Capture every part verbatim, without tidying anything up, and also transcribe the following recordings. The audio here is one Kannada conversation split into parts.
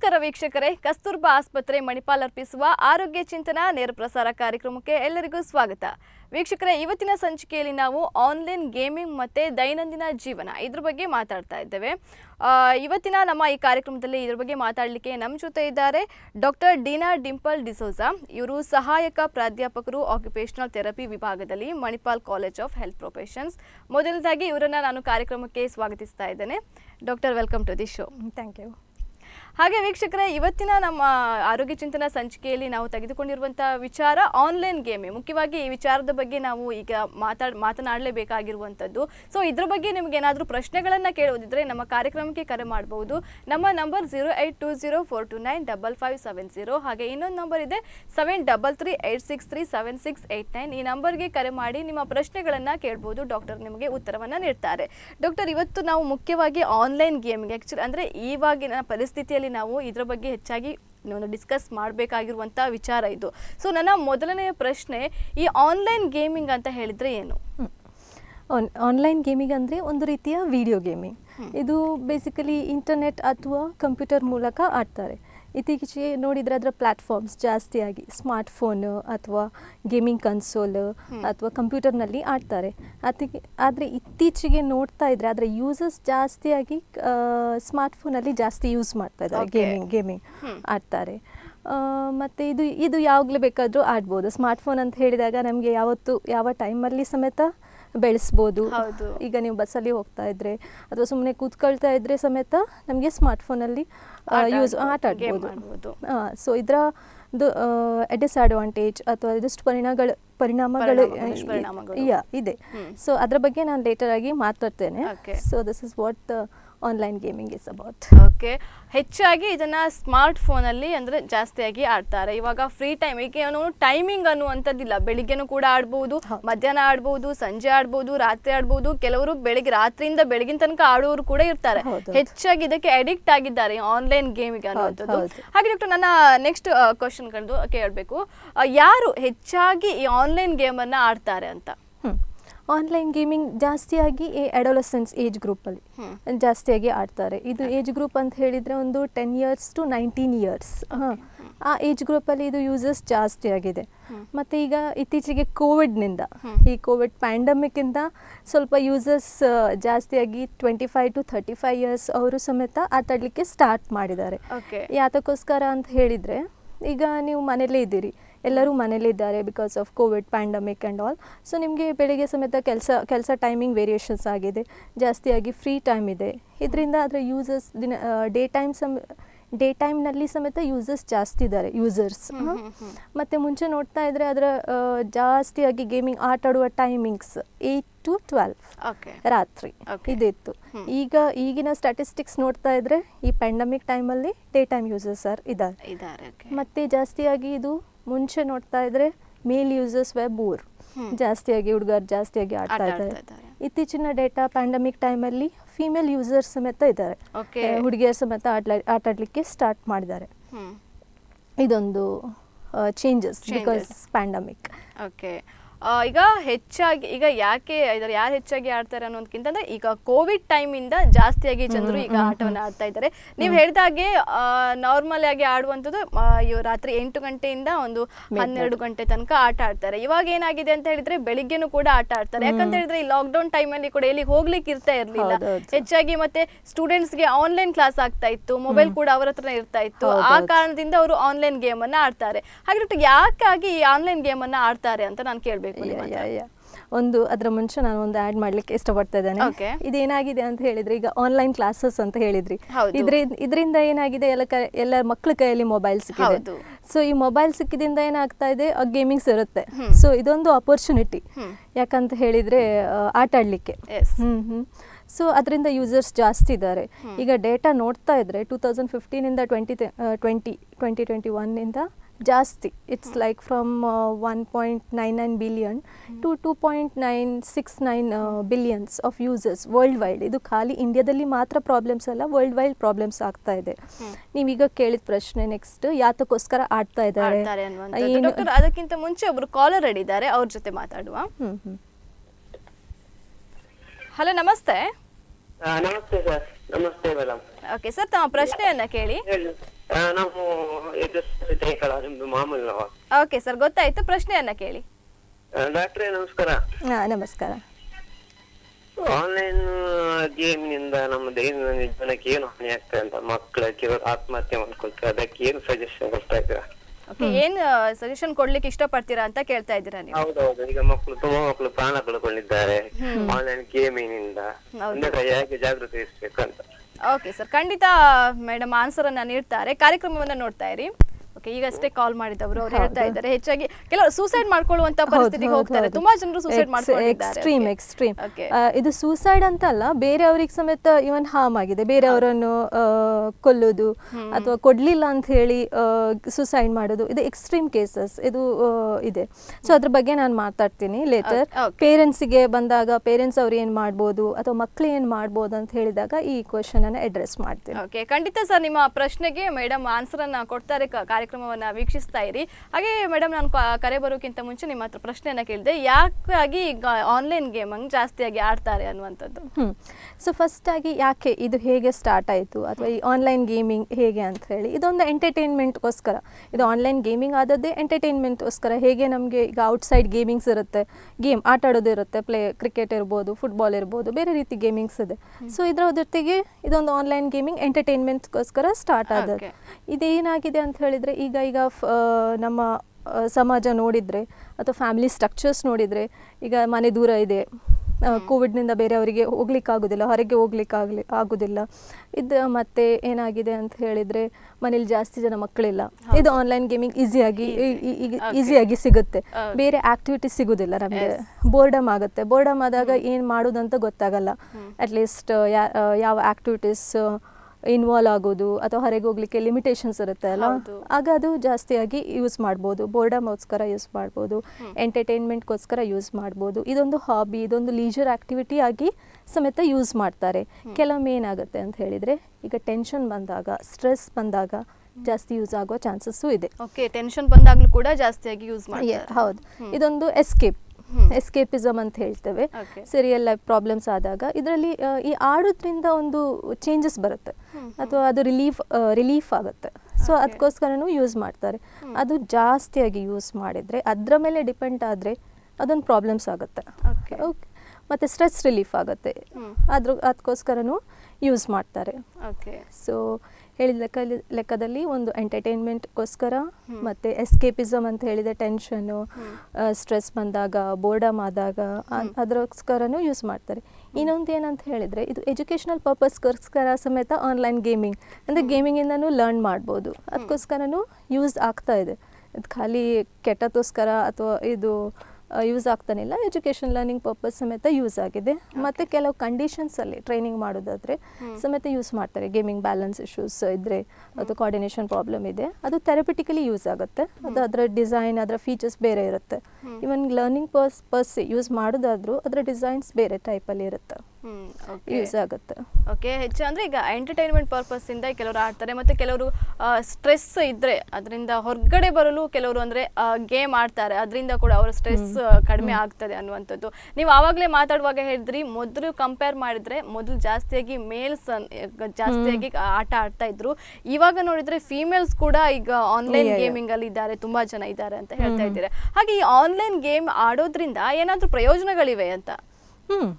ನಮಸ್ಕಾರ ವೀಕ್ಷಕರೇ, ಕಸ್ತೂರ್ಬಾ ಆಸ್ಪತ್ರೆ ಮಣಿಪಾಲ್ ಅರ್ಪಿಸುವ ಆರೋಗ್ಯ ಚಿಂತನ ನೇರ ಪ್ರಸಾರ ಕಾರ್ಯಕ್ರಮಕ್ಕೆ ಎಲ್ಲರಿಗೂ ಸ್ವಾಗತ. ವೀಕ್ಷಕರೇ, ಇವತ್ತಿನ ಸಂಚಿಕೆಯಲ್ಲಿ ನಾವು ಆನ್ಲೈನ್ ಗೇಮಿಂಗ್ ಮತ್ತು ದೈನಂದಿನ ಜೀವನ ಇದ್ರ ಬಗ್ಗೆ ಮಾತಾಡ್ತಾ ಇದ್ದೇವೆ. ಇವತ್ತಿನ ನಮ್ಮ ಈ ಕಾರ್ಯಕ್ರಮದಲ್ಲಿ ಇದ್ರ ಬಗ್ಗೆ ಮಾತಾಡಲಿಕ್ಕೆ ನಮ್ಮ ಜೊತೆ ಇದ್ದಾರೆ ಡಾಕ್ಟರ್ ಡೀನಾ ಡಿಂಪಲ್ ಡಿಸೋಜಾ. ಇವರು ಸಹಾಯಕ ಪ್ರಾಧ್ಯಾಪಕರು ಆಕ್ಯುಪೇಷನಲ್ ಥೆರಪಿ ವಿಭಾಗದಲ್ಲಿ Manipal College of Health Professions. ಮೊದಲದಾಗಿ ಇವರನ್ನು ನಾನು ಕಾರ್ಯಕ್ರಮಕ್ಕೆ ಸ್ವಾಗತಿಸ್ತಾ ಇದ್ದೇನೆ. Doctor, welcome to the show. Thank you. ಹಾಗೆ ವೀಕ್ಷಕರೇ, ಇವತ್ತಿನ ನಮ್ಮ ಆರೋಗ್ಯ ಚಿಂತನ ಸಂಚಿಕೆಯಲ್ಲಿ ನಾವು ತೆಗೆದುಕೊಂಡಿರುವಂಥ ವಿಚಾರ ಆನ್ಲೈನ್ ಗೇಮಿಂಗ್. ಮುಖ್ಯವಾಗಿ ಈ ವಿಚಾರದ ಬಗ್ಗೆ ನಾವು ಈಗ ಮಾತಾಡ್ ಮಾತನಾಡಲೇಬೇಕಾಗಿರುವಂಥದ್ದು. ಸೊ ಇದ್ರ ಬಗ್ಗೆ ನಿಮ್ಗೆ ಏನಾದರೂ ಪ್ರಶ್ನೆಗಳನ್ನು ಕೇಳೋದಿದ್ರೆ ನಮ್ಮ ಕಾರ್ಯಕ್ರಮಕ್ಕೆ ಕರೆ ಮಾಡಬಹುದು. ನಮ್ಮ number zero eight two zero four two nine double five seven zero. ಹಾಗೆ ಇನ್ನೊಂದು ನಂಬರ್ ಇದೆ seven double three eight six three seven six eight nine. ಈ ನಂಬರ್ಗೆ ಕರೆ ಮಾಡಿ ನಿಮ್ಮ ಪ್ರಶ್ನೆಗಳನ್ನು ಕೇಳ್ಬೋದು. ಡಾಕ್ಟರ್ ನಿಮಗೆ ಉತ್ತರವನ್ನು ನೀಡ್ತಾರೆ. ಡಾಕ್ಟರ್, ಇವತ್ತು ನಾವು ಮುಖ್ಯವಾಗಿ ಆನ್ಲೈನ್ ಗೇಮಿಂಗ್ ಆ್ಯಕ್ಚುಲಿ ಅಂದರೆ ಇವಾಗಿನ ಪರಿಸ್ಥಿತಿಯಲ್ಲಿ ನಾವು ಇದರ ಬಗ್ಗೆ ಹೆಚ್ಚಾಗಿ ಒಂದು ಡಿಸ್ಕಸ್ ಮಾಡಬೇಕಾಗಿರುವಂಥ ವಿಚಾರ ಇದು. ಸೊ ನನ್ನ ಮೊದಲನೆಯ ಪ್ರಶ್ನೆ, ಈ ಆನ್ಲೈನ್ ಗೇಮಿಂಗ್ ಅಂತ ಹೇಳಿದರೆ ಏನು? ಆನ್ಲೈನ್ ಗೇಮಿಂಗ್ ಅಂದರೆ ಒಂದು ರೀತಿಯ ವಿಡಿಯೋ ಗೇಮಿಂಗ್. ಇದು ಬೇಸಿಕಲಿ ಇಂಟರ್ನೆಟ್ ಅಥವಾ ಕಂಪ್ಯೂಟರ್ ಮೂಲಕ ಆಡ್ತಾರೆ. ಇತ್ತೀಚೆಗೆ ನೋಡಿದರೆ ಅದರ ಪ್ಲ್ಯಾಟ್ಫಾರ್ಮ್ಸ್ ಜಾಸ್ತಿಯಾಗಿ ಸ್ಮಾರ್ಟ್ ಫೋನು ಅಥವಾ ಗೇಮಿಂಗ್ ಕನ್ಸೋಲ್ ಅಥವಾ ಕಂಪ್ಯೂಟರ್ನಲ್ಲಿ ಆಡ್ತಾರೆ. ಅದಕ್ಕೆ ಆದರೆ ಇತ್ತೀಚೆಗೆ ನೋಡ್ತಾ ಇದ್ದರೆ ಅದರ ಯೂಸರ್ಸ್ ಜಾಸ್ತಿಯಾಗಿ ಸ್ಮಾರ್ಟ್ ಫೋನಲ್ಲಿ ಜಾಸ್ತಿ ಯೂಸ್ ಮಾಡ್ತಾ ಇದ್ದಾರೆ. ಗೇಮಿಂಗ್ ಗೇಮಿಂಗ್ ಆಡ್ತಾರೆ. ಮತ್ತು ಇದು ಇದು ಯಾವಾಗಲೂ ಬೇಕಾದರೂ ಆಡ್ಬೋದು. ಸ್ಮಾರ್ಟ್ ಫೋನ್ ಅಂತ ಹೇಳಿದಾಗ ನಮಗೆ ಯಾವತ್ತು ಯಾವ ಟೈಮಲ್ಲಿ ಸಮೇತ ಬೆಳೆಸ್ಬೋದು. ಈಗ ನೀವು ಬಸ್ಸಲ್ಲಿ ಹೋಗ್ತಾ ಇದ್ರೆ ಅಥವಾ ಸುಮ್ಮನೆ ಕೂತ್ಕೊಳ್ತಾ ಇದ್ರೆ ಸಮೇತ ನಮಗೆ ಸ್ಮಾರ್ಟ್ ಫೋನಲ್ಲಿ ಯೂಸ್ ಆಟ ಆಡ್ಬೋದು. ಸೊ ಇದರ ಡಿಸ್ಅಡ್ವಾಂಟೇಜ್ ಅಥವಾ ಇದಷ್ಟು ಪರಿಣಾಮಗಳು ಪರಿಣಾಮಗಳು ಇದೆ. ಸೊ ಅದರ ಬಗ್ಗೆ ನಾನು ಲೇಟರ್ ಆಗಿ ಮಾತಾಡ್ತೇನೆ. So this is what online gaming is about. Okay, ಹೆಚ್ಚಾಗಿ ಇದನ್ನು ಸ್ಮಾರ್ಟ್ ಫೋನಲ್ಲಿ ಅಂದರೆ ಜಾಸ್ತಿಯಾಗಿ ಆಡ್ತಾರೆ. ಇವಾಗ ಫ್ರೀ ಟೈಮ್ ಈಗ ಏನು ಟೈಮಿಂಗ್ ಅನ್ನುವಂಥದ್ದಿಲ್ಲ. ಬೆಳಿಗ್ಗೆನೂ ಕೂಡ ಆಡ್ಬೋದು, ಮಧ್ಯಾಹ್ನ ಆಡ್ಬೋದು, ಸಂಜೆ ಆಡ್ಬೋದು, ರಾತ್ರಿ ಆಡ್ಬೋದು. ಕೆಲವರು ಬೆಳಿಗ್ಗೆ ರಾತ್ರಿಯಿಂದ ಬೆಳಗಿನ ತನಕ ಆಡುವವರು ಕೂಡ ಇರ್ತಾರೆ. ಹೆಚ್ಚಾಗಿ ಇದಕ್ಕೆ ಅಡಿಕ್ಟ್ ಆಗಿದ್ದಾರೆ ಆನ್ಲೈನ್ ಗೇಮಿಗೆ ಅನ್ನುವಂಥದ್ದು. ಹಾಗೆ ಡಾಕ್ಟರ್, ನನ್ನ ನೆಕ್ಸ್ಟ್ ಕ್ವಶನ್ಗಳದ್ದು ಕೇಳಬೇಕು, ಯಾರು ಹೆಚ್ಚಾಗಿ ಈ ಆನ್ಲೈನ್ ಗೇಮನ್ನು ಆಡ್ತಾರೆ ಅಂತ? ಆನ್ಲೈನ್ ಗೇಮಿಂಗ್ ಜಾಸ್ತಿಯಾಗಿ ಅಡೋಲಸೆನ್ಸ್ ಏಜ್ ಗ್ರೂಪಲ್ಲಿ ಜಾಸ್ತಿಯಾಗಿ ಆಡ್ತಾರೆ. ಇದು ಏಜ್ ಗ್ರೂಪ್ ಅಂತ ಹೇಳಿದರೆ ಒಂದು ten years to nineteen years ಆ ಏಜ್ ಗ್ರೂಪಲ್ಲಿ ಇದು ಯೂಸರ್ಸ್ ಜಾಸ್ತಿ ಆಗಿದೆ. ಮತ್ತು ಈಗ ಇತ್ತೀಚೆಗೆ ಕೋವಿಡ್ನಿಂದ ಈ ಕೋವಿಡ್ ಪ್ಯಾಂಡಮಿಕ್ಕಿಂದ ಸ್ವಲ್ಪ ಯೂಸರ್ಸ್ ಜಾಸ್ತಿಯಾಗಿ twenty five to thirty five years ಅವರು ಸಮೇತ ಆಟಾಡಲಿಕ್ಕೆ ಸ್ಟಾರ್ಟ್ ಮಾಡಿದ್ದಾರೆ. ಯಾತಕ್ಕೋಸ್ಕರ ಅಂತ ಹೇಳಿದರೆ, ಈಗ ನೀವು ಮನೇಲೇ ಇದ್ದೀರಿ, ಎಲ್ಲರೂ ಮನೇಲಿದ್ದಾರೆ because of covid pandemic and all. So ನಿಮಗೆ ಬೆಳಿಗ್ಗೆ ಸಮೇತ ಕೆಲಸ ಕೆಲಸ ಟೈಮಿಂಗ್ ವೇರಿಯೇಷನ್ಸ್ ಆಗಿದೆ, ಜಾಸ್ತಿಯಾಗಿ ಫ್ರೀ ಟೈಮ್ ಇದೆ. ಇದರಿಂದ ಅದರ ಯೂಸರ್ಸ್ ದಿನ ಡೇ ಟೈಮ್ ಸಮ ಡೇ ಟೈಮ್ನಲ್ಲಿ ಸಮೇತ ಯೂಸರ್ಸ್ ಜಾಸ್ತಿ ಇದ್ದಾರೆ ಯೂಸರ್ಸ್. ಮತ್ತು ಮುಂಚೆ ನೋಡ್ತಾ ಇದ್ದರೆ ಅದರ ಜಾಸ್ತಿಯಾಗಿ ಗೇಮಿಂಗ್ ಆಟ ಆಡುವ ಟೈಮಿಂಗ್ಸ್ ಏಯ್ಟ್ ಟು ಟ್ವೆಲ್ವ್ ರಾತ್ರಿ ಇದಿತ್ತು. ಈಗ ಈಗಿನ ಸ್ಟ್ಯಾಟಿಸ್ಟಿಕ್ಸ್ ನೋಡ್ತಾ ಇದ್ದರೆ ಈ ಪ್ಯಾಂಡಮಿಕ್ ಟೈಮಲ್ಲಿ ಡೇ ಟೈಮ್ ಯೂಸರ್ಸ್ ಆರ್ ಇದ್ದಾರೆ. ಮತ್ತು ಜಾಸ್ತಿಯಾಗಿ ಇದು ಮುಂಚೆ ನೋಡ್ತಾ ಇದ್ರೆ ಮೇಲ್ ಯೂಸರ್ಸ್ ವೇ ಬೋರ್ ಜಾಸ್ತಿಯಾಗಿ ಹುಡುಗರು ಜಾಸ್ತಿಯಾಗಿ ಆಡ್ತಾ ಇದ್ದಾರೆ. ಇತ್ತೀಚಿನ ಡೇಟಾ ಪ್ಯಾಂಡಮಿಕ್ ಟೈಮಲ್ಲಿ ಫಿಮೇಲ್ ಯೂಸರ್ಸ್ ಸಮೇತ ಇದ್ದಾರೆ, ಹುಡುಗಿಯರು ಸಮೇತ ಆಟ ಆಟಾಡಲಿಕ್ಕೆ ಸ್ಟಾರ್ಟ್ ಮಾಡಿದ್ದಾರೆ. ಇದೊಂದು ಚೇಂಜಸ್ ಬಿಕಾಸ್ ಪ್ಯಾಂಡಮಿಕ್. ಓಕೆ, ಈಗ ಹೆಚ್ಚಾಗಿ ಈಗ ಯಾಕೆ ಇದರ ಯಾರು ಹೆಚ್ಚಾಗಿ ಆಡ್ತಾರೆ ಅನ್ನೋದಕ್ಕಿಂತ ಅಂದ್ರೆ ಈಗ ಕೋವಿಡ್ ಟೈಮಿಂದ ಜಾಸ್ತಿಯಾಗಿ ಜನರು ಈಗ ಆಟವನ್ನು ಆಡ್ತಾ ಇದ್ದಾರೆ. ನೀವು ಹೇಳಿದಾಗೆ ನಾರ್ಮಲ್ ಆಗಿ ಆಡುವಂಥದ್ದು ರಾತ್ರಿ ಎಂಟು ಗಂಟೆಯಿಂದ ಒಂದು ಹನ್ನೆರಡು ಗಂಟೆ ತನಕ ಆಟ ಆಡ್ತಾರೆ. ಇವಾಗ ಏನಾಗಿದೆ ಅಂತ ಹೇಳಿದ್ರೆ ಬೆಳಿಗ್ಗೆನೂ ಕೂಡ ಆಟ ಆಡ್ತಾರೆ. ಯಾಕಂತ ಹೇಳಿದ್ರೆ ಈ ಲಾಕ್ಡೌನ್ ಟೈಮಲ್ಲಿ ಕೂಡ ಎಲ್ಲಿ ಹೋಗ್ಲಿಕ್ಕೆ ಇರ್ತಾ ಇರ್ಲಿಲ್ಲ ಹೆಚ್ಚಾಗಿ. ಮತ್ತೆ ಸ್ಟೂಡೆಂಟ್ಸ್ಗೆ ಆನ್ಲೈನ್ ಕ್ಲಾಸ್ ಆಗ್ತಾ ಇತ್ತು, ಮೊಬೈಲ್ ಕೂಡ ಅವರ ಹತ್ರ ಇರ್ತಾ ಇತ್ತು. ಆ ಕಾರಣದಿಂದ ಅವರು ಆನ್ಲೈನ್ ಗೇಮ್ ಅನ್ನ ಆಡ್ತಾರೆ. ಹಾಗೆ ಯಾಕಾಗಿ ಈ ಆನ್ಲೈನ್ ಗೇಮ್ ಅನ್ನ ಆಡ್ತಾರೆ ಅಂತ ನಾನು ಕೇಳ್ಬೇಕು. ಒಂದು ಅದರ ಮುಂಚೆ ನಾನು ಒಂದು ಆಡ್ ಮಾಡ್ಲಿಕ್ಕೆ ಇಷ್ಟಪಡ್ತಾ ಇದ್ದೇನೆ. ಇದೇನಾಗಿದೆ ಅಂತ ಹೇಳಿದ್ರೆ, ಈಗ ಆನ್ಲೈನ್ ಕ್ಲಾಸಸ್ ಅಂತ ಹೇಳಿದ್ರಿ, ಇದರಿಂದ ಏನಾಗಿದೆ, ಎಲ್ಲ ಎಲ್ಲ ಮಕ್ಕಳ ಕೈಯಲ್ಲಿ ಮೊಬೈಲ್ ಸಿಕ್ಕಿದೆ. ಸೊ ಈ ಮೊಬೈಲ್ ಸಿಕ್ಕಿದಿಂದ ಏನಾಗ್ತಾ ಇದೆ, ಗೇಮಿಂಗ್ಸ್ ಇರುತ್ತೆ. ಸೊ ಇದೊಂದು ಅಪರ್ಚುನಿಟಿ ಯಾಕಂತ ಹೇಳಿದ್ರೆ ಆಟ ಆಡ್ಲಿಕ್ಕೆ. ಹ್ಮ್ ಹ್ಮ್ ಸೊ ಅದರಿಂದ ಯೂಸರ್ಸ್ ಜಾಸ್ತಿ ಇದ್ದಾರೆ. ಈಗ ಡೇಟಾ ನೋಡ್ತಾ ಇದ್ರೆ ಟೂ ತೌಸಂಡ್ ಫಿಫ್ಟೀನಿಂದ ಟ್ವೆಂಟಿ ಟ್ವೆಂಟಿ ಟ್ವೆಂಟಿ ಟ್ವೆಂಟಿ ಒನ್ನಿಂದ ಜಾಸ್ತಿ it's like from one point nine nine billion to two point nine six nine billions of users worldwide. ಇದು ಖಾಲಿ ಇಂಡಿಯಾದಲ್ಲಿ ಮಾತ್ರ ಪ್ರಾಬ್ಲಮ್ಸ್ ಅಲ್ಲ, ವರ್ಲ್ಡ್ ವೈಡ್ ಪ್ರಾಬ್ಲಮ್ಸ್ ಆಗ್ತಾ ಇದೆ. ನೀವೀಗ ಕೇಳಿದ ಪ್ರಶ್ನೆ ನೆಕ್ಸ್ಟ್, ಯಾತಕ್ಕೋಸ್ಕರ ಆಡ್ತಾ ಇದ್ದಾರೆ? ಅದಕ್ಕಿಂತ ಮುಂಚೆ ಒಬ್ರು ಕಾಲರ್ ಇದ್ದಾರೆ, ಅವ್ರ ಜೊತೆ ಮಾತಾಡುವ. ಹಲೋ, ನಮಸ್ತೆ. ನಮಸ್ತೆ ಸರ್. ನಮಸ್ತೆ ಮೇಡಮ್. ಓಕೆ ಸರ್, ತಮ್ಮ ಪ್ರಶ್ನೆಯನ್ನ ಕೇಳಿ. ನಾವು ಇದು ಕಳ ನಿಮ್ದು ಮಾಮೂಲಿ ನಾವು. ಓಕೆ ಸರ್, ಗೊತ್ತಾಯ್ತು. ಪ್ರಶ್ನೆಯನ್ನ ಕೇಳಿ. ಡಾಕ್ಟ್ರೇ ನಮಸ್ಕಾರ. ಹಾ ನಮಸ್ಕಾರ. ಆನ್ಲೈನ್ ಗೇಮ್ ನಿಂದ ನಮ್ಮ ದೈನಂದಿನ ಜೀವನಕ್ಕೆ ಏನು ಹಾನಿ ಆಗ್ತದೆ ಅಂತ, ಮಕ್ಕಳ ಕೆಲವರು ಆತ್ಮಹತ್ಯೆ ಮಾಡ್ಕೊಳ್ತಾರೆ, ಅದಕ್ಕೆ ಏನು ಸಜೆಷನ್ ಕೊಡ್ತಾ ಇದ್ದೀರಾ? ಓಕೆ, ಏನ್ ಸಜೆಷನ್ ಕೊಡ್ಲಿಕ್ಕೆ ಇಷ್ಟಪಡ್ತೀರಾ ಅಂತ ಕೇಳ್ತಾ ಇದ್ದೀರಾ ನೀವು? ಹೌದೌದು, ಈಗ ಮಕ್ಕಳು ತುಂಬಾ ಮಕ್ಕಳು ಪ್ರಾಣ ಕಳ್ಕೊಂಡಿದ್ದಾರೆ ಆನ್ಲೈನ್ ಗೇಮಿನಿಂದ. ಹೇಗೆ ಜಾಗೃತಿ ವಹಿಸ್ಬೇಕು ಅಂತ. ಓಕೆ ಸರ್, ಖಂಡಿತ ಮೇಡಮ್ ಆನ್ಸರ್ ಅನ್ನ ನೀಡ್ತಾರೆ. ಕಾರ್ಯಕ್ರಮವನ್ನ ನೋಡ್ತಾ ಇರಿ. ಓಕೆ, ಈಗಷ್ಟೇ ಕಾಲ್ ಮಾಡಿದವರು ಅವ್ರು ಹೇಳ್ತಾ ಇದ್ದಾರೆ ಹೆಚ್ಚಾಗಿ ಕೆಲವರು ಸೂಸೈಡ್ ಮಾಡ್ಕೊಳ್ಳುವಂತ ಪರಿಸ್ಥಿತಿಗೆ ಹೋಗ್ತಾರೆ. ತುಂಬಾ ಜನರು ಸೂಸೈಡ್ ಮಾಡ್ಕೊಂಡಿದ್ದಾರೆ. ಎಕ್ಸ್ಟ್ರೀಮ್ ಎಕ್ಸ್ಟ್ರೀಮ್ ಇದು ಸೂಸೈಡ್ ಅಂತ ಅಲ್ಲ, ಬೇರೆಯವರಿಗೆ ಸಮೇತ ಇವನ್ ಹಾರ್ಮ್ ಆಗಿದೆ. ಬೇರೆಯವರನ್ನು ಕೊಲ್ಲೋದು ಅಥವಾ ಕೊಡ್ಲಿಲ್ಲ ಅಂತ ಹೇಳಿ ಸೂಸೈಡ್ ಮಾಡೋದು, ಇದು ಎಕ್ಸ್ಟ್ರೀಮ್ ಕೇಸಸ್ ಇದು ಇದೆ. ಸೊ ಅದ್ರ ಬಗ್ಗೆ ನಾನು ಮಾತಾಡ್ತೀನಿ ಲೇಟರ್. ಪೇರೆಂಟ್ಸಿಗೆ ಬಂದಾಗ ಪೇರೆಂಟ್ಸ್ ಅವ್ರು ಏನ್ ಮಾಡ್ಬೋದು ಅಥವಾ ಮಕ್ಳು ಏನ್ ಮಾಡ್ಬೋದು ಅಂತ ಹೇಳಿದಾಗ ಈ ಕ್ವಶನ್ ಅನ್ನ ಅಡ್ರೆಸ್ ಮಾಡ್ತೀನಿ. ಓಕೆ, ಖಂಡಿತ ಸರ್, ನಿಮ್ಮ ಪ್ರಶ್ನೆಗೆ ಮೇಡಮ್ ಆನ್ಸರ್ ಅನ್ನ ಕೊಡ್ತಾರೆ. ಕಾರ್ಯಕ್ರಮವನ್ನ ವೀಕ್ಷಿಸ್ತಾ ಇರಿ. ಹಾಗೆ ಮೇಡಮ್, ನಾನು ಕರೆ ಬರೋಕ್ಕಿಂತ ಮುಂಚೆ ನಿಮ್ಮ ಹತ್ರ ಪ್ರಶ್ನೆಯನ್ನ ಕೇಳಿದೆ, ಯಾಕಾಗಿ ಈಗ ಆನ್ಲೈನ್ ಗೇಮ್ ಜಾಸ್ತಿಯಾಗಿ ಆಡ್ತಾರೆ ಅನ್ನುವಂಥದ್ದು. ಹ್ಮ್ ಸೊ ಫಸ್ಟ್ ಆಗಿ ಯಾಕೆ ಇದು ಹೇಗೆ ಸ್ಟಾರ್ಟ್ ಆಯಿತು ಅಥವಾ ಈ ಆನ್ಲೈನ್ ಗೇಮಿಂಗ್ ಹೇಗೆ ಅಂತ ಹೇಳಿ, ಇದೊಂದು ಎಂಟರ್ಟೈನ್ಮೆಂಟ್ಗೋಸ್ಕರ. ಇದು ಆನ್ಲೈನ್ ಗೇಮಿಂಗ್ ಆದದ್ದೇ ಎಂಟರ್ಟೈನ್ಮೆಂಟ್ಗೋಸ್ಕರ. ಹೇಗೆ ನಮಗೆ ಈಗ ಔಟ್ಸೈಡ್ ಗೇಮಿಂಗ್ಸ್ ಇರುತ್ತೆ, ಗೇಮ್ ಆಟ ಆಡೋದು ಇರುತ್ತೆ, ಪ್ಲೇ ಕ್ರಿಕೆಟ್ ಇರ್ಬೋದು, ಫುಟ್ಬಾಲ್ ಇರ್ಬೋದು, ಬೇರೆ ರೀತಿ ಗೇಮಿಂಗ್ಸ್ ಇದೆ. ಸೊ ಇದರ ಜೊತೆಗೆ ಇದೊಂದು ಆನ್ಲೈನ್ ಗೇಮಿಂಗ್ ಎಂಟರ್ಟೈನ್ಮೆಂಟ್ಗೋಸ್ಕರ ಸ್ಟಾರ್ಟ್ ಆದದ್ದು. ಇದೇನಾಗಿದೆ ಅಂತ ಹೇಳಿದರೆ, ಈಗ ಈಗ ನಮ್ಮ ಸಮಾಜ ನೋಡಿದರೆ ಅಥವಾ ಫ್ಯಾಮಿಲಿ ಸ್ಟ್ರಕ್ಚರ್ಸ್ ನೋಡಿದರೆ, ಈಗ ಮನೆ ದೂರ ಇದೆ, ಕೋವಿಡ್ನಿಂದ ಬೇರೆಯವರಿಗೆ ಹೋಗ್ಲಿಕ್ಕಾಗೋದಿಲ್ಲ, ಹೊರಗೆ ಹೋಗ್ಲಿಕ್ಕಾಗಲಿ ಆಗೋದಿಲ್ಲ. ಇದು ಮತ್ತೆ ಏನಾಗಿದೆ ಅಂತ ಹೇಳಿದರೆ, ಮನೇಲಿ ಜಾಸ್ತಿ ಜನ ಮಕ್ಕಳಿಲ್ಲ. ಇದು ಆನ್ಲೈನ್ ಗೇಮಿಂಗ್ ಈಸಿಯಾಗಿ ಈಸಿಯಾಗಿ ಸಿಗುತ್ತೆ. ಬೇರೆ ಆಕ್ಟಿವಿಟಿ ಸಿಗೋದಿಲ್ಲ ನಮಗೆ. ಬೋರ್ಡಮ್ ಆಗುತ್ತೆ. ಬೋರ್ಡಮ್ ಆದಾಗ ಏನು ಮಾಡೋದಂತ ಗೊತ್ತಾಗಲ್ಲ. ಅಟ್ಲೀಸ್ಟ್ ಯಾವ ಆಕ್ಟಿವಿಟೀಸ್ ಇನ್ವಾಲ್ವ್ ಆಗೋದು ಅಥವಾ ಹೊರಗೆ ಹೋಗ್ಲಿಕ್ಕೆ ಲಿಮಿಟೇಷನ್ಸ್ ಇರುತ್ತೆ ಅಲ್ಲ, ಆಗ ಅದು ಜಾಸ್ತಿಯಾಗಿ ಯೂಸ್ ಮಾಡ್ಬೋದು. ಬೋರ್ಡಮ್ಗೋಸ್ಕರ ಯೂಸ್ ಮಾಡ್ಬೋದು, ಎಂಟರ್ಟೈನ್ಮೆಂಟ್ಗೋಸ್ಕರ ಯೂಸ್ ಮಾಡ್ಬೋದು. ಇದೊಂದು ಹಾಬಿ, ಇದೊಂದು ಲೀಜರ್ ಆಕ್ಟಿವಿಟಿ ಆಗಿ ಸಮೇತ ಯೂಸ್ ಮಾಡ್ತಾರೆ. ಕೆಲವೊಮ್ಮೆ ಏನಾಗುತ್ತೆ ಅಂತ ಹೇಳಿದರೆ, ಈಗ ಟೆನ್ಷನ್ ಬಂದಾಗ, ಸ್ಟ್ರೆಸ್ ಬಂದಾಗ ಜಾಸ್ತಿ ಯೂಸ್ ಆಗುವ ಚಾನ್ಸಸ್ಸು ಇದೆ. ಓಕೆ, ಟೆನ್ಷನ್ ಬಂದಾಗಲೂ ಕೂಡ ಜಾಸ್ತಿಯಾಗಿ ಯೂಸ್ ಮಾಡ್ತಾರೆ. ಹೌದು, ಇದೊಂದು ಎಸ್ಕೇಪ್ ಎಸ್ಕೇಪಿಸಮ್ ಅಂತ ಹೇಳ್ತೇವೆ. ಸೀರಿಯಲ್ ಲೈಫ್ ಪ್ರಾಬ್ಲಮ್ಸ್ ಆದಾಗ ಇದರಲ್ಲಿ ಈ ಆಡೋದ್ರಿಂದ ಒಂದು ಚೇಂಜಸ್ ಬರುತ್ತೆ ಅಥವಾ ಅದು ರಿಲೀಫ್ ರಿಲೀಫ್ ಆಗುತ್ತೆ. ಸೊ ಅದಕ್ಕೋಸ್ಕರನೂ ಯೂಸ್ ಮಾಡ್ತಾರೆ. ಅದು ಜಾಸ್ತಿಯಾಗಿ ಯೂಸ್ ಮಾಡಿದರೆ, ಅದರ ಮೇಲೆ ಡಿಪೆಂಡ್ ಆದರೆ ಅದೊಂದು ಪ್ರಾಬ್ಲಮ್ಸ್ ಆಗುತ್ತೆ. ಓಕೆ, ಮತ್ತು ಸ್ಟ್ರೆಸ್ ರಿಲೀಫ್ ಆಗುತ್ತೆ, ಅದ್ರ ಅದಕ್ಕೋಸ್ಕರನೂ ಯೂಸ್ ಮಾಡ್ತಾರೆ. ಓಕೆ, ಸೊ ಹೇಳಿದ ಲೆಕ್ಕ ಲೆಕ್ಕದಲ್ಲಿ ಒಂದು ಎಂಟರ್ಟೈನ್ಮೆಂಟ್ಗೋಸ್ಕರ ಮತ್ತು ಎಸ್ಕೇಪಿಸಮ್ ಅಂತ ಹೇಳಿದೆ, ಟೆನ್ಷನ್ನು, ಸ್ಟ್ರೆಸ್ ಬಂದಾಗ, ಬೋರ್ಡಮ್ ಆದಾಗ ಅದಕ್ಕೋಸ್ಕರನೂ ಯೂಸ್ ಮಾಡ್ತಾರೆ. ಇನ್ನೊಂದು ಏನಂತ ಹೇಳಿದರೆ, ಇದು ಎಜುಕೇಷನಲ್ ಪರ್ಪಸ್ಗೋಸ್ಕರ ಸಮೇತ ಆನ್ಲೈನ್ ಗೇಮಿಂಗ್ ಅಂದರೆ ಗೇಮಿಂಗಿಂದನೂ ಲರ್ನ್ ಮಾಡ್ಬೋದು. ಅದಕ್ಕೋಸ್ಕರನೂ ಯೂಸ್ ಆಗ್ತಾ ಇದೆ. ಇದು ಖಾಲಿ ಕೆಟ್ಟದಕ್ಕೋಸ್ಕರ ಅಥವಾ ಇದು ಯೂಸ್ ಆಗ್ತಾನಿಲ್ಲ, ಎಜುಕೇಷನ್ ಲರ್ನಿಂಗ್ ಪರ್ಪಸ್ ಸಮೇತ ಯೂಸ್ ಆಗಿದೆ. ಮತ್ತು ಕೆಲವು ಕಂಡೀಷನ್ಸಲ್ಲಿ ಟ್ರೈನಿಂಗ್ ಮಾಡೋದಾದರೆ ಸಮೇತ ಯೂಸ್ ಮಾಡ್ತಾರೆ. ಗೇಮಿಂಗ್ ಬ್ಯಾಲೆನ್ಸ್ ಇಶ್ಯೂಸ್ ಇದ್ದರೆ ಅಥವಾ ಕೋಆರ್ಡಿನೇಷನ್ ಪ್ರಾಬ್ಲಮ್ ಇದೆ, ಅದು ಥೆರಪಿಟಿಕಲಿ ಯೂಸ್ ಆಗುತ್ತೆ. ಅದು ಅದರ ಡಿಸೈನ್, ಅದರ ಫೀಚರ್ಸ್ ಬೇರೆ ಇರುತ್ತೆ. ಇವನ್ ಲರ್ನಿಂಗ್ ಪರ್ಸ್ ಪರ್ಸ್ ಯೂಸ್ ಮಾಡೋದಾದರೂ ಅದರ ಡಿಸೈನ್ಸ್ ಬೇರೆ ಟೈಪಲ್ಲಿ ಇರುತ್ತೆ, ಯೂಸ್ ಆಗುತ್ತೆ. ಓಕೆ, ಹೆಚ್ಚು ಅಂದರೆ ಈಗ ಎಂಟರ್ಟೈನ್ಮೆಂಟ್ ಪರ್ಪಸ್ಸಿಂದ ಕೆಲವರು ಆಡ್ತಾರೆ, ಮತ್ತು ಕೆಲವರು ಸ್ಟ್ರೆಸ್ ಇದ್ದರೆ ಅದರಿಂದ ಹೊರಗಡೆ ಬರಲು ಕೆಲವರು ಅಂದರೆ ಗೇಮ್ ಆಡ್ತಾರೆ, ಅದರಿಂದ ಕೂಡ ಅವರ ಸ್ಟ್ರೆಸ್ ಕಡಿಮೆ ಆಗ್ತದೆ ಅನ್ನುವಂಥದ್ದು. ನೀವು ಆವಾಗಲೇ ಮಾತಾಡುವಾಗ ಹೇಳಿದ್ರಿ, ಮೊದಲು ಕಂಪೇರ್ ಮಾಡಿದರೆ ಮೊದಲು ಜಾಸ್ತಿಯಾಗಿ ಮೇಲ್ಸ್ ಜಾಸ್ತಿಯಾಗಿ ಆಟ ಆಡ್ತಾ ಇದ್ರು. ಇವಾಗ ನೋಡಿದರೆ ಫೀಮೇಲ್ಸ್ ಕೂಡ ಈಗ ಆನ್ಲೈನ್ ಗೇಮಿಂಗ್ ಅಲ್ಲಿ ಇದ್ದಾರೆ, ತುಂಬಾ ಜನ ಇದ್ದಾರೆ ಅಂತ ಹೇಳ್ತಾ ಇದ್ದೀರಾ. ಹಾಗೆ ಈ ಆನ್ಲೈನ್ ಗೇಮ್ ಆಡೋದ್ರಿಂದ ಏನಾದರೂ ಪ್ರಯೋಜನಗಳಿವೆ ಅಂತ? ಹ್ಮ್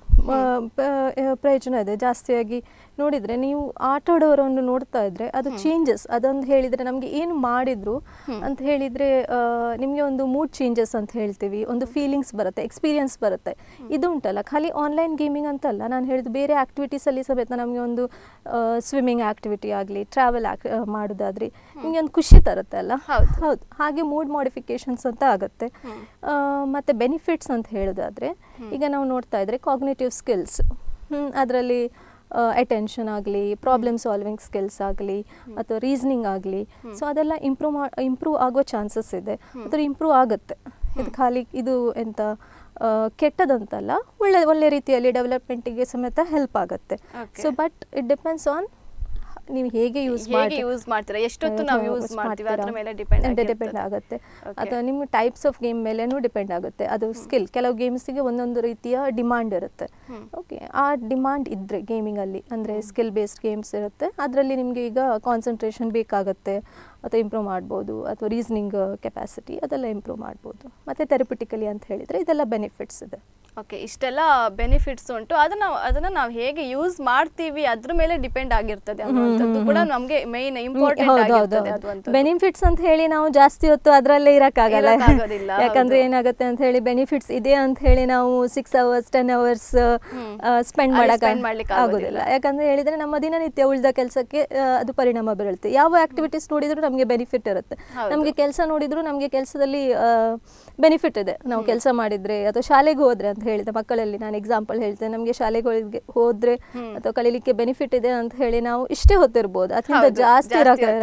ಪ್ರಯೋಜನ ಇದೆ. ಜಾಸ್ತಿಯಾಗಿ ನೋಡಿದರೆ ನೀವು ಆಟ ಆಡೋರನ್ನು ನೋಡ್ತಾ ಇದ್ರೆ ಅದು ಚೇಂಜಸ್, ಅದೊಂದು ಹೇಳಿದರೆ ನಮಗೆ ಏನು ಮಾಡಿದ್ರು ಅಂತ ಹೇಳಿದರೆ ನಿಮಗೆ ಒಂದು ಮೂಡ್ ಚೇಂಜಸ್ ಅಂತ ಹೇಳ್ತೀವಿ, ಒಂದು ಫೀಲಿಂಗ್ಸ್ ಬರುತ್ತೆ, ಎಕ್ಸ್ಪೀರಿಯನ್ಸ್ ಬರುತ್ತೆ. ಇದು ಉಂಟಲ್ಲ, ಖಾಲಿ ಆನ್ಲೈನ್ ಗೇಮಿಂಗ್ ಅಂತಲ್ಲ, ನಾನು ಹೇಳಿದ್ದು ಬೇರೆ ಆ್ಯಕ್ಟಿವಿಟೀಸಲ್ಲಿ ಸಮೇತ ನಮಗೆ ಒಂದು ಸ್ವಿಮ್ಮಿಂಗ್ ಆ್ಯಕ್ಟಿವಿಟಿ ಆಗಲಿ, ಟ್ರಾವೆಲ್ ಆಕ್ ಮಾಡೋದಾದ್ರೆ ನಿಮಗೆ ಒಂದು ಖುಷಿ ತರುತ್ತೆ ಅಲ್ಲ. ಹೌದು, ಹಾಗೆ ಮೂಡ್ ಮಾಡಿಫಿಕೇಶನ್ಸ್ ಅಂತ ಆಗುತ್ತೆ. ಮತ್ತು ಬೆನಿಫಿಟ್ಸ್ ಅಂತ ಹೇಳೋದಾದರೆ, ಈಗ ನಾವು ನೋಡ್ತಾ ಇದ್ರೆ ಕಾಗ್ನೇಟಿವ್ ಸ್ಕಿಲ್ಸ್, ಅದರಲ್ಲಿ ಅಟೆನ್ಷನ್ ಆಗಲಿ, ಪ್ರಾಬ್ಲಮ್ ಸಾಲ್ವಿಂಗ್ ಸ್ಕಿಲ್ಸ್ ಆಗಲಿ ಅಥವಾ ರೀಸನಿಂಗ್ ಆಗಲಿ, ಸೊ ಅದೆಲ್ಲ ಇಂಪ್ರೂವ್ ಮಾ ಇಂಪ್ರೂವ್ ಆಗೋ ಚಾನ್ಸಸ್ ಇದೆ, ಅಥವಾ ಇಂಪ್ರೂವ್ ಆಗುತ್ತೆ. ಇದು ಖಾಲಿ ಇದು ಎಂತ ಕೆಟ್ಟದಂತಲ್ಲ, ಒಳ್ಳೆ ಒಳ್ಳೆ ರೀತಿಯಲ್ಲಿ ಡೆವಲಪ್ಮೆಂಟಿಗೆ ಸಮೇತ ಹೆಲ್ಪ್ ಆಗುತ್ತೆ. So but it depends on ನೀವು ಹೇಗೆ ಯೂಸ್ ಹೇಗೆ ಯೂಸ್ ಮಾಡ್ತೀರಾ, ಎಷ್ಟೊತ್ತು ನಾವು ಯೂಸ್ ಮಾಡ್ತೀವಿ ಅದ್ರ ಮೇಲೆ ಡಿಪೆಂಡ್ ಡಿಪೆಂಡ್ ಆಗುತ್ತೆ. ಅಥವಾ ನಿಮ್ಮ ಟೈಪ್ಸ್ ಆಫ್ ಗೇಮ್ ಮೇಲೇನೂ ಡಿಪೆಂಡ್ ಆಗುತ್ತೆ. ಅದು ಸ್ಕಿಲ್, ಕೆಲವು ಗೇಮ್ಸ್ಗೆ ಒಂದೊಂದು ರೀತಿಯ ಡಿಮಾಂಡ್ ಇರುತ್ತೆ. ಓಕೆ, ಆ ಡಿಮಾಂಡ್ ಇದ್ದರೆ ಗೇಮಿಂಗಲ್ಲಿ ಅಂದರೆ ಸ್ಕಿಲ್ ಬೇಸ್ಡ್ ಗೇಮ್ಸ್ ಇರುತ್ತೆ, ಅದರಲ್ಲಿ ನಿಮಗೆ ಈಗ ಕಾನ್ಸಂಟ್ರೇಷನ್ ಬೇಕಾಗುತ್ತೆ ಅಥವಾ ಇಂಪ್ರೂವ್ ಮಾಡ್ಬೋದು, ಅಥವಾ ರೀಸನಿಂಗ್ ಕೆಪಾಸಿಟಿ ಅದೆಲ್ಲ ಇಂಪ್ರೂವ್ ಮಾಡ್ಬೋದು. ಮತ್ತು ಥೆರಪಿಟಿಕಲಿ ಅಂತ ಹೇಳಿದರೆ ಇದೆಲ್ಲ ಬೆನಿಫಿಟ್ಸ್ ಇದೆ. ಓಕೆ, ಇಷ್ಟೆಲ್ಲ ಬೆನಿಫಿಟ್ಸ್ ಉಂಟು. ಅದನ್ನ ಅದನ್ನ ನಾವು ಹೇಗೆ ಯೂಸ್ ಮಾಡ್ತೀವಿ ಅದ್ರ ಮೇಲೆ ಡಿಪೆಂಡ್ ಆಗಿರ್ತದೆ ಅನ್ನುವಂಥದ್ದು ಕೂಡ ನಮಗೆ ಮೇನ್ ಇಂಪಾರ್ಟೆಂಟ್ ಆಗಿರ್ತದೆ. ಅದು ಅಂತ ಬೆನಿಫಿಟ್ಸ್ ಅಂತ ಹೇಳಿ ನಾವು ಜಾಸ್ತಿ ಹೊತ್ತು ಅದರಲ್ಲೇ ಇರೋಕ್ಕಾಗಲ್ಲ. ಯಾಕಂದ್ರೆ ಏನಾಗುತ್ತೆ ಅಂತ ಹೇಳಿ ಬೆನಿಫಿಟ್ಸ್ ಇದೆ ಅಂತ ಹೇಳಿ ನಾವು six hours ten hours spend ಮಾಡಕ್ಕೆ ಆಗೋದಿಲ್ಲ. ಯಾಕಂದ್ರೆ ಹೇಳಿದ್ರೆ ನಮ್ಮ ದಿನನಿತ್ಯ ಉಳಿದ ಕೆಲಸಕ್ಕೆ ಅದು ಪರಿಣಾಮ ಬೀಳುತ್ತೆ. ಯಾವ ಆಕ್ಟಿವಿಟೀಸ್ ನೋಡಿದ್ರು ನಮಗೆ ಬೆನಿಫಿಟ್ ಇರುತ್ತೆ. ನಮಗೆ ಕೆಲಸ ನೋಡಿದ್ರು ನಮಗೆ ಕೆಲಸದಲ್ಲಿ ಬೆನಿಫಿಟ್ ಇದೆ. ನಾವು ಕೆಲಸ ಮಾಡಿದ್ರೆ ಅಥವಾ ಶಾಲೆಗೆ ಹೋದ್ರೆ ಅಂತ ಹೇಳಿದೆ ಮಕ್ಕಳಲ್ಲಿ ನಾನು ಎಕ್ಸಾಂಪಲ್ ಹೇಳ್ತೇನೆ, ನಮಗೆ ಶಾಲೆಗಳಿಗೆ ಹೋದ್ರೆ ಅಥವಾ ಕಲೀಲಿಕ್ಕೆ ಬೆನಿಫಿಟ್ ಇದೆ ಅಂತ ಹೇಳಿ ನಾವು ಇಷ್ಟೇ ಹೊತ್ತಿರ್ಬೋದು, ಅದಕ್ಕಿಂತ ಜಾಸ್ತಿ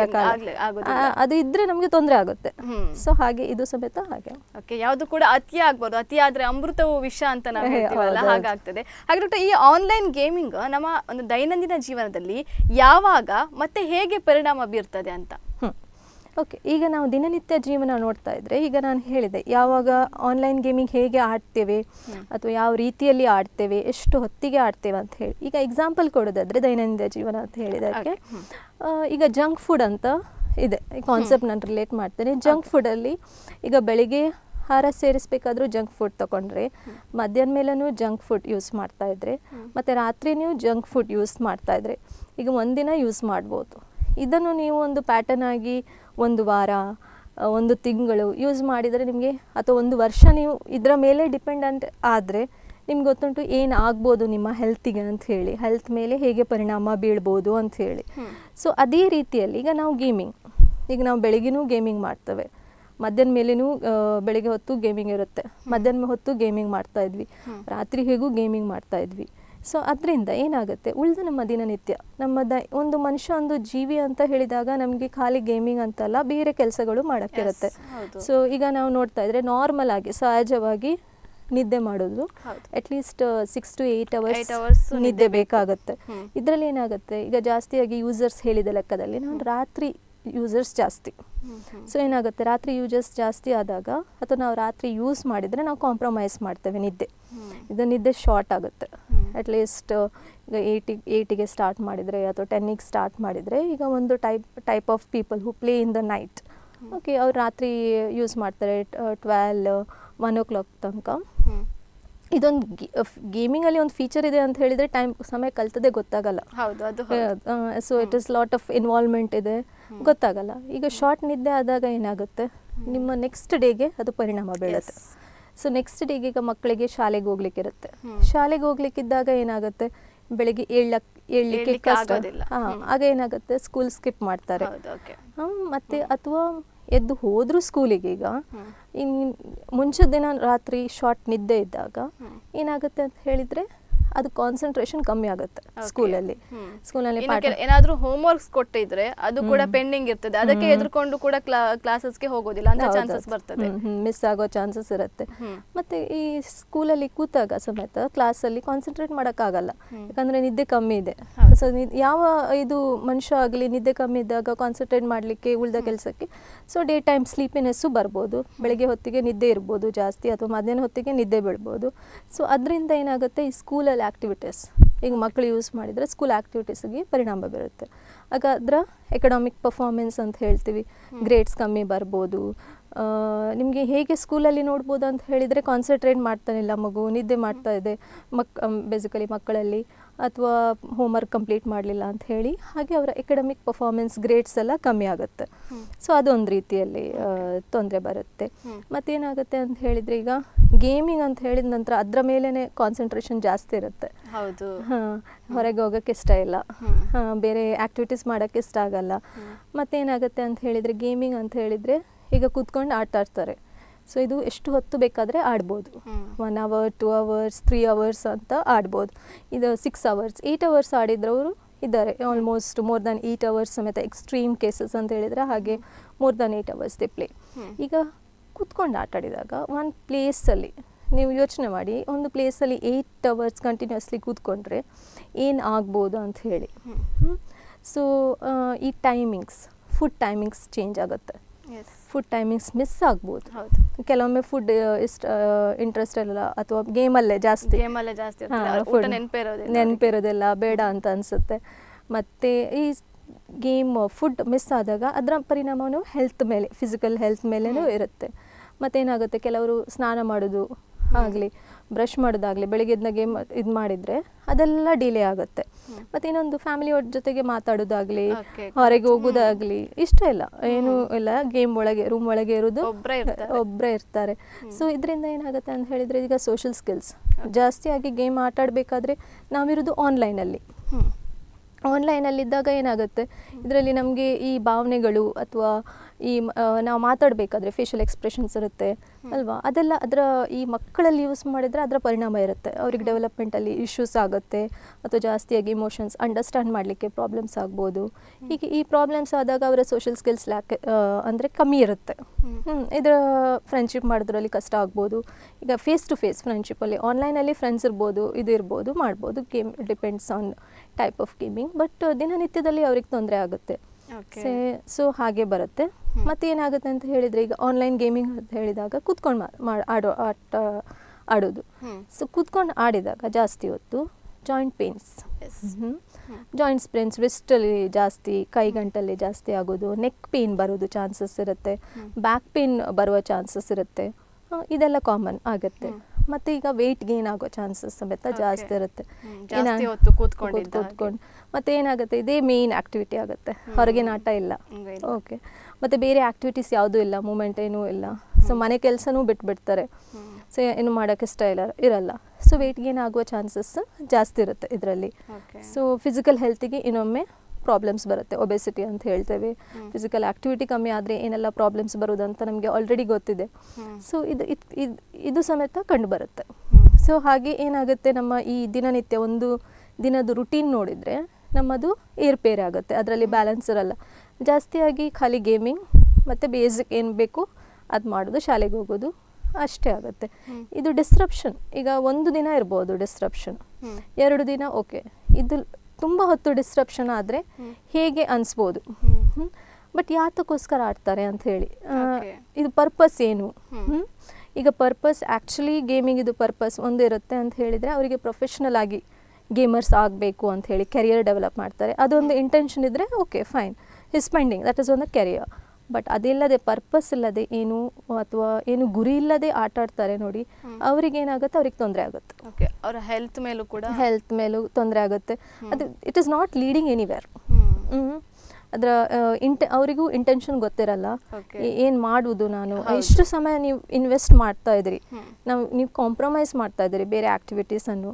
ಅದು ಇದ್ರೆ ನಮಗೆ ತೊಂದರೆ ಆಗುತ್ತೆ. ಸೊ ಹಾಗೆ ಇದು ಸಮೇತ ಹಾಗೆ. ಓಕೆ, ಯಾವುದು ಕೂಡ ಅತಿ ಆಗ್ಬೋದು, ಅತಿ ಆದ್ರೆ ಅಮೃತವು ವಿಷ ಅಂತ ನಾವು ಹೇಳ್ತೀವಲ್ಲ, ಹಾಗಾಗ್ತದೆ. ಹಾಗೆ ಈ ಆನ್ಲೈನ್ ಗೇಮಿಂಗ್ ನಮ್ಮ ಒಂದು ದೈನಂದಿನ ಜೀವನದಲ್ಲಿ ಯಾವಾಗ ಮತ್ತೆ ಹೇಗೆ ಪರಿಣಾಮ ಬೀರ್ತದೆ ಅಂತ? ಓಕೆ, ಈಗ ನಾವು ದಿನನಿತ್ಯ ಜೀವನ ನೋಡ್ತಾ ಇದ್ರೆ ಈಗ ನಾನು ಹೇಳಿದೆ ಯಾವಾಗ ಆನ್ಲೈನ್ ಗೇಮಿಂಗ್ ಹೇಗೆ ಆಡ್ತೇವೆ ಅಥವಾ ಯಾವ ರೀತಿಯಲ್ಲಿ ಆಡ್ತೇವೆ, ಎಷ್ಟು ಹೊತ್ತಿಗೆ ಆಡ್ತೇವೆ ಅಂತ ಹೇಳಿ. ಈಗ ಎಕ್ಸಾಂಪಲ್ ಕೊಡೋದಾದ್ರೆ ದೈನಂದಿನ ಜೀವನ ಅಂತ ಹೇಳಿದಕ್ಕೆ ಈಗ ಜಂಕ್ ಫುಡ್ ಅಂತ ಇದೆ, ಈ ಕಾನ್ಸೆಪ್ಟ್ ನಾನು ರಿಲೇಟ್ ಮಾಡ್ತೇನೆ. ಜಂಕ್ ಫುಡಲ್ಲಿ ಈಗ ಬೆಳಿಗ್ಗೆ ಆಹಾರ ಸೇರಿಸಬೇಕಾದ್ರೂ ಜಂಕ್ ಫುಡ್ ತೊಗೊಂಡ್ರೆ, ಮಧ್ಯಾಹ್ನ ಮೇಲೂ ಜಂಕ್ ಫುಡ್ ಯೂಸ್ ಮಾಡ್ತಾಯಿದ್ರೆ, ಮತ್ತು ರಾತ್ರಿ ನೀವು ಜಂಕ್ ಫುಡ್ ಯೂಸ್ ಮಾಡ್ತಾಯಿದ್ರೆ ಈಗ ಒಂದಿನ ಯೂಸ್ ಮಾಡ್ಬೋದು. ಇದನ್ನು ನೀವು ಒಂದು ಪ್ಯಾಟರ್ನ್ ಆಗಿ ಒಂದು ವಾರ ಒಂದು ತಿಂಗಳು ಯೂಸ್ ಮಾಡಿದರೆ ನಿಮಗೆ, ಅಥವಾ ಒಂದು ವರ್ಷ ನೀವು ಇದರ ಮೇಲೆ ಡಿಪೆಂಡೆಂಟ್ ಆದರೆ ನಿಮ್ಗೆ ಗೊತ್ತುಂಟು ಏನು ಆಗ್ಬೋದು ನಿಮ್ಮ ಹೆಲ್ತಿಗೆ ಅಂತ ಹೇಳಿ, ಹೆಲ್ತ್ ಮೇಲೆ ಹೇಗೆ ಪರಿಣಾಮ ಬೀಳ್ಬೋದು ಅಂತ ಹೇಳಿ. ಸೊ ಅದೇ ರೀತಿಯಲ್ಲಿ ಈಗ ನಾವು ಗೇಮಿಂಗ್, ಈಗ ನಾವು ಬೆಳಗ್ಗೆನೂ ಗೇಮಿಂಗ್ ಮಾಡ್ತೇವೆ, ಮಧ್ಯಾಹ್ನ ಮೇಲೇನೂ ಬೆಳಗ್ಗೆ ಹೊತ್ತು ಗೇಮಿಂಗ್ ಇರುತ್ತೆ, ಮಧ್ಯಾಹ್ನ ಹೊತ್ತು ಗೇಮಿಂಗ್ ಮಾಡ್ತಾಯಿದ್ವಿ, ರಾತ್ರಿ ಹೇಗೂ ಗೇಮಿಂಗ್ ಮಾಡ್ತಾಯಿದ್ವಿ. ಸೊ ಅದರಿಂದ ಏನಾಗುತ್ತೆ, ಉಳಿದ ನಮ್ಮ ದಿನನಿತ್ಯ ನಮ್ಮ ದ ಒಂದು ಮನುಷ್ಯ ಒಂದು ಜೀವಿ ಅಂತ ಹೇಳಿದಾಗ ನಮಗೆ ಖಾಲಿ ಗೇಮಿಂಗ್ ಅಂತಲ್ಲ, ಬೇರೆ ಕೆಲಸಗಳು ಮಾಡೋಕ್ಕಿರುತ್ತೆ. ಸೊ ಈಗ ನಾವು ನೋಡ್ತಾ ಇದ್ರೆ ನಾರ್ಮಲ್ ಆಗಿ ಸಹಜವಾಗಿ ನಿದ್ದೆ ಮಾಡೋದು at least six to eight hours ನಿದ್ದೆ ಬೇಕಾಗುತ್ತೆ. ಇದರಲ್ಲಿ ಏನಾಗುತ್ತೆ, ಈಗ ಜಾಸ್ತಿಯಾಗಿ ಯೂಸರ್ಸ್ ಹೇಳಿದ ಲೆಕ್ಕದಲ್ಲಿ ನಾನು ರಾತ್ರಿ ಯೂಸರ್ಸ್ ಜಾಸ್ತಿ. ಸೊ ಏನಾಗುತ್ತೆ, ರಾತ್ರಿ ಯೂಸರ್ಸ್ ಜಾಸ್ತಿ ಆದಾಗ ಅಥವಾ ನಾವು ರಾತ್ರಿ ಯೂಸ್ ಮಾಡಿದರೆ ನಾವು ಕಾಂಪ್ರಮೈಸ್ ಮಾಡ್ತೇವೆ ನಿದ್ದೆ. ಇದು ನಿದ್ದೆ ಶಾರ್ಟ್ ಆಗುತ್ತೆ. ಅಟ್ಲೀಸ್ಟ್ ಈಗ ಏಯ್ಟಿ ಏಯ್ಟಿಗೆ ಸ್ಟಾರ್ಟ್ ಮಾಡಿದರೆ ಅಥವಾ ಟೆನ್ನಿಗೆ ಸ್ಟಾರ್ಟ್ ಮಾಡಿದರೆ, ಈಗ ಒಂದು type type of people who play in the night, okay, ಅವ್ರು ರಾತ್ರಿ ಯೂಸ್ ಮಾಡ್ತಾರೆ ಟ್ವೆಲ್ ಒನ್ ಓ ಕ್ಲಾಕ್ ತನಕ. ಇದೊಂದು ಗೇಮಿಂಗಲ್ಲಿ ಒಂದು ಫೀಚರ್ ಇದೆ ಅಂತ ಹೇಳಿದರೆ ಟೈಮ್ ಸಮಯ ಕಲ್ತದೆ ಗೊತ್ತಾಗಲ್ಲ. So it is lot of involvement ಇದೆ, ಗೊತ್ತಾಗಲ್ಲ. ಈಗ ಶಾರ್ಟ್ ನಿದ್ದೆ ಆದಾಗ ಏನಾಗುತ್ತೆ, ನಿಮ್ಮ ನೆಕ್ಸ್ಟ್ ಡೇಗೆ ಅದು ಪರಿಣಾಮ ಬೀಳುತ್ತೆ. ಸೊ ನೆಕ್ಸ್ಟ್ ಡೇಗೆ ಈಗ ಮಕ್ಕಳಿಗೆ ಶಾಲೆಗೆ ಹೋಗ್ಲಿಕ್ಕೆ ಇರುತ್ತೆ, ಶಾಲೆಗೆ ಹೋಗ್ಲಿಕ್ಕಿದ್ದಾಗ ಏನಾಗುತ್ತೆ, ಬೆಳಿಗ್ಗೆ ಏಳಕ್ ಏಳಲಿಕ್ಕೆ ಕಷ್ಟ. ಹಾಂ, ಆಗ ಏನಾಗುತ್ತೆ, ಸ್ಕೂಲ್ ಸ್ಕಿಪ್ ಮಾಡ್ತಾರೆ. ಹಾಂ, ಮತ್ತು ಅಥವಾ ಎದ್ದು ಹೋದರೂ ಸ್ಕೂಲಿಗೆ ಈಗ ಇನ್ನು ಮುಂಚೆ ದಿನ ರಾತ್ರಿ ಶಾರ್ಟ್ ನಿದ್ದೆ ಇದ್ದಾಗ ಏನಾಗುತ್ತೆ ಅಂತ ಹೇಳಿದರೆ ಅದು ಕಾನ್ಸಂಟ್ರೇಷನ್ ಕಮ್ಮಿ ಆಗುತ್ತೆ ಸ್ಕೂಲಲ್ಲಿ. ಸ್ಕೂಲಲ್ಲಿ ಏನಾದರೂ ಹೋಮ್ ವರ್ಕ್ಸ್ ಕೊಟ್ಟಿದ್ರೆ ಅದು ಕೂಡ ಪೆಂಡಿಂಗ್ ಇರ್ತದೆ, ಅದಕ್ಕೆ ಎದುರ್ಕೊಂಡು ಕೂಡ ಕ್ಲಾಸಸ್ಗೆ ಹೋಗೋದಿಲ್ಲ ಅಂತ ಚಾನ್ಸಸ್ ಬರ್ತದೆ, ಮಿಸ್ ಆಗೋ ಚಾನ್ಸಸ್ ಇರುತ್ತೆ. ಮತ್ತೆ ಈ ಸ್ಕೂಲಲ್ಲಿ ಕೂತಾಗ ಸಮೇತ ಕ್ಲಾಸಲ್ಲಿ ಕಾನ್ಸಂಟ್ರೇಟ್ ಮಾಡೋಕ್ಕಾಗಲ್ಲ, ಯಾಕಂದ್ರೆ ನಿದ್ದೆ ಕಮ್ಮಿ ಇದೆ. ಸೊ ಯಾವ ಇದು ಮನುಷ್ಯ ಆಗಲಿ ನಿದ್ದೆ ಕಮ್ಮಿ ಇದ್ದಾಗ ಕಾನ್ಸಂಟ್ರೇಟ್ ಮಾಡಲಿಕ್ಕೆ ಉಳಿದ ಕೆಲಸಕ್ಕೆ ಸೊ ಡೇ ಟೈಮ್ ಸ್ಲೀಪಿನೆಸ್ಸು ಬರ್ಬೋದು, ಬೆಳಗ್ಗೆ ಹೊತ್ತಿಗೆ ನಿದ್ದೆ ಇರ್ಬೋದು ಜಾಸ್ತಿ, ಅಥವಾ ಮಧ್ಯಾಹ್ನ ಹೊತ್ತಿಗೆ ನಿದ್ದೆ ಬೀಳ್ಬೋದು. ಸೊ ಅದರಿಂದ ಏನಾಗುತ್ತೆ, ಈ ಸ್ಕೂಲಲ್ಲಿ ಆಕ್ಟಿವಿಟೀಸ್ ಈಗ ಮಕ್ಕಳು ಯೂಸ್ ಮಾಡಿದರೆ ಸ್ಕೂಲ್ ಆ್ಯಕ್ಟಿವಿಟೀಸ್ಗೆ ಪರಿಣಾಮ ಬೀರುತ್ತೆ. ಆಗ ಅದರ ಎಕನಾಮಿಕ್ ಪರ್ಫಾರ್ಮೆನ್ಸ್ ಅಂತ ಹೇಳ್ತೀವಿ, ಗ್ರೇಡ್ಸ್ ಕಮ್ಮಿ ಬರ್ಬೋದು. ನಿಮಗೆ ಹೇಗೆ ಸ್ಕೂಲಲ್ಲಿ ನೋಡ್ಬೋದು ಅಂತ ಹೇಳಿದರೆ ಕಾನ್ಸಂಟ್ರೇಟ್ ಮಾಡ್ತಾನಿಲ್ಲ ಮಗು, ನಿದ್ದೆ ಮಾಡ್ತಾ ಇದೆ ಮಕ್ ಬೇಸಿಕಲಿ ಮಕ್ಕಳಲ್ಲಿ, ಅಥವಾ ಹೋಮ್ವರ್ಕ್ ಕಂಪ್ಲೀಟ್ ಮಾಡಲಿಲ್ಲ ಅಂತ ಹೇಳಿ ಹಾಗೆ ಅವರ ಎಕಡಮಿಕ್ ಪರ್ಫಾರ್ಮೆನ್ಸ್ ಗ್ರೇಡ್ಸ್ ಎಲ್ಲ ಕಮ್ಮಿ ಆಗುತ್ತೆ. ಸೊ ಅದೊಂದು ರೀತಿಯಲ್ಲಿ ತೊಂದರೆ ಬರುತ್ತೆ. ಮತ್ತೇನಾಗುತ್ತೆ ಅಂತ ಹೇಳಿದರೆ, ಈಗ ಗೇಮಿಂಗ್ ಅಂತ ಹೇಳಿದ ನಂತರ ಅದರ ಮೇಲೇ ಕಾನ್ಸಂಟ್ರೇಷನ್ ಜಾಸ್ತಿ ಇರುತ್ತೆ. ಹೌದು, ಹಾಂ, ಹೊರಗೆ ಹೋಗೋಕ್ಕೆ ಇಷ್ಟ ಇಲ್ಲ, ಹಾಂ, ಬೇರೆ ಆ್ಯಕ್ಟಿವಿಟೀಸ್ ಮಾಡೋಕ್ಕೆ ಇಷ್ಟ ಆಗಲ್ಲ. ಮತ್ತೇನಾಗುತ್ತೆ ಅಂತ ಹೇಳಿದರೆ, ಗೇಮಿಂಗ್ ಅಂತ ಹೇಳಿದರೆ ಈಗ ಕೂತ್ಕೊಂಡು ಆಟ ಆಡ್ತಾರೆ. ಸೊ ಇದು ಎಷ್ಟು ಹೊತ್ತು ಬೇಕಾದರೆ ಆಡ್ಬೋದು, one hour two hours three hours ಅಂತ ಆಡ್ಬೋದು. ಇದು ಸಿಕ್ಸ್ ಅವರ್ಸ್ ಏಯ್ಟ್ ಅವರ್ಸ್ ಆಡಿದ್ರವರು ಇದ್ದಾರೆ, almost more than eight hours ಸಮೇತ. ಎಕ್ಸ್ಟ್ರೀಮ್ ಕೇಸಸ್ ಅಂತ ಹೇಳಿದರೆ ಹಾಗೆ more than eight hours they play. ಈಗ ಕೂತ್ಕೊಂಡು ಆಟ ಆಡಿದಾಗ ಒಂದು ಪ್ಲೇಸಲ್ಲಿ ನೀವು ಯೋಚನೆ ಮಾಡಿ, ಒಂದು ಪ್ಲೇಸಲ್ಲಿ ಏಯ್ಟ್ ಅವರ್ಸ್ ಕಂಟಿನ್ಯೂಸ್ಲಿ ಕೂತ್ಕೊಂಡ್ರೆ ಏನು ಆಗ್ಬೋದು ಅಂತ ಹೇಳಿ. ಸೊ ಈ ಟೈಮಿಂಗ್ಸ್ ಫುಡ್ ಟೈಮಿಂಗ್ಸ್ ಚೇಂಜ್ ಆಗುತ್ತೆ, ಫುಡ್ ಟೈಮಿಂಗ್ಸ್ ಮಿಸ್ ಆಗ್ಬೋದು. ಹೌದು, ಕೆಲವೊಮ್ಮೆ ಫುಡ್ ಇಷ್ಟ ಇಂಟ್ರೆಸ್ಟ್ ಇರಲ್ಲ ಅಥವಾ ಗೇಮಲ್ಲೇ ಜಾಸ್ತಿ ಗೇಮಲ್ಲೇ ಜಾಸ್ತಿ ನೆನಪಿರೋದಿಲ್ಲ ನೆನಪಿರೋದಿಲ್ಲ ಬೇಡ ಅಂತ ಅನಿಸುತ್ತೆ. ಮತ್ತು ಈ ಗೇಮ್ ಫುಡ್ ಮಿಸ್ ಆದಾಗ ಅದರ ಪರಿಣಾಮವೂ ಹೆಲ್ತ್ ಮೇಲೆ, ಫಿಸಿಕಲ್ ಹೆಲ್ತ್ ಮೇಲೇನೂ ಇರುತ್ತೆ. ಮತ್ತೇನಾಗುತ್ತೆ, ಕೆಲವರು ಸ್ನಾನ ಮಾಡೋದು ಆಗಲಿ, ಬ್ರಷ್ ಮಾಡೋದಾಗಲಿ, ಬೆಳಿಗ್ಗೆ ಎದ್ದ ಗೇಮ್ ಇದು ಮಾಡಿದರೆ ಅದೆಲ್ಲ ಡಿಲೇ ಆಗುತ್ತೆ. ಮತ್ತು ಇನ್ನೊಂದು ಫ್ಯಾಮಿಲಿ ಜೊತೆಗೆ ಮಾತಾಡೋದಾಗಲಿ, ಹೊರಗೆ ಹೋಗೋದಾಗಲಿ ಇಷ್ಟ ಇಲ್ಲ, ಏನೂ ಇಲ್ಲ, ಗೇಮ್ ಒಳಗೆ ರೂಮ್ ಒಳಗೆ ಇರೋದು, ಒಬ್ಬರೇ ಇರ್ತಾರೆ. ಸೊ ಇದರಿಂದ ಏನಾಗುತ್ತೆ ಅಂತ ಹೇಳಿದರೆ, ಈಗ ಸೋಷಿಯಲ್ ಸ್ಕಿಲ್ಸ್ ಜಾಸ್ತಿಯಾಗಿ ಗೇಮ್ ಆಟ ಆಡಬೇಕಾದ್ರೆ ನಾವಿರೋದು ಆನ್ಲೈನಲ್ಲಿ. ಆನ್ಲೈನಲ್ಲಿದ್ದಾಗ ಏನಾಗುತ್ತೆ, ಇದರಲ್ಲಿ ನಮಗೆ ಈ ಭಾವನೆಗಳು ಅಥವಾ ಈ ನಾವು ಮಾತಾಡಬೇಕಾದ್ರೆ ಫೇಶಿಯಲ್ ಎಕ್ಸ್ಪ್ರೆಷನ್ಸ್ ಇರುತ್ತೆ ಅಲ್ವಾ, ಅದೆಲ್ಲ ಅದರ ಈ ಮಕ್ಕಳಲ್ಲಿ ಯೂಸ್ ಮಾಡಿದರೆ ಅದರ ಪರಿಣಾಮ ಇರುತ್ತೆ. ಅವ್ರಿಗೆ ಡೆವಲಪ್ಮೆಂಟಲ್ಲಿ ಇಶ್ಯೂಸ್ ಆಗುತ್ತೆ ಅಥವಾ ಜಾಸ್ತಿಯಾಗಿ ಇಮೋಷನ್ಸ್ ಅಂಡರ್ಸ್ಟ್ಯಾಂಡ್ ಮಾಡಲಿಕ್ಕೆ ಪ್ರಾಬ್ಲಮ್ಸ್ ಆಗ್ಬೋದು. ಹೀಗೆ ಈ ಪ್ರಾಬ್ಲಮ್ಸ್ ಆದಾಗ ಅವರ ಸೋಷಿಯಲ್ ಸ್ಕಿಲ್ಸ್ ಲ್ಯಾಕ್ ಅಂದರೆ ಕಮ್ಮಿ ಇರುತ್ತೆ. ಹ್ಞೂ ಇದರ ಫ್ರೆಂಡ್ಶಿಪ್ ಮಾಡೋದ್ರಲ್ಲಿ ಕಷ್ಟ ಆಗ್ಬೋದು. ಈಗ ಫೇಸ್ ಟು ಫೇಸ್ ಫ್ರೆಂಡ್ಶಿಪ್ಪಲ್ಲಿ, ಆನ್ಲೈನಲ್ಲಿ ಫ್ರೆಂಡ್ಸ್ ಇರ್ಬೋದು, ಇದು ಇರ್ಬೋದು, ಮಾಡ್ಬೋದು. Game depends on type of gaming, but ದಿನನಿತ್ಯದಲ್ಲಿ ಅವ್ರಿಗೆ ತೊಂದರೆ ಆಗುತ್ತೆ. ಸೇ ಸೊ ಹಾಗೆ ಬರುತ್ತೆ. ಮತ್ತು ಏನಾಗುತ್ತೆ ಅಂತ ಹೇಳಿದರೆ, ಈಗ ಆನ್ಲೈನ್ ಗೇಮಿಂಗ್ ಅಂತ ಹೇಳಿದಾಗ ಕೂತ್ಕೊಂಡು ಮಾಡಿ ಆಡೋ ಆಟ ಆಡೋದು. ಸೊ ಕೂತ್ಕೊಂಡು ಆಡಿದಾಗ ಜಾಸ್ತಿ ಹೊತ್ತು ಜಾಯಿಂಟ್ ಪೇನ್ಸ್, ಜಾಯಿಂಟ್ಸ್ ಪೇನ್ಸ್ ರಿಸ್ಟಲ್ಲಿ ಜಾಸ್ತಿ, ಕೈಗಂಟಲ್ಲಿ ಜಾಸ್ತಿ ಆಗೋದು, ನೆಕ್ ಪೇನ್ ಬರೋದು ಚಾನ್ಸಸ್ ಇರುತ್ತೆ, ಬ್ಯಾಕ್ ಪೇನ್ ಬರುವ ಚಾನ್ಸಸ್ ಇರುತ್ತೆ. ಇದೆಲ್ಲ ಕಾಮನ್ ಆಗುತ್ತೆ. ಮತ್ತು ಈಗ ವೆಯ್ಟ್ ಗೇನ್ ಆಗೋ ಚಾನ್ಸಸ್ ಸಮೇತ ಜಾಸ್ತಿ ಇರುತ್ತೆ ಕೂತ್ಕೊಂಡು. ಮತ್ತು ಏನಾಗುತ್ತೆ, ಇದೇ ಮೇನ್ ಆ್ಯಕ್ಟಿವಿಟಿ ಆಗುತ್ತೆ, ಹೊರಗಿನ ಆಟ ಇಲ್ಲ. ಓಕೆ, ಮತ್ತು ಬೇರೆ ಆ್ಯಕ್ಟಿವಿಟೀಸ್ ಯಾವುದೂ ಇಲ್ಲ, ಮೂಮೆಂಟ್ ಏನೂ ಇಲ್ಲ. ಸೊ ಮನೆ ಕೆಲಸನೂ ಬಿಟ್ಬಿಡ್ತಾರೆ, ಸೊ ಏನು ಮಾಡೋಕ್ಕೆ ಇಷ್ಟ ಇಲ್ಲ ಇರಲ್ಲ. ಸೊ ವೆಯ್ಟ್ ಗೇನ್ ಆಗುವ ಚಾನ್ಸಸ್ ಜಾಸ್ತಿ ಇರುತ್ತೆ ಇದರಲ್ಲಿ. ಸೊ ಫಿಸಿಕಲ್ ಹೆಲ್ತಿಗೆ ಇನ್ನೊಮ್ಮೆ ಪ್ರಾಬ್ಲಮ್ಸ್ ಬರುತ್ತೆ, ಒಬೆಸಿಟಿ ಅಂತ ಹೇಳ್ತೇವೆ. ಫಿಸಿಕಲ್ ಆ್ಯಕ್ಟಿವಿಟಿ ಕಮ್ಮಿ ಆದರೆ ಏನೆಲ್ಲ ಪ್ರಾಬ್ಲಮ್ಸ್ ಬರೋದಂತ ನಮಗೆ ಆಲ್ರೆಡಿ ಗೊತ್ತಿದೆ. ಸೊ ಇದು ಇದು ಇದು ಸಮೇತ ಕಂಡು ಬರುತ್ತೆ. ಸೊ ಹಾಗೆ ಏನಾಗುತ್ತೆ, ನಮ್ಮ ಈ ದಿನನಿತ್ಯ ಒಂದು ದಿನದ ರುಟೀನ್ ನೋಡಿದರೆ ನಮ್ಮದು ಏರ್ಪೇರ್ ಆಗುತ್ತೆ, ಅದರಲ್ಲಿ ಬ್ಯಾಲೆನ್ಸ್ ಇರಲ್ಲ. ಜಾಸ್ತಿಯಾಗಿ ಖಾಲಿ ಗೇಮಿಂಗ್ ಮತ್ತು ಬೇಸಿಕ್ ಏನು ಬೇಕು ಅದು ಮಾಡೋದು, ಶಾಲೆಗೆ ಹೋಗೋದು ಅಷ್ಟೇ ಆಗುತ್ತೆ. ಇದು ಡಿಸ್ಟ್ರಪ್ಷನ್. ಈಗ ಒಂದು ದಿನ ಇರ್ಬೋದು ಡಿಸ್ಟ್ರಪ್ಷನ್, ಎರಡು ದಿನ ಓಕೆ. ಇದು ತುಂಬ ಹೊತ್ತು ಡಿಸ್ಟ್ರಪ್ಷನ್ ಆದರೆ ಹೇಗೆ ಅನಿಸ್ಬೋದು, ಬಟ್ ಯಾತಕ್ಕೋಸ್ಕರ ಆಡ್ತಾರೆ ಅಂತ ಹೇಳಿ, ಇದು ಪರ್ಪಸ್ ಏನು. ಈಗ ಪರ್ಪಸ್ ಆ್ಯಕ್ಚುಲಿ ಗೇಮಿಂಗ್ ಇದು ಪರ್ಪಸ್ ಒಂದು ಇರುತ್ತೆ ಅಂತ ಹೇಳಿದರೆ, ಅವರಿಗೆ ಪ್ರೊಫೆಷ್ನಲ್ ಆಗಿ ಗೇಮರ್ಸ್ ಆಗಬೇಕು ಅಂತ ಹೇಳಿ ಕೆರಿಯರ್ ಡೆವಲಪ್ ಮಾಡ್ತಾರೆ. ಅದೊಂದು ಇಂಟೆನ್ಷನ್ ಇದ್ದರೆ okay fine, his spending that is one the career. But ಅದಿಲ್ಲದೆ, ಪರ್ಪಸ್ ಇಲ್ಲದೆ, ಏನು ಅಥವಾ ಏನು ಗುರಿ ಇಲ್ಲದೆ ಆಟ ಆಡ್ತಾರೆ ನೋಡಿ, ಅವ್ರಿಗೆ ಏನಾಗುತ್ತೆ, ಅವ್ರಿಗೆ ತೊಂದರೆ ಆಗುತ್ತೆ. ಓಕೆ, ಅವರ ಹೆಲ್ತ್ ಮೇಲೂ ಕೂಡ ಹೆಲ್ತ್ ಮೇಲೂ ತೊಂದರೆ ಆಗುತ್ತೆ. ಅದು it is not leading anywhere. ಅದರ ಇಂಟೆ ಅವರಿಗೂ ಇಂಟೆನ್ಷನ್ ಗೊತ್ತಿರಲ್ಲ, ಏನು ಮಾಡುವುದು ನಾನು, ಎಷ್ಟು ಸಮಯ ನೀವು ಇನ್ವೆಸ್ಟ್ ಮಾಡ್ತಾ ಇದ್ದೀರಿ, ನಾವು ನೀವು ಕಾಂಪ್ರಮೈಸ್ ಮಾಡ್ತಾ ಇದ್ದೀರಿ, ಬೇರೆ ಆ್ಯಕ್ಟಿವಿಟೀಸನ್ನು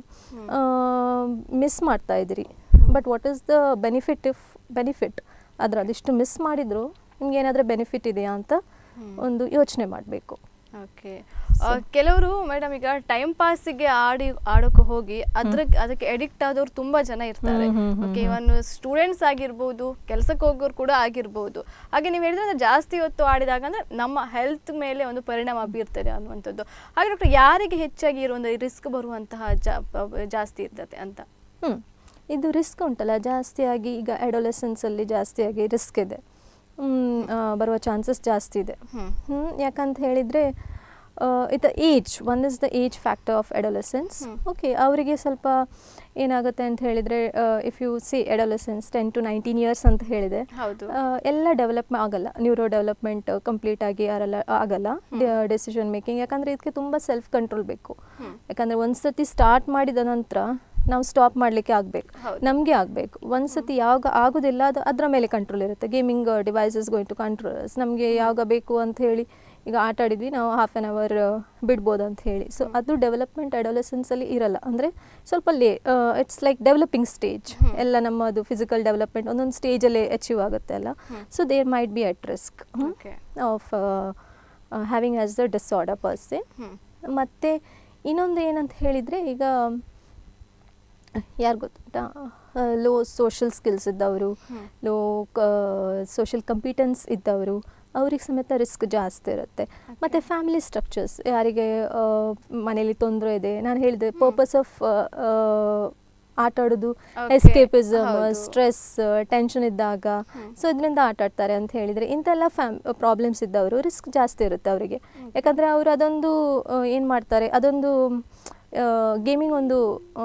ಮಿಸ್ ಮಾಡ್ತಾ ಇದ್ದೀರಿ. But what is the benefit if benefit ಅದರ ಅದಿಷ್ಟು ಮಿಸ್ ಮಾಡಿದ್ರು ನಿಮ್ಗೆ ಏನಾದರೂ ಬೆನಿಫಿಟ್ ಇದೆಯಾ ಅಂತ ಒಂದು ಯೋಚನೆ ಮಾಡಬೇಕು. ಓಕೆ, ಕೆಲವರು ಮೇಡಮ್ ಈಗ ಟೈಮ್ ಪಾಸಿಗೆ ಆಡಿ ಆಡೋಕೆ ಹೋಗಿ ಅದ್ರ ಅದಕ್ಕೆ ಅಡಿಕ್ಟ್ ಆದವ್ರು ತುಂಬಾ ಜನ ಇರ್ತಾರೆ. ಓಕೆ, ಇವನ್ ಸ್ಟೂಡೆಂಟ್ಸ್ ಆಗಿರ್ಬೋದು, ಕೆಲಸಕ್ಕೆ ಹೋಗೋರು ಕೂಡ ಆಗಿರ್ಬೋದು. ಹಾಗೆ ನೀವು ಹೇಳಿದ್ರೆ ಜಾಸ್ತಿ ಹೊತ್ತು ಆಡಿದಾಗ ಅಂದ್ರೆ ನಮ್ಮ ಹೆಲ್ತ್ ಮೇಲೆ ಒಂದು ಪರಿಣಾಮ ಬೀರ್ತದೆ ಅನ್ನುವಂಥದ್ದು. ಹಾಗೆ ಡಾಕ್ಟರ್, ಯಾರಿಗೆ ಹೆಚ್ಚಾಗಿ ಇರೋ ಒಂದು ರಿಸ್ಕ್ ಬರುವಂತಹ ಜಾಸ್ತಿ ಇರ್ತದೆ ಅಂತ? ಹ್ಞೂ ಇದು ರಿಸ್ಕ್ ಉಂಟಲ್ಲ ಜಾಸ್ತಿಯಾಗಿ, ಈಗ ಅಡೋಲೆಸೆನ್ಸಲ್ಲಿ ಜಾಸ್ತಿಯಾಗಿ ರಿಸ್ಕ್ ಇದೆ, ಬರುವ ಚಾನ್ಸಸ್ ಜಾಸ್ತಿ ಇದೆ. ಹ್ಞೂ ಯಾಕಂತ ಹೇಳಿದರೆ ಇದು age, one is the age factor of adolescence. Okay, ಅವರಿಗೆ ಸ್ವಲ್ಪ ಏನಾಗುತ್ತೆ ಅಂತ ಹೇಳಿದರೆ, if you see adolescence ten to nineteen years ಅಂತ ಹೇಳಿದೆ, ಎಲ್ಲ ಡೆವಲಪ್ ಆಗಲ್ಲ, ನ್ಯೂರೋ ಡೆವಲಪ್ಮೆಂಟ್ ಕಂಪ್ಲೀಟ್ ಆಗಿ ಯಾರೆಲ್ಲ ಆಗಲ್ಲ, ಡೆಸಿಷನ್ ಮೇಕಿಂಗ್. ಯಾಕಂದರೆ ಇದಕ್ಕೆ ತುಂಬ ಸೆಲ್ಫ್ ಕಂಟ್ರೋಲ್ ಬೇಕು. ಯಾಕಂದರೆ ಒಂದು ಸತಿ ಸ್ಟಾರ್ಟ್ ಮಾಡಿದ ನಂತರ ನಾವು ಸ್ಟಾಪ್ ಮಾಡಲಿಕ್ಕೆ ಆಗಬೇಕು, ನಮಗೆ ಆಗಬೇಕು. ಒಂದು ಸತಿ ಯಾವಾಗ ಆಗೋದಿಲ್ಲ ಅದು ಅದರ ಮೇಲೆ ಕಂಟ್ರೋಲ್ ಇರುತ್ತೆ. Gaming devices going to controls, ನಮಗೆ ಯಾವಾಗ ಬೇಕು ಅಂತ ಹೇಳಿ ಈಗ ಆಟ ಆಡಿದ್ವಿ ನಾವು ಹಾಫ್ ಆನ್ ಅವರ್ ಬಿಡ್ಬೋದು ಅಂತ ಹೇಳಿ. ಸೊ ಅದು ಡೆವಲಪ್ಮೆಂಟ್ ಅಡೋಲೆಸೆನ್ಸಲ್ಲಿ ಇರಲ್ಲ, ಅಂದರೆ ಸ್ವಲ್ಪ ಲೇ ಇಟ್ಸ್ ಲೈಕ್ ಡೆವಲಪಿಂಗ್ ಸ್ಟೇಜ್. ಎಲ್ಲ ನಮ್ಮದು ಫಿಸಿಕಲ್ ಡೆವಲಪ್ಮೆಂಟ್ ಒಂದೊಂದು ಸ್ಟೇಜಲ್ಲಿ ಅಚೀವ್ ಆಗುತ್ತೆ ಅಲ್ಲ. So there might be at risk of having as the disorder per se. ಮತ್ತು ಇನ್ನೊಂದು ಏನಂತ ಹೇಳಿದರೆ, ಈಗ ಯಾರು ಗೊತ್ತಾ, ಲೋ ಸೋಷಲ್ ಸ್ಕಿಲ್ಸ್ ಇದ್ದವರು, ಲೋ ಸೋಷಲ್ ಕಂಪಿಟೆನ್ಸ್ ಇದ್ದವರು, ಅವ್ರಿಗೆ ಸಮೇತ ರಿಸ್ಕ್ ಜಾಸ್ತಿ ಇರುತ್ತೆ. ಮತ್ತು ಫ್ಯಾಮಿಲಿ ಸ್ಟ್ರಕ್ಚರ್ಸ್, ಯಾರಿಗೆ ಮನೇಲಿ ತೊಂದರೆ ಇದೆ, ನಾನು ಹೇಳಿದೆ ಪರ್ಪಸ್ ಆಫ್ ಆಟ ಆಡೋದು, Okay. ಎಸ್ಕೇಪಿಸಮ್, ಹೌದು. ಸ್ಟ್ರೆಸ್, ಟೆನ್ಷನ್ ಇದ್ದಾಗ ಸೊ ಇದರಿಂದ ಆಟ ಆಡ್ತಾರೆ ಅಂತ ಹೇಳಿದರೆ ಇಂಥೆಲ್ಲ ಫ್ಯಾಮ್ ಪ್ರಾಬ್ಲಮ್ಸ್ ಇದ್ದವರು ರಿಸ್ಕ್ ಜಾಸ್ತಿ ಇರುತ್ತೆ ಅವರಿಗೆ. ಯಾಕಂದರೆ ಅವರು ಅದೊಂದು ಏನು ಮಾಡ್ತಾರೆ, ಅದೊಂದು ಗೇಮಿಂಗ್ ಒಂದು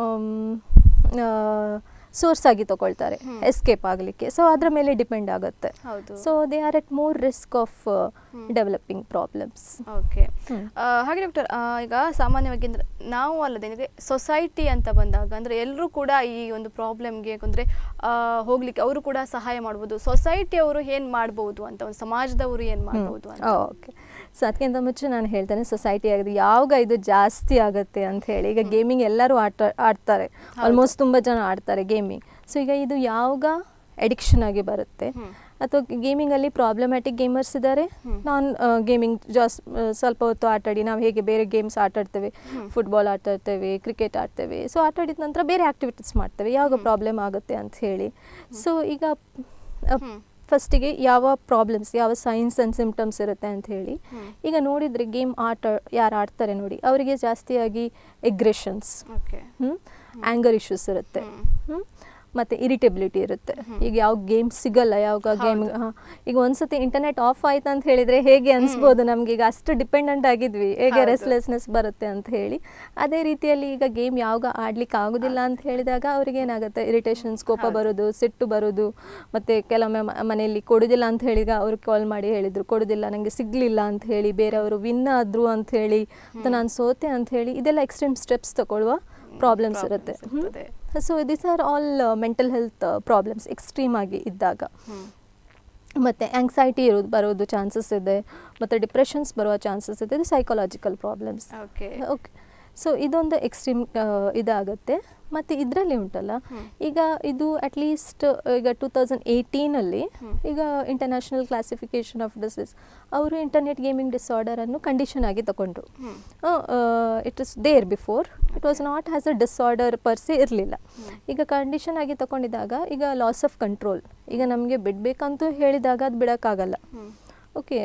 ಸೋರ್ಸ್ ಆಗಿ ತಗೊಳ್ತಾರೆ ಎಸ್ಕೇಪ್ ಆಗಲಿಕ್ಕೆ. ಸೊ ಅದರ ಮೇಲೆ ಡಿಪೆಂಡ್ ಆಗುತ್ತೆ. ಹೌದು. So they are at more risk of developing problems. Okay. ಹಾಗೆ ಡಾಕ್ಟರ್, ಈಗ ಸಾಮಾನ್ಯವಾಗಿ ಅಂದರೆ ನಾವು ಅಲ್ಲದೆ ಅಂದರೆ ಸೊಸೈಟಿ ಅಂತ ಬಂದಾಗ ಅಂದರೆ ಎಲ್ಲರೂ ಕೂಡ ಈ ಒಂದು ಪ್ರಾಬ್ಲಮ್ಗೆ ಅಂದರೆ ಹೋಗ್ಲಿಕ್ಕೆ ಅವರು ಕೂಡ ಸಹಾಯ ಮಾಡ್ಬೋದು. ಸೊಸೈಟಿಯವರು ಏನು ಮಾಡ್ಬೋದು ಅಂತ, ಒಂದು ಸಮಾಜದವರು ಏನು ಮಾಡ್ಬೋದು ಅಂತ. ಓಕೆ. ಸೊ ಅದಕ್ಕಿಂತ ಮುಂಚೆ ನಾನು ಹೇಳ್ತೇನೆ ಸೊಸೈಟಿ ಆಗಿದೆ ಯಾವಾಗ ಇದು ಜಾಸ್ತಿ ಆಗುತ್ತೆ ಅಂತ ಹೇಳಿ. ಈಗ ಗೇಮಿಂಗ್ ಎಲ್ಲರೂ ಆಟ ಆಡ್ತಾರೆ, ಆಲ್ಮೋಸ್ಟ್ ತುಂಬ ಜನ ಆಡ್ತಾರೆ ಗೇಮಿಂಗ್. ಸೊ ಈಗ ಇದು ಯಾವಾಗ ಅಡಿಕ್ಷನ್ ಆಗಿ ಬರುತ್ತೆ ಅಥವಾ ಗೇಮಿಂಗಲ್ಲಿ ಪ್ರಾಬ್ಲಮ್ಯಾಟಿಕ್ ಗೇಮರ್ಸ್ ಇದ್ದಾರೆ, ನಾನ್ ಗೇಮಿಂಗ್ ಜಾಸ್ತಿ ಸ್ವಲ್ಪ ಹೊತ್ತು ಆಟಾಡಿ ನಾವು ಹೇಗೆ ಬೇರೆ ಗೇಮ್ಸ್ ಆಟಾಡ್ತೇವೆ, ಫುಟ್ಬಾಲ್ ಆಟಾಡ್ತೇವೆ, ಕ್ರಿಕೆಟ್ ಆಡ್ತೇವೆ. ಸೊ ಆಟಾಡಿದ ನಂತರ ಬೇರೆ ಆ್ಯಕ್ಟಿವಿಟೀಸ್ ಮಾಡ್ತೇವೆ ಯಾವಾಗ ಪ್ರಾಬ್ಲಮ್ ಆಗುತ್ತೆ ಅಂತ ಹೇಳಿ. ಸೊ ಈಗ ಫಸ್ಟಿಗೆ ಯಾವ ಪ್ರಾಬ್ಲಮ್ಸ್, ಯಾವ ಸೈನ್ಸ್ ಆ್ಯಂಡ್ ಸಿಂಪ್ಟಮ್ಸ್ ಇರುತ್ತೆ ಅಂತ ಹೇಳಿ ಈಗ ನೋಡಿದರೆ ಗೇಮ್ ಆಟ ಯಾರು ಆಡ್ತಾರೆ ನೋಡಿ ಅವರಿಗೆ ಜಾಸ್ತಿಯಾಗಿ ಎಗ್ರೆಷನ್ಸ್, ಆ್ಯಂಗರ್ ಇಶ್ಯೂಸ್ ಇರುತ್ತೆ, ಮತ್ತು ಇರಿಟೇಬಿಲಿಟಿ ಇರುತ್ತೆ. ಈಗ ಯಾವ ಗೇಮ್ ಸಿಗಲ್ಲ, ಯಾವಾಗ ಗೇಮ್ ಈಗ ಒಂದ್ಸತಿ ಇಂಟರ್ನೆಟ್ ಆಫ್ ಆಯ್ತು ಅಂತ ಹೇಳಿದರೆ ಹೇಗೆ ಅನಿಸ್ಬೋದು ನಮಗೆ, ಈಗ ಅಷ್ಟು ಡಿಪೆಂಡೆಂಟ್ ಆಗಿದ್ವಿ, ಹೇಗೆ ರೆಸ್ಲೆಸ್ನೆಸ್ ಬರುತ್ತೆ ಅಂತ ಹೇಳಿ. ಅದೇ ರೀತಿಯಲ್ಲಿ ಈಗ ಗೇಮ್ ಯಾವಾಗ ಆಡ್ಲಿಕ್ಕೆ ಆಗೋದಿಲ್ಲ ಅಂತ ಹೇಳಿದಾಗ ಅವ್ರಿಗೆ ಏನಾಗುತ್ತೆ, ಇರಿಟೇಷನ್ಸ್, ಕೋಪ ಬರೋದು, ಸಿಟ್ಟು ಬರೋದು. ಮತ್ತು ಕೆಲವೊಮ್ಮೆ ಮನೆಯಲ್ಲಿ ಕೊಡೋದಿಲ್ಲ ಅಂತ ಹೇಳಿಗ ಅವ್ರಿಗೆ ಕಾಲ್ ಮಾಡಿ ಹೇಳಿದರು ಕೊಡೋದಿಲ್ಲ, ನನಗೆ ಸಿಗಲಿಲ್ಲ ಅಂತ ಹೇಳಿ, ಬೇರೆಯವರು ವಿನ್ ಆದರು ಅಂತ ಹೇಳಿ, ಮತ್ತು ನಾನು ಸೋತೆ ಅಂತ ಹೇಳಿ, ಇದೆಲ್ಲ ಎಕ್ಸ್ಟ್ರೀಮ್ ಸ್ಟೆಪ್ಸ್ ತಗೊಳ್ಳುವ ಪ್ರಾಬ್ಲಮ್ಸ್ ಇರುತ್ತೆ. So this are all mental health problems extreme ಆಗಿ ಇದ್ದಾಗ. ಮತ್ತು ಆಂಗ್ಸೈಟಿ ಇರೋದು ಬರೋದು ಚಾನ್ಸಸ್ ಇದೆ, ಮತ್ತು ಡಿಪ್ರೆಷನ್ಸ್ ಬರುವ ಚಾನ್ಸಸ್ ಇದೆ. ಇದು psychological problems. Okay okay. So ಇದೊಂದು ಎಕ್ಸ್ಟ್ರೀಮ್ ಇದಾಗುತ್ತೆ. ಮತ್ತು ಇದರಲ್ಲಿ ಉಂಟಲ್ಲ ಈಗ ಇದು ಅಟ್ಲೀಸ್ಟ್ ಈಗ ಟೂ ತೌಸಂಡ್ ಏಯ್ಟೀನಲ್ಲಿ ಈಗ ಇಂಟರ್ನ್ಯಾಷನಲ್ ಕ್ಲಾಸಿಫಿಕೇಶನ್ ಆಫ್ ಡಿಸೀಸ್ ಅವರು ಇಂಟರ್ನೆಟ್ ಗೇಮಿಂಗ್ ಡಿಸಾರ್ಡರನ್ನು ಕಂಡೀಷನ್ ಆಗಿ ತಗೊಂಡ್ರು. It is there before, it was not has a disorder per se ಇರಲಿಲ್ಲ. ಈಗ ಕಂಡೀಷನ್ ಆಗಿ ತಗೊಂಡಿದಾಗ ಈಗ ಲಾಸ್ ಆಫ್ ಕಂಟ್ರೋಲ್, ಈಗ ನಮಗೆ ಬಿಡಬೇಕಂತೂ ಹೇಳಿದಾಗ ಅದು ಬಿಡೋಕ್ಕಾಗಲ್ಲ. ಓಕೆ.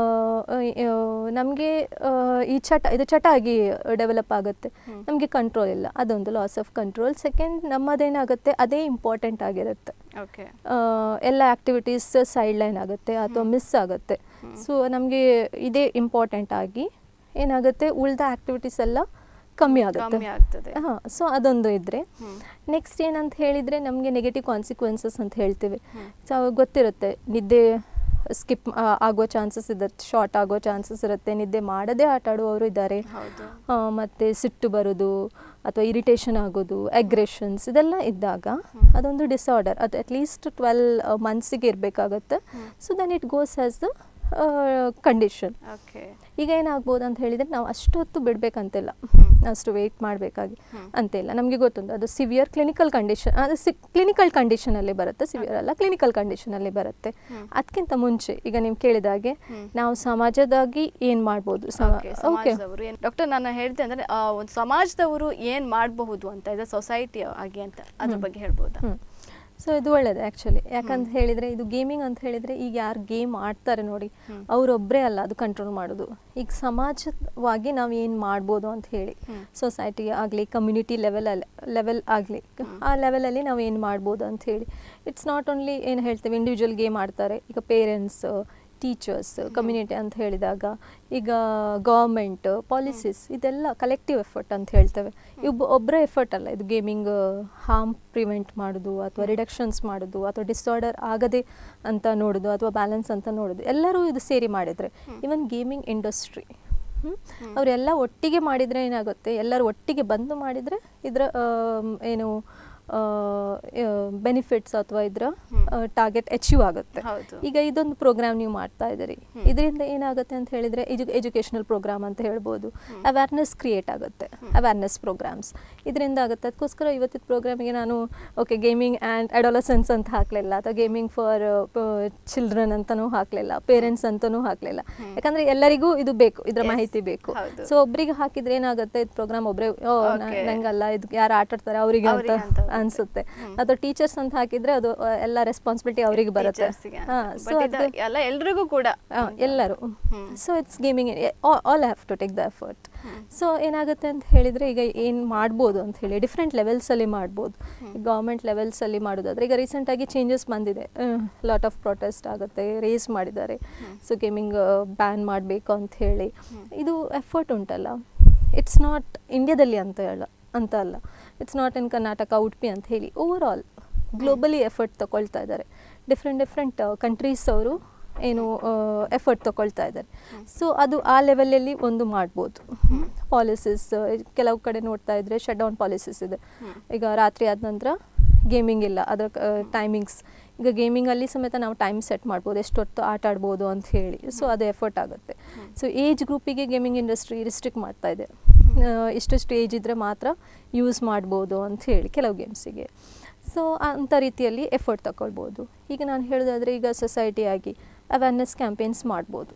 ನಮಗೆ ಈ ಚಟ ಇದು ಚಟ ಆಗಿ ಡೆವಲಪ್ ಆಗುತ್ತೆ, ನಮಗೆ ಕಂಟ್ರೋಲ್ ಇಲ್ಲ, ಅದೊಂದು ಲಾಸ್ ಆಫ್ ಕಂಟ್ರೋಲ್. ಸೆಕೆಂಡ್ ನಮ್ಮದೇನಾಗುತ್ತೆ ಅದೇ ಇಂಪಾರ್ಟೆಂಟ್ ಆಗಿರುತ್ತೆ, ಎಲ್ಲ ಆ್ಯಕ್ಟಿವಿಟೀಸ್ ಸೈಡ್ ಲೈನ್ ಆಗುತ್ತೆ ಅಥವಾ ಮಿಸ್ ಆಗುತ್ತೆ. ಸೊ ನಮಗೆ ಇದೇ ಇಂಪಾರ್ಟೆಂಟ್ ಆಗಿ ಏನಾಗುತ್ತೆ ಉಳಿದ ಆ್ಯಕ್ಟಿವಿಟೀಸ್ ಎಲ್ಲ ಕಮ್ಮಿ ಆಗುತ್ತೆ. ಹಾಂ. ಸೊ ಅದೊಂದು ಇದ್ದರೆ ನೆಕ್ಸ್ಟ್ ಏನಂತ ಹೇಳಿದರೆ ನಮಗೆ ನೆಗೆಟಿವ್ ಕಾನ್ಸಿಕ್ವೆನ್ಸಸ್ ಅಂತ ಹೇಳ್ತೀವಿ. ಸೊ ಗೊತ್ತಿರುತ್ತೆ ನಿದ್ದೆ ಸ್ಕಿಪ್ ಆಗೋ ಚಾನ್ಸಸ್ ಇರುತ್ತೆ, ಶಾರ್ಟ್ ಆಗೋ ಚಾನ್ಸಸ್ ಇರುತ್ತೆ, ನಿದ್ದೆ ಮಾಡದೇ ಆಟ ಆಡುವವರು ಇದ್ದಾರೆ, ಮತ್ತು ಸಿಟ್ಟು ಬರೋದು ಅಥವಾ ಇರಿಟೇಷನ್ ಆಗೋದು, ಅಗ್ರೆಷನ್ಸ್ ಇದೆಲ್ಲ ಇದ್ದಾಗ ಅದೊಂದು ಡಿಸಾರ್ಡರ್. ಅದು ಅಟ್ಲೀಸ್ಟ್ ಟ್ವೆಲ್ ಮಂತ್ಸಿಗೆ ಇರಬೇಕಾಗುತ್ತೆ. So then it goes as the condition. ಈಗ ಏನಾಗ್ಬೋದು ಅಂತ ಹೇಳಿದರೆ ನಾವು ಅಷ್ಟು ಹೊತ್ತು ಬಿಡಬೇಕಂತಿಲ್ಲ, ಅಷ್ಟು ವೆಯ್ಟ್ ಮಾಡಬೇಕಾಗಿ ಅಂತಿಲ್ಲ. ನಮಗೆ ಗೊತ್ತುಂಟು ಅದು ಸಿವಿಯರ್ ಕ್ಲಿನಿಕಲ್ ಕಂಡೀಷನ್, ಅದು ಸಿ ಕ್ಲಿನಿಕಲ್ ಕಂಡೀಷನಲ್ಲಿ ಬರುತ್ತೆ, ಸಿವಿಯರ್ ಅಲ್ಲ ಕ್ಲಿನಿಕಲ್ ಕಂಡೀಷನಲ್ಲಿ ಬರುತ್ತೆ. ಅದಕ್ಕಿಂತ ಮುಂಚೆ ಈಗ ನೀವು ಕೇಳಿದಾಗೆ ನಾವು ಸಮಾಜದಾಗಿ ಏನು ಮಾಡ್ಬೋದು. ಓಕೆ ಡಾಕ್ಟರ್, ನಾನು ಹೇಳ್ತೆ ಅಂದರೆ ಒಂದು ಸಮಾಜದವರು ಏನು ಮಾಡಬಹುದು ಅಂತ ಇದೆ ಸೊಸೈಟಿ ಆಗಿ ಅಂತ ಅದ್ರ ಬಗ್ಗೆ ಹೇಳ್ಬೋದಾ? ಸೊ ಇದು ಒಳ್ಳೆಯದು ಆ್ಯಕ್ಚುಲಿ. ಯಾಕಂತ ಹೇಳಿದರೆ ಇದು ಗೇಮಿಂಗ್ ಅಂತ ಹೇಳಿದರೆ ಈಗ ಯಾರು ಗೇಮ್ ಆಡ್ತಾರೆ ನೋಡಿ ಅವರೊಬ್ಬರೇ ಅಲ್ಲ ಅದು ಕಂಟ್ರೋಲ್ ಮಾಡೋದು. ಈಗ ಸಮಾಜವಾಗಿ ನಾವು ಏನು ಮಾಡ್ಬೋದು ಅಂತ ಹೇಳಿ ಸೊಸೈಟಿ ಆಗಲಿ ಕಮ್ಯುನಿಟಿ ಲೆವೆಲಲ್ಲಿ ಲೆವೆಲ್ ಆಗಲಿ ಆ ಲೆವೆಲಲ್ಲಿ ನಾವು ಏನು ಮಾಡ್ಬೋದು ಅಂತ ಹೇಳಿ. ಇಟ್ಸ್ ನಾಟ್ ಓನ್ಲಿ ಏನು ಹೇಳ್ತೇವೆ ಇಂಡಿವಿಜುವಲ್ ಗೇಮ್ ಆಡ್ತಾರೆ, ಈಗ ಪೇರೆಂಟ್ಸ್, ಟೀಚರ್ಸ್, ಕಮ್ಯುನಿಟಿ ಅಂತ ಹೇಳಿದಾಗ ಈಗ ಗೌರ್ಮೆಂಟ್ ಪಾಲಿಸೀಸ್ ಇದೆಲ್ಲ ಕಲೆಕ್ಟಿವ್ ಎಫರ್ಟ್ ಅಂತ ಹೇಳ್ತೇವೆ. ಇಬ್ಬ ಒಬ್ಬರ ಎಫರ್ಟ್ ಅಲ್ಲ ಇದು. ಗೇಮಿಂಗ್ ಹಾರ್ಮ್ ಪ್ರಿವೆಂಟ್ ಮಾಡೋದು ಅಥವಾ ರಿಡಕ್ಷನ್ಸ್ ಮಾಡೋದು ಅಥವಾ ಡಿಸಾರ್ಡರ್ ಆಗದೆ ಅಂತ ನೋಡೋದು ಅಥವಾ ಬ್ಯಾಲೆನ್ಸ್ ಅಂತ ನೋಡೋದು ಎಲ್ಲರೂ ಇದು ಸೇರಿ ಮಾಡಿದರೆ, ಇವನ್ ಗೇಮಿಂಗ್ ಇಂಡಸ್ಟ್ರಿ ಅವರೆಲ್ಲ ಒಟ್ಟಿಗೆ ಮಾಡಿದರೆ ಏನಾಗುತ್ತೆ, ಎಲ್ಲರೂ ಒಟ್ಟಿಗೆ ಬಂದು ಮಾಡಿದರೆ ಇದರ ಏನು ಬೆನಿಫಿಟ್ಸ್ ಅಥವಾ ಇದರ ಟಾರ್ಗೆಟ್ ಅಚೀವ್ ಆಗುತ್ತೆ. ಈಗ ಇದೊಂದು ಪ್ರೋಗ್ರಾಮ್ ನೀವು ಮಾಡ್ತಾ ಇದ್ದೀರಿ, ಇದರಿಂದ ಏನಾಗುತ್ತೆ ಅಂತ ಹೇಳಿದರೆ ಎಜು ಎಜುಕೇಷನಲ್ ಪ್ರೋಗ್ರಾಮ್ ಅಂತ ಹೇಳ್ಬೋದು, ಅವೇರ್ನೆಸ್ ಕ್ರಿಯೇಟ್ ಆಗುತ್ತೆ, ಅವೇರ್ನೆಸ್ ಪ್ರೋಗ್ರಾಮ್ಸ್ ಇದರಿಂದ ಆಗುತ್ತೆ. ಅದಕ್ಕೋಸ್ಕರ ಇವತ್ತಿನ ಪ್ರೋಗ್ರಾಮಿಗೆ ನಾನು ಓಕೆ ಗೇಮಿಂಗ್ ಆ್ಯಂಡ್ ಅಡೋಲಸೆನ್ಸ್ ಅಂತ ಹಾಕಲಿಲ್ಲ ಅಥವಾ ಗೇಮಿಂಗ್ ಫಾರ್ ಚಿಲ್ಡ್ರನ್ ಅಂತಲೂ ಹಾಕಲಿಲ್ಲ, ಪೇರೆಂಟ್ಸ್ ಅಂತಲೂ ಹಾಕಲಿಲ್ಲ. ಯಾಕಂದರೆ ಎಲ್ಲರಿಗೂ ಇದು ಬೇಕು, ಇದರ ಮಾಹಿತಿ ಬೇಕು. ಸೊ ಒಬ್ಬರಿಗೆ ಹಾಕಿದ್ರೆ ಏನಾಗುತ್ತೆ ಇದು ಪ್ರೋಗ್ರಾಮ್ ಒಬ್ಬರೇ ಓ ನಂಗಲ್ಲ ಇದು ಯಾರು ಆಟಾಡ್ತಾರೆ ಅವರಿಗೆ ಅಂತ ಅನ್ಸುತ್ತೆ. ಅಥವಾ ಟೀಚರ್ಸ್ ಅಂತ ಹಾಕಿದ್ರೆ ಅದು ಆ, ಎಲ್ಲ ರೆಸ್ಪಾನ್ಸಿಬಿಲಿಟಿ ಅವರಿಗೆ ಬರುತ್ತೆ. ಸೊ ಎಲ್ಲ ಎಲ್ರಿಗೂ ಕೂಡ ಎಲ್ಲರೂ so it's gaming all have to take the effort. So ಏನಾಗುತ್ತೆ ಅಂತ ಹೇಳಿದರೆ ಈಗ ಏನು ಮಾಡ್ಬೋದು ಅಂತ ಹೇಳಿ ಡಿಫ್ರೆಂಟ್ ಲೆವೆಲ್ಸಲ್ಲಿ ಮಾಡ್ಬೋದು. ಗೌರ್ಮೆಂಟ್ ಲೆವೆಲ್ಸಲ್ಲಿ ಮಾಡೋದಾದ್ರೆ ಈಗ ರೀಸೆಂಟಾಗಿ ಚೇಂಜಸ್ ಬಂದಿದೆ, ಲಾಟ್ ಆಫ್ ಪ್ರೊಟೆಸ್ಟ್ ಆಗುತ್ತೆ, ರೇಸ್ ಮಾಡಿದ್ದಾರೆ. ಸೊ ಗೇಮಿಂಗ್ ಬ್ಯಾನ್ ಮಾಡಬೇಕು ಅಂತ ಹೇಳಿ ಇದು ಎಫರ್ಟ್ ಉಂಟಲ್ಲ, ಇಟ್ಸ್ ನಾಟ್ ಇಂಡಿಯಾದಲ್ಲಿ ಅಂತ ಹೇಳ ಅಂತ ಅಲ್ಲ, it's not in Karnataka Udupi ಅಂತ ಹೇಳಿ ಓವರ್ ಆಲ್ ಗ್ಲೋಬಲಿ ಎಫರ್ಟ್ ತಗೊಳ್ತಾ ಇದ್ದಾರೆ. ಡಿಫ್ರೆಂಟ್ ಡಿಫ್ರೆಂಟ್ ಕಂಟ್ರೀಸ್ ಅವರು ಏನು ಎಫರ್ಟ್ ತಗೊಳ್ತಾ ಇದ್ದಾರೆ. ಸೊ ಅದು ಆ ಲೆವೆಲಲ್ಲಿ ಒಂದು ಮಾಡ್ಬೋದು. ಪಾಲಿಸೀಸ್ ಕೆಲವು ಕಡೆ ನೋಡ್ತಾ ಇದ್ದರೆ ಶಟ್ ಡೌನ್ ಪಾಲಿಸೀಸ್ ಇದೆ. ಈಗ ರಾತ್ರಿ ಆದ ನಂತರ ಗೇಮಿಂಗ್ ಇಲ್ಲ, ಅದರ ಟೈಮಿಂಗ್ಸ್ ಈಗ ಗೇಮಿಂಗಲ್ಲಿ ಸಮೇತ ನಾವು ಟೈಮ್ ಸೆಟ್ ಮಾಡ್ಬೋದು, ಎಷ್ಟೊತ್ತು ಆಟ ಆಡ್ಬೋದು ಅಂತ ಹೇಳಿ. ಸೊ ಅದು ಎಫರ್ಟ್ ಆಗುತ್ತೆ. ಸೊ ಏಜ್ ಗ್ರೂಪಿಗೆ ಗೇಮಿಂಗ್ ಇಂಡಸ್ಟ್ರಿ ರಿಸ್ಟ್ರಿಕ್ಟ್ ಮಾಡ್ತಾ ಇದೆ, ಇಷ್ಟಷ್ಟು ಏಜ್ ಇದ್ದರೆ ಮಾತ್ರ ಯೂಸ್ ಮಾಡ್ಬೋದು ಅಂತ ಹೇಳಿ ಕೆಲವು ಗೇಮ್ಸಿಗೆ. ಸೊ ಅಂಥ ರೀತಿಯಲ್ಲಿ ಎಫರ್ಟ್ ತಗೊಳ್ಬೋದು. ಈಗ ನಾನು ಹೇಳೋದಾದರೆ ಈಗ ಸೊಸೈಟಿಯಾಗಿ ಅವೇರ್ನೆಸ್ ಕ್ಯಾಂಪೇನ್ಸ್ ಮಾಡ್ಬೋದು.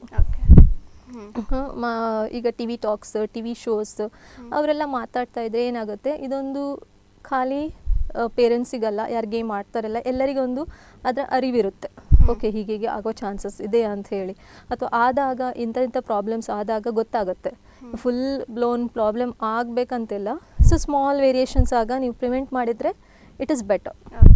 ಮಾ ಈಗ TV talks, TV shows ಅವರೆಲ್ಲ ಮಾತಾಡ್ತಾ ಇದ್ದರೆ ಏನಾಗುತ್ತೆ, ಇದೊಂದು ಖಾಲಿ ಪೇರೆಂಟ್ಸಿಗಲ್ಲ, ಯಾರು ಗೇಮ್ ಆಡ್ತಾರಲ್ಲ ಎಲ್ಲರಿಗೊಂದು ಅದರ ಅರಿವಿರುತ್ತೆ. ಓಕೆ ಹೀಗೆ ಹೀಗೆ ಆಗೋ ಚಾನ್ಸಸ್ ಇದೆ ಅಂತ ಹೇಳಿ, ಅಥವಾ ಆದಾಗ ಇಂಥ ಇಂಥ ಪ್ರಾಬ್ಲಮ್ಸ್ ಆದಾಗ ಗೊತ್ತಾಗುತ್ತೆ. ಫುಲ್ ಬ್ಲೋನ್ ಪ್ರಾಬ್ಲಮ್ ಆಗಬೇಕಂತಿಲ್ಲ. ಸೊ ಸ್ಮಾಲ್ ವೇರಿಯೇಷನ್ಸ್ ಆಗ ನೀವು ಪ್ರಿವೆಂಟ್ ಮಾಡಿದರೆ ಇಟ್ ಈಸ್ ಬೆಟರ್.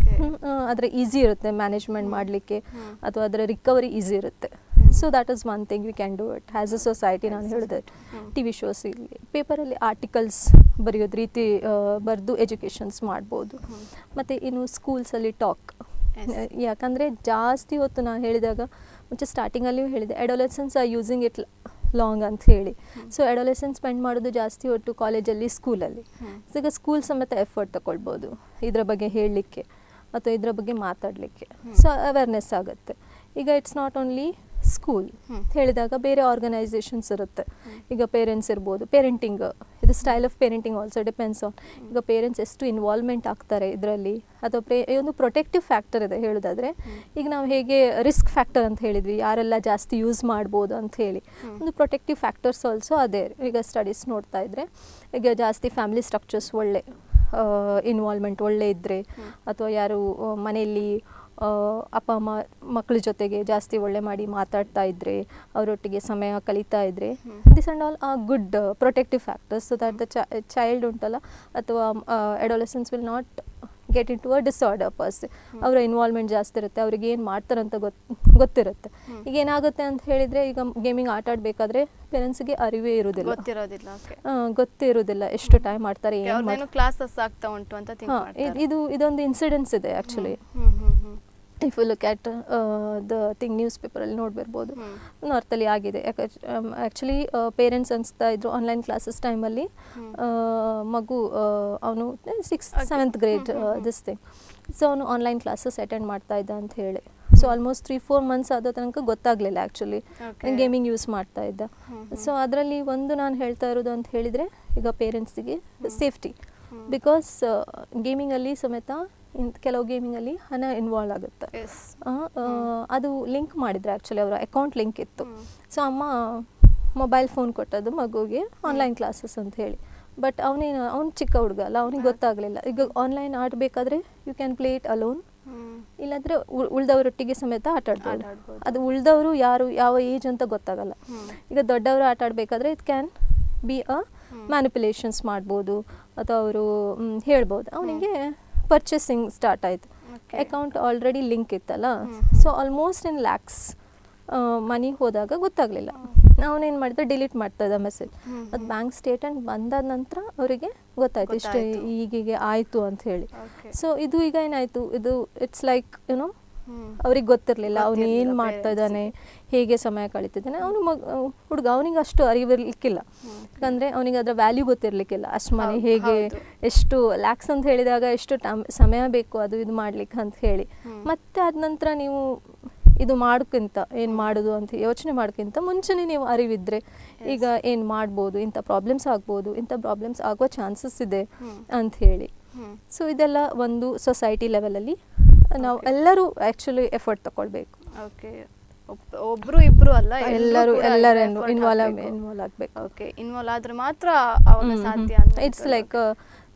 ಅದರ ಈಸಿ ಇರುತ್ತೆ ಮ್ಯಾನೇಜ್ಮೆಂಟ್ ಮಾಡಲಿಕ್ಕೆ, ಅಥವಾ ಅದರ ರಿಕವರಿ ಈಸಿ ಇರುತ್ತೆ. So that is one thing we can do it as a society. ನಾನು ಹೇಳಿದೆ ಟಿ ವಿ ಶೋಸ್ ಇಲ್ಲಿ ಪೇಪರಲ್ಲಿ ಆರ್ಟಿಕಲ್ಸ್ ಬರೆಯೋದು ರೀತಿ ಬರೆದು ಎಜುಕೇಷನ್ಸ್ ಮಾಡ್ಬೋದು. ಮತ್ತು ಇನ್ನು ಸ್ಕೂಲ್ಸಲ್ಲಿ ಟಾಕ್, ಯಾಕಂದರೆ ಜಾಸ್ತಿ ಹೊತ್ತು ನಾನು ಹೇಳಿದಾಗ ಮುಂಚೆ ಸ್ಟಾರ್ಟಿಂಗಲ್ಲಿಯೂ ಹೇಳಿದೆ adolescence are using it long ಅಂತ ಹೇಳಿ. ಸೊ ಅಡೋಲೆಸೆನ್ಸ್ ಸ್ಪೆಂಡ್ ಮಾಡೋದು ಜಾಸ್ತಿ ಹೊತ್ತು ಕಾಲೇಜಲ್ಲಿ, ಸ್ಕೂಲಲ್ಲಿ. ಸೊ ಈಗ ಸ್ಕೂಲ್ ಸಮೇತ ಎಫರ್ಟ್ ತಗೊಳ್ಬೋದು ಇದರ ಬಗ್ಗೆ ಹೇಳಲಿಕ್ಕೆ ಅಥವಾ ಇದರ ಬಗ್ಗೆ ಮಾತಾಡಲಿಕ್ಕೆ. ಸೊ ಅವೇರ್ನೆಸ್ ಆಗುತ್ತೆ. ಈಗ ಇಟ್ಸ್ ನಾಟ್ ಓನ್ಲಿ ಸ್ಕೂಲ್ ಹೇಳಿದಾಗ ಬೇರೆ ಆರ್ಗನೈಸೇಷನ್ಸ್ ಇರುತ್ತೆ. ಈಗ ಪೇರೆಂಟ್ಸ್ ಇರ್ಬೋದು, ಪೇರೆಂಟಿಂಗ್ ಇದು style of parenting also depends on ಈಗ ಪೇರೆಂಟ್ಸ್ ಎಷ್ಟು ಇನ್ವಾಲ್ವ್ಮೆಂಟ್ ಆಗ್ತಾರೆ ಇದರಲ್ಲಿ, ಅಥವಾ ಪ್ರೇ ಒಂದು ಪ್ರೊಟೆಕ್ಟಿವ್ ಫ್ಯಾಕ್ಟರ್ ಇದೆ ಹೇಳೋದಾದರೆ. ಈಗ ನಾವು ಹೇಗೆ ರಿಸ್ಕ್ ಫ್ಯಾಕ್ಟರ್ ಅಂತ ಹೇಳಿದ್ವಿ, ಯಾರೆಲ್ಲ ಜಾಸ್ತಿ ಯೂಸ್ ಮಾಡ್ಬೋದು ಅಂತ ಹೇಳಿ, ಒಂದು ಪ್ರೊಟೆಕ್ಟಿವ್ ಫ್ಯಾಕ್ಟರ್ಸ್ ಆಲ್ಸೋ ಅದೇ. ಈಗ ಸ್ಟಡೀಸ್ ನೋಡ್ತಾ ಇದ್ದರೆ ಈಗ ಜಾಸ್ತಿ ಫ್ಯಾಮಿಲಿ ಸ್ಟ್ರಕ್ಚರ್ಸ್ ಒಳ್ಳೆ ಇನ್ವಾಲ್ವ್ಮೆಂಟ್ ಒಳ್ಳೆ ಇದ್ದರೆ, ಅಥವಾ ಯಾರು ಮನೆಯಲ್ಲಿ ಅಪ್ಪ ಅಮ್ಮ ಮಕ್ಕಳ ಜೊತೆಗೆ ಜಾಸ್ತಿ ಒಳ್ಳೆ ಮಾಡಿ ಮಾತಾಡ್ತಾ ಇದ್ದರೆ, ಅವರೊಟ್ಟಿಗೆ ಸಮಯ ಕಳೀತಾ ಇದ್ದರೆ, this and all a good protective factors. So that the child ಉಂಟಲ್ಲ ಅಥವಾ adolescence will not get into a disorder person. ಅವರ ಇನ್ವಾಲ್ವ್ಮೆಂಟ್ ಜಾಸ್ತಿ ಇರುತ್ತೆ, ಅವ್ರಿಗೆ ಏನು ಮಾಡ್ತಾರಂತ ಗೊತ್ತು ಗೊತ್ತಿರುತ್ತೆ. ಈಗ ಏನಾಗುತ್ತೆ ಅಂತ ಹೇಳಿದರೆ, ಈಗ ಗೇಮಿಂಗ್ ಆಟ ಆಡಬೇಕಾದ್ರೆ ಪೇರೆಂಟ್ಸ್ಗೆ ಅರಿವೇ ಇರೋದಿಲ್ಲ, ಗೊತ್ತಿರೋದಿಲ್ಲ ಗೊತ್ತೇ ಇರೋದಿಲ್ಲ ಎಷ್ಟು ಟೈಮ್ ಮಾಡ್ತಾರೆ, ಏನು ಕ್ಲಾಸಸ್ ಆಗ್ತಾ ಉಂಟು ಅಂತ. ಇದು ಇದೊಂದು ಇನ್ಸಿಡೆನ್ಸ್ ಇದೆ actually. If you look at the thing news ಪೇಪರಲ್ಲಿ ನೋಡ್ಬಿರ್ಬೋದು, ನಾರ್ತಲ್ಲಿ ಆಗಿದೆ. ಯಾಕೆ ಆ್ಯಕ್ಚುಲಿ ಪೇರೆಂಟ್ಸ್ ಅನಿಸ್ತಾ ಇದ್ರು ಆನ್ಲೈನ್ ಕ್ಲಾಸಸ್ ಟೈಮಲ್ಲಿ ಮಗು ಅವನು sixth seventh grade this thing. So ಅವನು ಆನ್ಲೈನ್ ಕ್ಲಾಸಸ್ ಅಟೆಂಡ್ ಮಾಡ್ತಾ ಇದ್ದ ಅಂತ ಹೇಳಿ. So almost three four months ಆದ ತನಕ ಗೊತ್ತಾಗಲಿಲ್ಲ ಆ್ಯಕ್ಚುಲಿ ಗೇಮಿಂಗ್ ಯೂಸ್ ಮಾಡ್ತಾ ಇದ್ದ. ಸೊ ಅದರಲ್ಲಿ ಒಂದು ನಾನು ಹೇಳ್ತಾ ಇರೋದು ಅಂತ ಹೇಳಿದರೆ, ಈಗ ಪೇರೆಂಟ್ಸಿಗೆ ಸೇಫ್ಟಿ. ಬಿಕಾಸ್ ಗೇಮಿಂಗಲ್ಲಿ ಸಮೇತ ಕೆಲವು ಗೇಮಿಂಗಲ್ಲಿ ಹಣ ಇನ್ವಾಲ್ವ್ ಆಗುತ್ತೆ. ಅದು ಲಿಂಕ್ ಮಾಡಿದರೆ ಆ್ಯಕ್ಚುಲಿ ಅವರ ಅಕೌಂಟ್ ಲಿಂಕ್ ಇತ್ತು. ಸೊ ಅಮ್ಮ ಮೊಬೈಲ್ ಫೋನ್ ಕೊಟ್ಟದ್ದು ಮಗುಗೆ ಆನ್ಲೈನ್ ಕ್ಲಾಸಸ್ ಅಂತ ಹೇಳಿ. ಬಟ್ ಅವನೇನು ಅವ್ನು ಚಿಕ್ಕ ಹುಡುಗ ಅಲ್ಲ, ಅವ್ನಿಗೆ ಗೊತ್ತಾಗಲಿಲ್ಲ. ಈಗ ಆನ್ಲೈನ್ ಆಡಬೇಕಾದ್ರೆ you can play it alone, ಇಲ್ಲಾಂದರೆ ಉಳ್ದವರೊಟ್ಟಿಗೆ ಸಮೇತ ಆಟ ಆಡ್ಬೋದು. ಅದು ಉಳ್ದವರು ಯಾರು ಯಾವ ಏಜ್ ಅಂತ ಗೊತ್ತಾಗಲ್ಲ. ಈಗ ದೊಡ್ಡವರು ಆಟ ಆಡಬೇಕಾದ್ರೆ it can be a manipulations ಮಾಡ್ಬೋದು, ಅಥವಾ ಅವರು ಹೇಳ್ಬೋದು. ಅವನಿಗೆ ಪರ್ಚೇಸಿಂಗ್ ಸ್ಟಾರ್ಟ್ ಆಯಿತು, ಅಕೌಂಟ್ ಆಲ್ರೆಡಿ ಲಿಂಕ್ ಇತ್ತಲ್ಲ. So almost in lakhs money ಹೋದಾಗ ಗೊತ್ತಾಗಲಿಲ್ಲ. ಅವನೇನು ಮಾಡಿದ, ಡಿಲೀಟ್ ಮಾಡ್ತಾ ಇದ್ದ ಮೆಸೇಜ್. ಅದು ಬ್ಯಾಂಕ್ ಸ್ಟೇಟ್ಮೆಂಟ್ ಬಂದಾದ ನಂತರ ಅವರಿಗೆ ಗೊತ್ತಾಯ್ತು ಇಷ್ಟು ಈಗೀಗೆ ಆಯಿತು ಅಂತ ಹೇಳಿ. ಸೊ ಇದು ಈಗ ಏನಾಯಿತು, ಇದು ಇಟ್ಸ್ ಲೈಕ್ ಯುನೋ ಅವ್ರಿಗೆ ಗೊತ್ತಿರಲಿಲ್ಲ ಅವನು ಏನು ಮಾಡ್ತಾ ಇದ್ದಾನೆ, ಹೇಗೆ ಸಮಯ ಕಳೀತಿದ್ದಾನೆ. ಅವನು ಮಗ ಹುಡುಗ ಅವನಿಗೆ ಅಷ್ಟು ಅರಿವಿರ್ಲಿಕ್ಕಿಲ್ಲ, ಯಾಕಂದರೆ ಅವನಿಗೆ ಅದರ ವ್ಯಾಲ್ಯೂ ಗೊತ್ತಿರಲಿಕ್ಕಿಲ್ಲ. ಅಷ್ಟು ಮನೆ ಹೇಗೆ ಎಷ್ಟು ಲ್ಯಾಕ್ಸ್ ಅಂತ ಹೇಳಿದಾಗ ಎಷ್ಟು ಟೈಮ್ ಸಮಯ ಬೇಕು ಅದು ಇದು ಮಾಡ್ಲಿಕ್ಕೆ ಅಂತ ಹೇಳಿ. ಮತ್ತು ಅದ ನಂತರ ನೀವು ಇದು ಮಾಡೋಕ್ಕಿಂತ ಏನು ಮಾಡೋದು ಅಂತ ಯೋಚನೆ ಮಾಡೋಕ್ಕಿಂತ ಮುಂಚೆನೇ ನೀವು ಅರಿವಿದ್ರೆ ಈಗ ಏನು ಮಾಡ್ಬೋದು, ಇಂಥ ಪ್ರಾಬ್ಲಮ್ಸ್ ಆಗ್ಬೋದು, ಇಂಥ ಪ್ರಾಬ್ಲಮ್ಸ್ ಆಗೋ ಚಾನ್ಸಸ್ ಇದೆ ಅಂತ ಹೇಳಿ. ಸೊ ಇದೆಲ್ಲ ಒಂದು ಸೊಸೈಟಿ ಲೆವೆಲಲ್ಲಿ ನಾವು ಎಲ್ಲರೂ ಆ್ಯಕ್ಚುಲಿ ಎಫರ್ಟ್ ತಗೊಳ್ಬೇಕು. ಓಕೆ, ಒಬ್ರು ಇಬ್ರು ಅಲ್ಲ, ಎಲ್ಲರೂ ಎಲ್ಲರೂ ಇನ್ವಾಲ್ವ್ ಇನ್ವಾಲ್ವ್ ಆಗಬೇಕು. ಓಕೆ, ಇನ್ವಾಲ್ವ್ ಆದ್ರೆ ಮಾತ್ರ ಅವಾಗ ಸಾಧ್ಯ. ಇಟ್ಸ್ ಲೈಕ್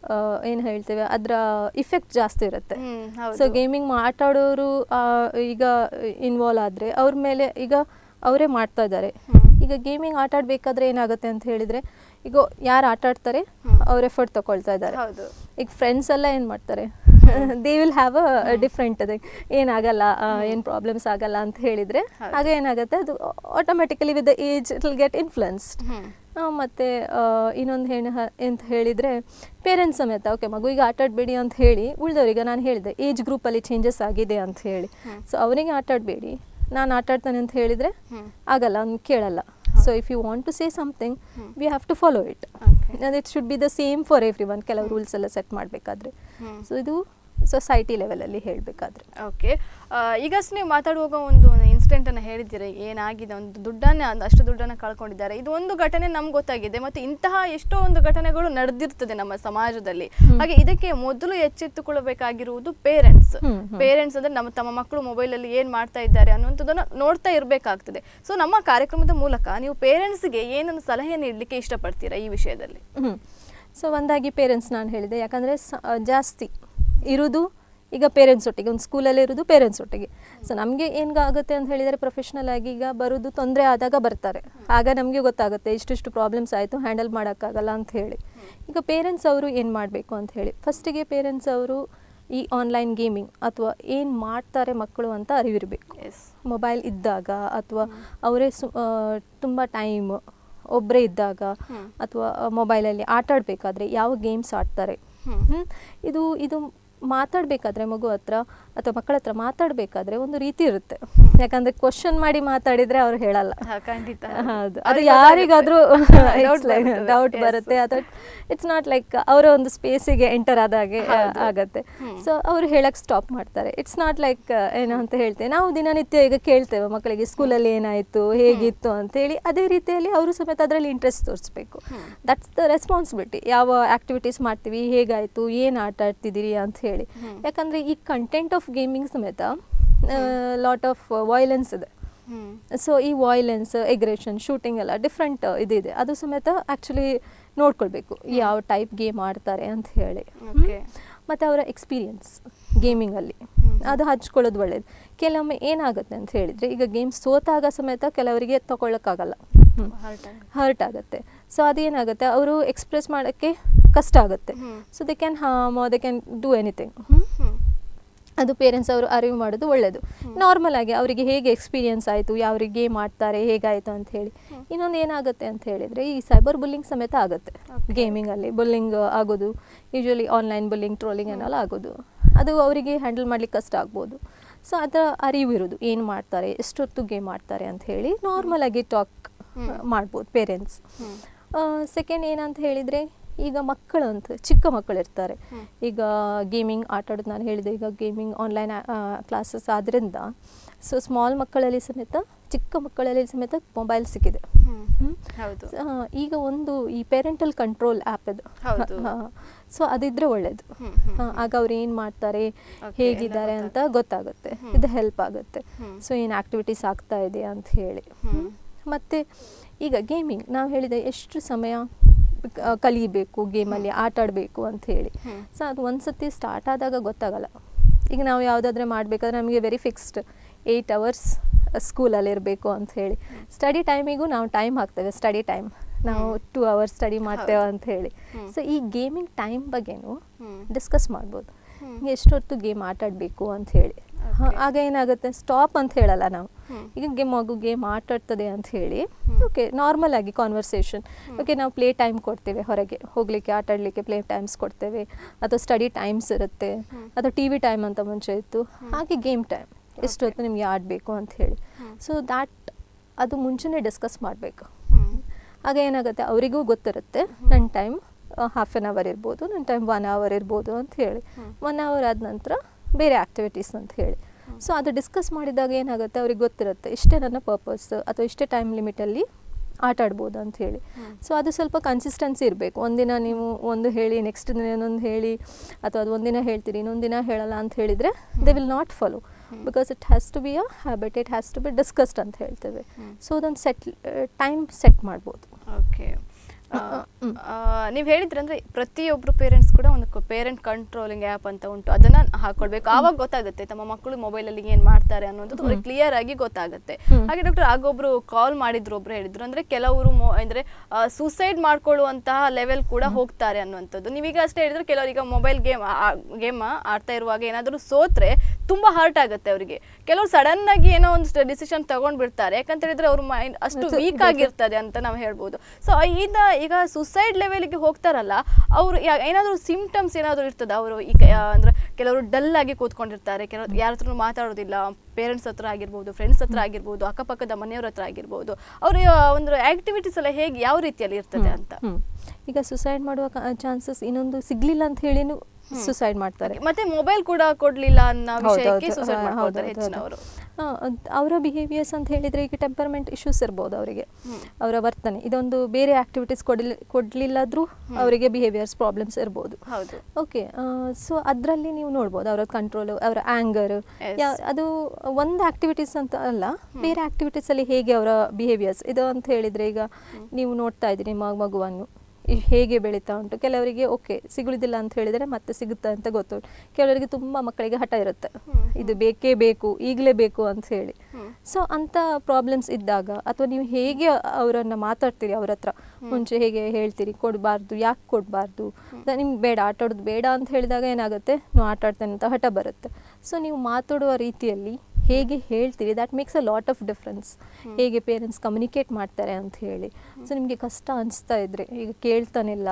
ಏನು ಹೇಳ್ತೇವೆ ಅದರ ಇಫೆಕ್ಟ್ ಜಾಸ್ತಿ ಇರುತ್ತೆ. ಹ್ಮ್, ಹೌದು. ಸೊ ಗೇಮಿಂಗ್ ಆಟಾಡೋರು ಆ, ಈಗ ಇನ್ವಾಲ್ವ್ ಆದರೆ ಅವ್ರ ಮೇಲೆ ಈಗ ಅವರೇ ಮಾಡ್ತಾ ಇದ್ದಾರೆ. ಈಗ ಗೇಮಿಂಗ್ ಆಟ ಆಡಬೇಕಾದ್ರೆ ಏನಾಗುತ್ತೆ ಅಂತ ಹೇಳಿದರೆ, ಈಗ ಯಾರು ಆಟ ಆಡ್ತಾರೆ ಅವ್ರ ಎಫರ್ಟ್ ತಗೊಳ್ತಾ ಇದ್ದಾರೆ. ಹೌದು. ಈಗ ಫ್ರೆಂಡ್ಸ್ ಎಲ್ಲ ಏನು ಮಾಡ್ತಾರೆ, they will have a different ಅದೇ ಏನಾಗಲ್ಲ, ಏನು ಪ್ರಾಬ್ಲಮ್ಸ್ ಆಗಲ್ಲ ಅಂತ ಹೇಳಿದರೆ ಆಗ ಏನಾಗುತ್ತೆ, ಅದು automatically with the age it will get influenced. ಮತ್ತು ಇನ್ನೊಂದು ಏನು ಅಂತ ಹೇಳಿದರೆ ಪೇರೆಂಟ್ಸ್ ಸಮೇತ ಓಕೆ ಮಗುವಿಗೆ ಆಟ ಆಡಬೇಡಿ ಅಂತ ಹೇಳಿ ಉಳಿದವರಿಗೆ ನಾನು ಹೇಳಿದೆ ಏಜ್ ಗ್ರೂಪಲ್ಲಿ ಚೇಂಜಸ್ ಆಗಿದೆ ಅಂತ ಹೇಳಿ. ಸೊ ಅವರಿಗೆ ಆಟ ಆಡಬೇಡಿ, ನಾನು ಆಟ ಆಡ್ತಾನೆ ಅಂತ ಹೇಳಿದರೆ ಆಗಲ್ಲ, ಅವ್ನು ಕೇಳಲ್ಲ. So if you want to say something we have to follow it, and it should be the same for everyone. ಕೆಲವು ರೂಲ್ಸ್ ಎಲ್ಲ ಸೆಟ್ ಮಾಡಬೇಕಾದ್ರೆ, ಸೊ ಇದು ಸೊಸೈಟಿ ಲೆವೆಲಲ್ಲಿ ಹೇಳಬೇಕಾದ್ರೆ. ಓಕೆ, ಈಗಷ್ಟು ನೀವು ಮಾತಾಡುವಾಗ ಒಂದು ಇನ್ಸಿಡೆಂಟನ್ನು ಹೇಳಿದ್ದೀರಿ, ಏನಾಗಿದೆ, ಒಂದು ದುಡ್ಡನ್ನೇ ಅಷ್ಟು ದುಡ್ಡನ್ನು ಕಳ್ಕೊಂಡಿದ್ದಾರೆ. ಇದು ಒಂದು ಘಟನೆ ನಮ್ಗೆ ಗೊತ್ತಾಗಿದೆ, ಮತ್ತು ಇಂತಹ ಎಷ್ಟೋ ಒಂದು ಘಟನೆಗಳು ನಡೆದಿರ್ತದೆ ನಮ್ಮ ಸಮಾಜದಲ್ಲಿ. ಹಾಗೆ ಇದಕ್ಕೆ ಮೊದಲು ಎಚ್ಚೆತ್ತುಕೊಳ್ಳಬೇಕಾಗಿರುವುದು ಪೇರೆಂಟ್ಸ್. ಪೇರೆಂಟ್ಸ್ ಅಂದರೆ ನಮ್ಮ ತಮ್ಮ ಮಕ್ಕಳು ಮೊಬೈಲಲ್ಲಿ ಏನು ಮಾಡ್ತಾ ಇದ್ದಾರೆ ಅನ್ನುವಂಥದ್ದನ್ನು ನೋಡ್ತಾ ಇರಬೇಕಾಗ್ತದೆ. ಸೊ ನಮ್ಮ ಕಾರ್ಯಕ್ರಮದ ಮೂಲಕ ನೀವು ಪೇರೆಂಟ್ಸ್ಗೆ ಏನೊಂದು ಸಲಹೆ ನೀಡಲಿಕ್ಕೆ ಇಷ್ಟಪಡ್ತೀರಾ ಈ ವಿಷಯದಲ್ಲಿ? ಹ್ಞೂ ಸೊ ಒಂದಾಗಿ ಪೇರೆಂಟ್ಸ್ ನಾನು ಹೇಳಿದೆ, ಯಾಕಂದರೆ ಜಾಸ್ತಿ ಇರೋದು ಈಗ ಪೇರೆಂಟ್ಸ್ ಒಟ್ಟಿಗೆ, ಒಂದು ಸ್ಕೂಲಲ್ಲಿ ಇರೋದು ಪೇರೆಂಟ್ಸ್ ಒಟ್ಟಿಗೆ. ಸೊ ನಮಗೆ ಏನಾಗುತ್ತೆ ಅಂತ ಹೇಳಿದರೆ, ಪ್ರೊಫೆಷ್ನಲ್ ಆಗಿ ಈಗ ಬರೋದು ತೊಂದರೆ ಆದಾಗ ಬರ್ತಾರೆ, ಆಗ ನಮಗೆ ಗೊತ್ತಾಗುತ್ತೆ ಇಷ್ಟಿಷ್ಟು ಪ್ರಾಬ್ಲಮ್ಸ್ ಆಯಿತು ಹ್ಯಾಂಡಲ್ ಮಾಡೋಕ್ಕಾಗಲ್ಲ ಅಂತ ಹೇಳಿ. ಈಗ ಪೇರೆಂಟ್ಸ್ ಅವರು ಏನು ಮಾಡಬೇಕು ಅಂತ ಹೇಳಿ, ಫಸ್ಟಿಗೆ ಪೇರೆಂಟ್ಸ್ ಅವರು ಈ ಆನ್ಲೈನ್ ಗೇಮಿಂಗ್ ಅಥವಾ ಏನು ಮಾಡ್ತಾರೆ ಮಕ್ಕಳು ಅಂತ ಅರಿವಿರಬೇಕು. ಮೊಬೈಲ್ ಇದ್ದಾಗ ಅಥವಾ ಅವರೇ ಸು ತುಂಬ ಟೈಮ್ ಒಬ್ಬರೇ ಇದ್ದಾಗ ಅಥವಾ ಮೊಬೈಲಲ್ಲಿ ಆಟ ಆಡಬೇಕಾದ್ರೆ ಯಾವ ಗೇಮ್ಸ್ ಆಡ್ತಾರೆ, ಇದು ಇದು ಮಾತಾಡಬೇಕಾದ್ರೆ ಮಗು ಹತ್ರ ಅಥವಾ ಮಕ್ಕಳ ಹತ್ರ ಮಾತಾಡಬೇಕಾದ್ರೆ ಒಂದು ರೀತಿ ಇರುತ್ತೆ. ಯಾಕಂದರೆ ಕ್ವಶನ್ ಮಾಡಿ ಮಾತಾಡಿದರೆ ಅವ್ರು ಹೇಳಲ್ಲ. ಖಂಡಿತ ಹೌದು, ಅದು ಯಾರಿಗಾದರೂ ಡೌಟ್ ಬರುತ್ತೆ. ಅಥವಾ ಇಟ್ಸ್ ನಾಟ್ ಲೈಕ್ ಅವರ ಒಂದು ಸ್ಪೇಸಿಗೆ ಎಂಟರ್ ಆದಾಗೆ ಆಗತ್ತೆ. ಸೊ ಅವರು ಹೇಳಕ್ಕೆ ಸ್ಟಾಪ್ ಮಾಡ್ತಾರೆ. ಇಟ್ಸ್ ನಾಟ್ ಲೈಕ್ ಏನು ಅಂತ ಹೇಳ್ತೇವೆ ನಾವು ದಿನನಿತ್ಯ ಈಗ ಕೇಳ್ತೇವೆ ಮಕ್ಕಳಿಗೆ ಸ್ಕೂಲಲ್ಲಿ ಏನಾಯಿತು ಹೇಗಿತ್ತು ಅಂತೇಳಿ, ಅದೇ ರೀತಿಯಲ್ಲಿ ಅವರು ಸಮೇತ ಅದರಲ್ಲಿ ಇಂಟ್ರೆಸ್ಟ್ ತೋರಿಸ್ಬೇಕು. That's the responsibility. ಯಾವ ಆ್ಯಕ್ಟಿವಿಟೀಸ್ ಮಾಡ್ತೀವಿ, ಹೇಗಾಯಿತು, ಏನು ಆಟ ಆಡ್ತಿದ್ದೀರಿ ಅಂತ ಹೇಳಿ. ಯಾಕಂದರೆ ಈ ಕಂಟೆಂಟ್ ಆಫ್ ಗೇಮಿಂಗ್ ಸಮೇತ ಲಾಟ್ ಆಫ್ ವಾಯ್ಲೆನ್ಸ್ ಇದೆ. ಸೊ ಈ ವಾಯ್ಲೆನ್ಸ್, ಎಗ್ರೆಷನ್, ಶೂಟಿಂಗ್ ಎಲ್ಲ ಡಿಫ್ರೆಂಟ್ ಇದಿದೆ. ಅದು ಸಮೇತ ಆ್ಯಕ್ಚುಲಿ ನೋಡ್ಕೊಳ್ಬೇಕು ಯಾವ ಟೈಪ್ ಗೇಮ್ ಆಡ್ತಾರೆ ಅಂತ ಹೇಳಿ. ಮತ್ತು ಅವರ ಎಕ್ಸ್ಪೀರಿಯನ್ಸ್ ಗೇಮಿಂಗಲ್ಲಿ ಅದು ಹಂಚ್ಕೊಳ್ಳೋದು ಒಳ್ಳೇದು. ಕೆಲವೊಮ್ಮೆ ಏನಾಗುತ್ತೆ ಅಂತ ಹೇಳಿದರೆ, ಈಗ ಗೇಮ್ ಸೋತಾಗ ಸಮೇತ ಕೆಲವರಿಗೆ ತಗೊಳ್ಳೋಕ್ಕಾಗಲ್ಲ, ಹರ್ಟ್ ಆಗುತ್ತೆ. ಸೊ ಅದೇನಾಗುತ್ತೆ, ಅವರು ಎಕ್ಸ್ಪ್ರೆಸ್ ಮಾಡೋಕ್ಕೆ ಕಷ್ಟ ಆಗುತ್ತೆ. So they can harm, they can do anything. ಅದು ಪೇರೆಂಟ್ಸ್ ಅವರು ಅರಿವು ಮಾಡೋದು ಒಳ್ಳೆಯದು. ನಾರ್ಮಲ್ ಆಗಿ ಅವರಿಗೆ ಹೇಗೆ ಎಕ್ಸ್ಪೀರಿಯನ್ಸ್ ಆಯಿತು, ಯಾವ ಗೇಮ್ ಆಡ್ತಾರೆ, ಹೇಗಾಯಿತು ಅಂತ ಹೇಳಿ. ಇನ್ನೊಂದು ಏನಾಗುತ್ತೆ ಅಂತ ಹೇಳಿದರೆ, ಈ ಸೈಬರ್ ಬುಲ್ಲಿಂಗ್ ಸಮೇತ ಆಗುತ್ತೆ ಗೇಮಿಂಗಲ್ಲಿ. ಬುಲ್ಲಿಂಗ್ ಆಗೋದು ಯೂಶ್ವಲಿ ಆನ್ಲೈನ್ ಬುಲ್ಲಿಂಗ್, ಟ್ರೋಲಿಂಗ್ ಅನ್ನೆಲ್ಲ ಆಗೋದು, ಅದು ಅವರಿಗೆ ಹ್ಯಾಂಡಲ್ ಮಾಡ್ಲಿಕ್ಕೆ ಕಷ್ಟ ಆಗ್ಬೋದು. ಸೊ ಅದರ ಅರಿವು ಇರೋದು, ಏನು ಮಾಡ್ತಾರೆ, ಎಷ್ಟೊತ್ತು ಗೇಮ್ ಆಡ್ತಾರೆ ಅಂತ ಹೇಳಿ ನಾರ್ಮಲ್ ಆಗಿ ಟಾಕ್ ಮಾಡ್ಬೋದು ಪೇರೆಂಟ್ಸ್. ಸೆಕೆಂಡ್ ಏನಂತ ಹೇಳಿದರೆ, ಈಗ ಮಕ್ಕಳು ಅಂತ ಚಿಕ್ಕ ಮಕ್ಕಳು ಇರ್ತಾರೆ, ಈಗ ಗೇಮಿಂಗ್ ಆಟ ಆಡೋದು ನಾನು ಹೇಳಿದೆ, ಈಗ ಗೇಮಿಂಗ್ ಆನ್ಲೈನ್ ಕ್ಲಾಸಸ್ ಆದ್ದರಿಂದ ಸೊ ಸ್ಮಾಲ್ ಮಕ್ಕಳಲ್ಲಿ ಸಮೇತ, ಚಿಕ್ಕ ಮಕ್ಕಳಲ್ಲಿ ಸಮೇತ ಮೊಬೈಲ್ ಸಿಕ್ಕಿದೆ. ಈಗ ಒಂದು ಈ ಪೇರೆಂಟಲ್ ಕಂಟ್ರೋಲ್ ಆ್ಯಪ್ ಇದು, ಸೊ ಅದಿದ್ರೆ ಒಳ್ಳೇದು. ಆಗ ಅವ್ರು ಏನು ಮಾಡ್ತಾರೆ, ಹೇಗಿದ್ದಾರೆ ಅಂತ ಗೊತ್ತಾಗುತ್ತೆ, ಇದು ಹೆಲ್ಪ್ ಆಗುತ್ತೆ. ಸೊ ಏನು ಆ್ಯಕ್ಟಿವಿಟೀಸ್ ಆಗ್ತಾ ಇದೆ ಅಂತ ಹೇಳಿ. ಮತ್ತು ಈಗ ಗೇಮಿಂಗ್ ನಾವು ಹೇಳಿದೆ ಎಷ್ಟು ಸಮಯ ಕಲಿಬೇಕು ಗೇಮಲ್ಲಿ ಆಟ ಆಡಬೇಕು ಅಂತ ಹೇಳಿ. ಸೊ ಅದು ಒಂದು ಸತಿ ಸ್ಟಾರ್ಟ್ ಆದಾಗ ಗೊತ್ತಾಗಲ್ಲ. ಈಗ ನಾವು ಯಾವುದಾದ್ರೆ ಮಾಡಬೇಕಾದ್ರೆ ನಮಗೆ ವೆರಿ ಫಿಕ್ಸ್ಡ್ ಏಯ್ಟ್ ಅವರ್ಸ್ ಸ್ಕೂಲಲ್ಲಿ ಇರಬೇಕು ಅಂತ ಹೇಳಿ. ಸ್ಟಡಿ ಟೈಮಿಗೂ ನಾವು ಟೈಮ್ ಹಾಕ್ತೇವೆ, ಸ್ಟಡಿ ಟೈಮ್ ನಾವು ಟೂ ಅವರ್ಸ್ ಸ್ಟಡಿ ಮಾಡ್ತೇವೆ ಅಂತ ಹೇಳಿ. ಸೊ ಈ ಗೇಮಿಂಗ್ ಟೈಮ್ ಬಗ್ಗೆನೂ ಡಿಸ್ಕಸ್ ಮಾಡ್ಬೋದು, ಎಷ್ಟೊತ್ತು ಗೇಮ್ ಆಟ ಆಡಬೇಕು ಅಂತ ಹೇಳಿ. ಆಗ ಏನಾಗುತ್ತೆ, ಸ್ಟಾಪ್ ಅಂತ ಹೇಳಲ್ಲ ನಾವು. ಈಗ ಗೇಮ್ ಮಗು ಗೇಮ್ ಆಟ ಆಡ್ತದೆ ಅಂತ ಹೇಳಿ ಓಕೆ ನಾರ್ಮಲ್ ಆಗಿ ಕಾನ್ವರ್ಸೇಷನ್, ಓಕೆ ನಾವು ಪ್ಲೇ ಟೈಮ್ ಕೊಡ್ತೇವೆ, ಹೊರಗೆ ಹೋಗಲಿಕ್ಕೆ ಆಟ ಆಡಲಿಕ್ಕೆ ಪ್ಲೇ ಟೈಮ್ಸ್ ಕೊಡ್ತೇವೆ, ಅಥವಾ ಸ್ಟಡಿ ಟೈಮ್ಸ್ ಇರುತ್ತೆ, ಅಥವಾ ಟಿ ವಿ ಟೈಮ್ ಅಂತ ಮುಂಚೆ ಇತ್ತು, ಹಾಗೆ ಗೇಮ್ ಟೈಮ್ ಎಷ್ಟೊತ್ತು ನಿಮಗೆ ಆಡಬೇಕು ಅಂತ ಹೇಳಿ. ಸೊ ದ್ಯಾಟ್ ಅದು ಮುಂಚೆನೇ ಡಿಸ್ಕಸ್ ಮಾಡಬೇಕು. ಆಗ ಏನಾಗುತ್ತೆ, ಅವರಿಗೂ ಗೊತ್ತಿರುತ್ತೆ ನನ್ನ ಟೈಮ್ ಹಾಫ್ ಆನ್ ಅವರ್ ಇರ್ಬೋದು, ನನ್ನ ಟೈಮ್ ಒನ್ ಅವರ್ ಇರ್ಬೋದು ಅಂತ ಹೇಳಿ. ಒನ್ ಅವರ್ ಆದ ನಂತರ ಬೇರೆ ಆ್ಯಕ್ಟಿವಿಟೀಸ್ ಅಂತ ಹೇಳಿ. ಸೊ ಅದು ಡಿಸ್ಕಸ್ ಮಾಡಿದಾಗ ಏನಾಗುತ್ತೆ, ಅವ್ರಿಗೆ ಗೊತ್ತಿರುತ್ತೆ ಇಷ್ಟೇ ನನ್ನ ಪರ್ಪಸ್ ಅಥವಾ ಇಷ್ಟೇ ಟೈಮ್ ಲಿಮಿಟಲ್ಲಿ ಆಟ ಆಡ್ಬೋದು ಅಂತ ಹೇಳಿ. ಸೊ ಅದು ಸ್ವಲ್ಪ ಕನ್ಸಿಸ್ಟೆನ್ಸಿ ಇರಬೇಕು. ಒಂದಿನ ನೀವು ಒಂದು ಹೇಳಿ ನೆಕ್ಸ್ಟ್ ದಿನ ಇನ್ನೊಂದು ಹೇಳಿ, ಅಥವಾ ಅದು ಒಂದಿನ ಹೇಳ್ತೀರಿ ಇನ್ನೊಂದು ದಿನ ಹೇಳಲ್ಲ ಅಂತ ಹೇಳಿದರೆ they will not follow, because it has to be a habit, it has to be discussed ಅಂತ ಹೇಳ್ತೇವೆ. ಸೊ ಅದೊಂದು ಸೆಟ್ ಟೈಮ್ ಸೆಟ್ ಮಾಡ್ಬೋದು. ಓಕೆ, ನೀವು ಹೇಳಿದ್ರೆ ಅಂದ್ರೆ ಪ್ರತಿಯೊಬ್ರು ಪೇರೆಂಟ್ಸ್ ಕೂಡ ಒಂದು ಪೇರೆಂಟ್ ಕಂಟ್ರೋಲಿಂಗ್ ಆ್ಯಪ್ ಅಂತ ಉಂಟು, ಅದನ್ನ ಹಾಕೊಳ್ಬೇಕು. ಆವಾಗ ಗೊತ್ತಾಗುತ್ತೆ ತಮ್ಮ ಮಕ್ಕಳು ಮೊಬೈಲಲ್ಲಿ ಏನ್ ಮಾಡ್ತಾರೆ ಅನ್ನೋದು ಅವ್ರಿಗೆ ಕ್ಲಿಯರ್ ಆಗಿ ಗೊತ್ತಾಗುತ್ತೆ. ಹಾಗೆ ಡಾಕ್ಟರ್, ಆಗೊಬ್ರು ಕಾಲ್ ಮಾಡಿದ್ರು, ಒಬ್ರು ಹೇಳಿದ್ರು ಅಂದ್ರೆ ಕೆಲವರು ಅಂದ್ರೆ ಸೂಸೈಡ್ ಮಾಡ್ಕೊಳ್ಳುವಂತಹ ಲೆವೆಲ್ ಕೂಡ ಹೋಗ್ತಾರೆ ಅನ್ನುವಂಥದ್ದು. ನೀವೀಗ ಅಷ್ಟೇ ಹೇಳಿದ್ರೆ ಕೆಲವರಿಗೆ ಮೊಬೈಲ್ ಗೇಮ್ ಗೇಮ್ ಆಡ್ತಾ ಇರುವಾಗ ಏನಾದರೂ ಸೋತ್ರೆ ತುಂಬಾ ಹರ್ಟ್ ಆಗುತ್ತೆ ಅವರಿಗೆ. ಕೆಲವರು ಸಡನ್ ಆಗಿ ಏನೋ ಒಂದು ಡಿಸಿಷನ್ ತಗೊಂಡ್ ಬಿಡ್ತಾರೆ, ಯಾಕಂತ ಹೇಳಿದ್ರೆ ಅವ್ರ ಮೈಂಡ್ ಅಷ್ಟು ವೀಕ್ ಆಗಿರ್ತದೆ ಅಂತ ನಾವು ಹೇಳ್ಬೋದು. ಸೊ ಈಗ ಈಗ ಸುಸೈಡ್ ಲೆವೆಲ್ಗೆ ಹೋಗ್ತಾರಲ್ಲ, ಅವರು ಏನಾದರೂ ಸಿಂಪ್ಟಮ್ಸ್ ಏನಾದರೂ ಇರ್ತದೆ? ಅವರು ಈಗ ಅಂದ್ರೆ ಕೆಲವರು ಡಲ್ ಆಗಿ ಕೂತ್ಕೊಂಡಿರ್ತಾರೆ, ಕೆಲವರು ಯಾರ ಹತ್ರ ಮಾತಾಡೋದಿಲ್ಲ, ಪೇರೆಂಟ್ಸ್ ಹತ್ರ ಆಗಿರ್ಬೋದು, ಫ್ರೆಂಡ್ಸ್ ಹತ್ರ ಆಗಿರ್ಬೋದು, ಅಕ್ಕಪಕ್ಕದ ಮನೆಯವ್ರ ಹತ್ರ ಆಗಿರ್ಬೋದು, ಅವ್ರ ಒಂದು ಆಕ್ಟಿವಿಟೀಸ್ ಎಲ್ಲ ಹೇಗೆ ಯಾವ ರೀತಿಯಲ್ಲಿ ಇರ್ತದೆ ಅಂತ. ಈಗ ಸುಸೈಡ್ ಮಾಡುವ ಚಾನ್ಸಸ್ ಇನ್ನೊಂದು ಸಿಗ್ಲಿಲ್ಲ ಅಂತ ಹೇಳಿನೂ ಸುಸೈಡ್ ಮಾಡ್ತಾರೆ. ಮತ್ತೆ ಮೊಬೈಲ್ ಕೂಡ ಕೊಡ್ಲಿಲ್ಲ ಅನ್ನೋ ವಿಷಯಕ್ಕೆ ಸುಸೈಡ್ ಮಾಡ್ತಾರೆ ಹೆಚ್ಚಿನವರು. ಅವರ ಬಿಹೇವಿಯರ್ಸ್ ಅಂತ ಹೇಳಿದ್ರೆ ಈಗ ಟೆಂಪರ್ಮೆಂಟ್ ಇಶ್ಯೂಸ್ ಇರ್ಬೋದು ಅವರಿಗೆ, ಅವರ ವರ್ತನೆ ಇದೊಂದು ಬೇರೆ ಆಕ್ಟಿವಿಟೀಸ್ ಕೊಡಲಿ ಕೊಡ್ಲಿಲ್ಲಾದ್ರೂ ಅವರಿಗೆ ಬಿಹೇವಿಯರ್ಸ್ ಪ್ರಾಬ್ಲಮ್ಸ್ ಇರ್ಬೋದು. ಓಕೆ, ಸೊ ಅದರಲ್ಲಿ ನೀವು ನೋಡ್ಬೋದು ಅವರ ಕಂಟ್ರೋಲ್, ಅವರ ಆಂಗರ್, ಅದು ಒಂದು ಆಕ್ಟಿವಿಟೀಸ್ ಅಂತ ಅಲ್ಲ, ಬೇರೆ ಆಕ್ಟಿವಿಟೀಸ್ ಅಲ್ಲಿ ಹೇಗೆ ಅವರ ಬಿಹೇವಿಯರ್ಸ್ ಇದು ಅಂತ ಹೇಳಿದ್ರೆ ಈಗ ನೀವು ನೋಡ್ತಾ ಇದ್ದೀರಿ ಮಗುವನ್ನು ಹೇಗೆ ಬೆಳೀತಾ ಉಂಟು. ಕೆಲವರಿಗೆ ಓಕೆ ಸಿಗುವುದಿಲ್ಲ ಅಂತ ಹೇಳಿದರೆ ಮತ್ತೆ ಸಿಗುತ್ತಾ ಅಂತ ಗೊತ್ತುಂಟು, ಕೆಲವರಿಗೆ ತುಂಬ ಮಕ್ಕಳಿಗೆ ಹಠ ಇರುತ್ತೆ, ಇದು ಬೇಕೇ ಬೇಕು ಈಗಲೇ ಬೇಕು ಅಂತ ಹೇಳಿ. ಸೊ ಅಂಥ ಪ್ರಾಬ್ಲಮ್ಸ್ ಇದ್ದಾಗ ಅಥವಾ ನೀವು ಹೇಗೆ ಅವರನ್ನು ಮಾತಾಡ್ತೀರಿ, ಅವ್ರ ಹತ್ರ ಮುಂಚೆ ಹೇಗೆ ಹೇಳ್ತೀರಿ ಕೊಡಬಾರ್ದು, ಯಾಕೆ ಕೊಡಬಾರ್ದು, ನಿಮ್ಗೆ ಬೇಡ ಆಟ ಆಡೋದು ಬೇಡ ಅಂತ ಹೇಳಿದಾಗ ಏನಾಗುತ್ತೆ, ನೀವು ಆಟ ಆಡ್ತೇನೆ ಅಂತ ಹಠ ಬರುತ್ತೆ. ಸೊ ನೀವು ಮಾತಾಡುವ ರೀತಿಯಲ್ಲಿ ಹೇಗೆ ಹೇಳ್ತೀರಿ, that makes a lot of difference. ಹೇಗೆ ಪೇರೆಂಟ್ಸ್ ಕಮ್ಯುನಿಕೇಟ್ ಮಾಡ್ತಾರೆ ಅಂತ ಹೇಳಿ. ಸೊ ನಿಮಗೆ ಕಷ್ಟ ಅನಿಸ್ತಾ ಇದ್ರೆ, ಈಗ ಕೇಳ್ತಾನಿಲ್ಲ,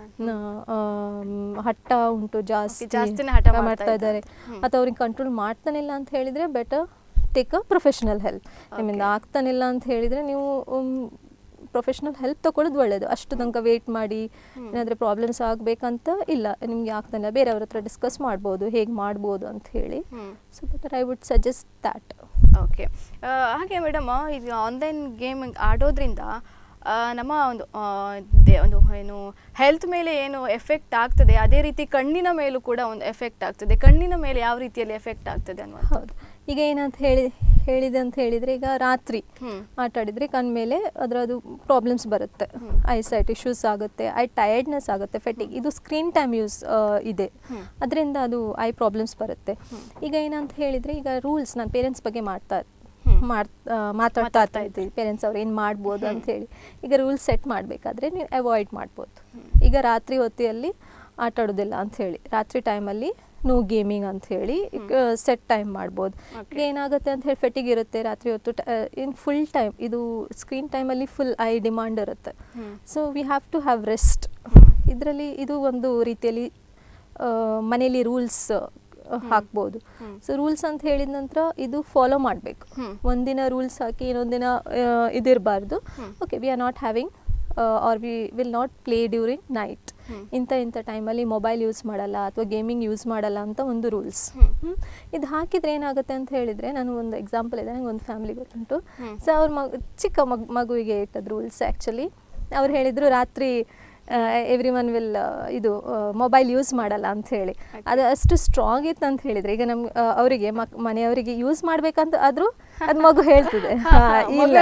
ಹಠ ಉಂಟು ಜಾಸ್ತಿ ಮಾಡ್ತಾ ಇದ್ದಾರೆ ಅಥವಾ ಅವ್ರಿಗೆ ಕಂಟ್ರೋಲ್ ಮಾಡ್ತಾನಿಲ್ಲ ಅಂತ ಹೇಳಿದ್ರೆ better take a professional help. ನಿಮ್ಮಿಂದ ಆಗ್ತಾನಿಲ್ಲ ಅಂತ ಹೇಳಿದ್ರೆ ನೀವು ಪ್ರೊಫೆಷನಲ್ ಹೆಲ್ಪ್ ತಗೊಳ್ಳೋದು ಒಳ್ಳೆಯದು. ಅಷ್ಟು ತನಕ ವೇಟ್ ಮಾಡಿ ಏನಾದರೂ ಪ್ರಾಬ್ಲಮ್ಸ್ ಆಗಬೇಕಂತ ಇಲ್ಲ, ನಿಮಗೆ ಆಗ್ತಾನಿಲ್ಲ ಬೇರೆಯವ್ರ ಹತ್ರ ಡಿಸ್ಕಸ್ ಮಾಡ್ಬೋದು ಹೇಗೆ ಮಾಡ್ಬೋದು ಅಂತ ಹೇಳಿ. So better I would suggest that. Okay, ಹಾಗೆ ಮೇಡಮ್, ಇದು ಆನ್ಲೈನ್ ಗೇಮ್ ಆಡೋದ್ರಿಂದ ನಮ್ಮ ಒಂದು ಒಂದು ಏನು ಹೆಲ್ತ್ ಮೇಲೆ ಏನು ಎಫೆಕ್ಟ್ ಆಗ್ತದೆ, ಅದೇ ರೀತಿ ಕಣ್ಣಿನ ಮೇಲೂ ಕೂಡ ಒಂದು ಎಫೆಕ್ಟ್ ಆಗ್ತದೆ. ಕಣ್ಣಿನ ಮೇಲೆ ಯಾವ ರೀತಿಯಲ್ಲಿ ಎಫೆಕ್ಟ್ ಆಗ್ತದೆ ಅನ್ನುವಂಥದ್ದು. ಈಗ ಏನಂತ ಹೇಳಿ ಹೇಳಿದೆ ಅಂತ ಹೇಳಿದರೆ, ಈಗ ರಾತ್ರಿ ಆಟ ಆಡಿದರೆ ಕಣ್ಣ ಮೇಲೆ ಅದರದ್ದು ಪ್ರಾಬ್ಲಮ್ಸ್ ಬರುತ್ತೆ, ಐಸೈಟ್ ಇಶ್ಯೂಸ್ ಆಗುತ್ತೆ, ಐ ಟಯರ್ಡ್ನೆಸ್ ಆಗುತ್ತೆ, ಫೆಟಿಗ್. ಇದು ಸ್ಕ್ರೀನ್ ಟೈಮ್ ಯೂಸ್ ಇದೆ, ಅದರಿಂದ ಅದು ಐ ಪ್ರಾಬ್ಲಮ್ಸ್ ಬರುತ್ತೆ. ಈಗ ಏನಂತ ಹೇಳಿದರೆ, ಈಗ ರೂಲ್ಸ್ ನಾನು ಪೇರೆಂಟ್ಸ್ ಬಗ್ಗೆ ಮಾಡ್ತಾ ಮಾಡ್ ಮಾತಾಡ್ತಾ ಇರ್ತಾ ಇದ್ದೀವಿ, ಪೇರೆಂಟ್ಸ್ ಅವ್ರು ಏನು ಮಾಡ್ಬೋದು ಅಂತ ಹೇಳಿ. ಈಗ ರೂಲ್ಸ್ ಸೆಟ್ ಮಾಡಬೇಕಾದ್ರೆ ನೀವು ಅವಾಯ್ಡ್ ಮಾಡ್ಬೋದು. ಈಗ ರಾತ್ರಿ ಹೊತ್ತಿಯಲ್ಲಿ ಆಟ ಆಡೋದಿಲ್ಲ ಅಂತ ಹೇಳಿ, ರಾತ್ರಿ ಟೈಮಲ್ಲಿ ನೋ ಗೇಮಿಂಗ್ ಅಂತ ಹೇಳಿ ಸೆಟ್ ಟೈಮ್ ಮಾಡ್ಬೋದು. ಈಗ ಏನಾಗುತ್ತೆ ಅಂತ ಹೇಳಿ, ಫೆಟಿಗ್ ಇರುತ್ತೆ ರಾತ್ರಿ ಹೊತ್ತು, ಇನ್ ಫುಲ್ ಟೈಮ್ ಇದು ಸ್ಕ್ರೀನ್ ಟೈಮಲ್ಲಿ ಫುಲ್ ಐ ಡಿಮಾಂಡ್ ಇರುತ್ತೆ. So we have to have rest. ಇದರಲ್ಲಿ ಇದು ಒಂದು ರೀತಿಯಲ್ಲಿ ಮನೇಲಿ ರೂಲ್ಸ್ ಹಾಕ್ಬೋದು. ಸೊ ರೂಲ್ಸ್ ಅಂತ ಹೇಳಿದ ನಂತರ ಇದು ಫಾಲೋ ಮಾಡಬೇಕು. ಒಂದಿನ ರೂಲ್ಸ್ ಹಾಕಿ ಇನ್ನೊಂದಿನ ಇದಿರಬಾರ್ದು. Okay, we are not having or we will not play during night, ಇಂಥ ಇಂಥ ಟೈಮಲ್ಲಿ ಮೊಬೈಲ್ ಯೂಸ್ ಮಾಡಲ್ಲ ಅಥವಾ ಗೇಮಿಂಗ್ ಯೂಸ್ ಮಾಡಲ್ಲ ಅಂತ ಒಂದು ರೂಲ್ಸ್. ಇದು ಹಾಕಿದರೆ ಏನಾಗುತ್ತೆ ಅಂತ ಹೇಳಿದರೆ, ನಾನು ಒಂದು ಎಕ್ಸಾಂಪಲ್ ಇದೆ, ನನಗೆ ಒಂದು ಫ್ಯಾಮಿಲಿ ಗೊತ್ತುಂಟು. ಸೊ ಅವ್ರ ಮಗು ಚಿಕ್ಕ ಮಗು ಮಗುವಿಗೆ ಇಟ್ಟದ್ದು ರೂಲ್ಸ್. ಆ್ಯಕ್ಚುಲಿ ಅವ್ರು ಹೇಳಿದರು ರಾತ್ರಿ ಎವ್ರಿ ಒನ್ ವಿಲ್ ಇದು ಮೊಬೈಲ್ ಯೂಸ್ ಮಾಡಲ್ಲ ಅಂತ ಹೇಳಿ. ಅದು ಅಷ್ಟು ಸ್ಟ್ರಾಂಗ್ ಇತ್ತು ಅಂತ ಹೇಳಿದರೆ, ಈಗ ನಮ್ಗೆ ಅವರಿಗೆ ಮಕ್ ಮನೆಯವರಿಗೆ ಯೂಸ್ ಮಾಡ್ಬೇಕಂತ ಆದರೂ ಅದು ಮಗು ಹೇಳ್ತದೆ ಇಲ್ಲ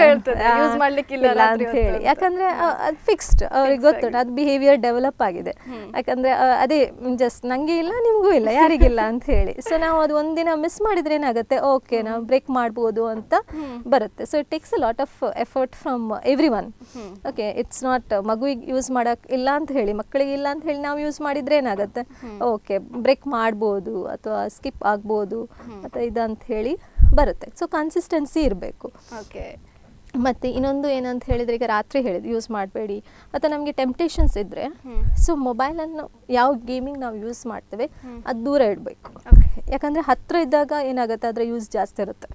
ಅಂತ ಹೇಳಿ. ಯಾಕಂದರೆ ಅದು ಫಿಕ್ಸ್ಡ್, ಅವ್ರಿಗೆ ಗೊತ್ತುಂಟು, ಅದು ಬಿಹೇವಿಯರ್ ಡೆವಲಪ್ ಆಗಿದೆ. ಯಾಕಂದರೆ ಅದೇ ಜಸ್ಟ್ ನನಗೆ ಇಲ್ಲ ನಿಮಗೂ ಇಲ್ಲ ಯಾರಿಗಿಲ್ಲ ಅಂತ ಹೇಳಿ. ಸೊ ನಾವು ಅದು ಒಂದಿನ ಮಿಸ್ ಮಾಡಿದ್ರೆ ಏನಾಗುತ್ತೆ, ಓಕೆ ನಾವು ಬ್ರೇಕ್ ಮಾಡ್ಬೋದು ಅಂತ ಬರುತ್ತೆ. So it takes a lot of effort from everyone. Okay, it's not ಮಗುವಿಗೆ ಯೂಸ್ ಮಾಡೋಕ್ಕೆ ಇಲ್ಲ ಅಂತ ಹೇಳಿ, ಮಕ್ಕಳಿಗೆ ಇಲ್ಲ ಅಂತ ಹೇಳಿ ನಾವು ಯೂಸ್ ಮಾಡಿದರೆ ಏನಾಗುತ್ತೆ, ಓಕೆ ಬ್ರೇಕ್ ಮಾಡ್ಬೋದು ಅಥವಾ ಸ್ಕಿಪ್ ಆಗ್ಬೋದು ಅಥವಾ ಇದಂತ ಹೇಳಿ ಬರುತ್ತೆ. ಸೊ ಕನ್ಸಿಸ್ಟೆನ್ಸಿ ಇರಬೇಕು. ಓಕೆ, ಮತ್ತು ಇನ್ನೊಂದು ಏನಂತ ಹೇಳಿದರೆ, ಈಗ ರಾತ್ರಿ ಹೇಳಿದ್ದು ಯೂಸ್ ಮಾಡಬೇಡಿ ಅಥವಾ ನಮಗೆ ಟೆಂಪ್ಟೇಷನ್ಸ್ ಇದ್ದರೆ, ಸೊ ಮೊಬೈಲನ್ನು ಯಾವ ಗೇಮಿಂಗ್ ನಾವು ಯೂಸ್ ಮಾಡ್ತೇವೆ ಅದು ದೂರ ಇಡಬೇಕು. ಯಾಕಂದರೆ ಹತ್ತಿರ ಇದ್ದಾಗ ಏನಾಗುತ್ತೆ, ಅದರ ಯೂಸ್ ಜಾಸ್ತಿ ಇರುತ್ತೆ.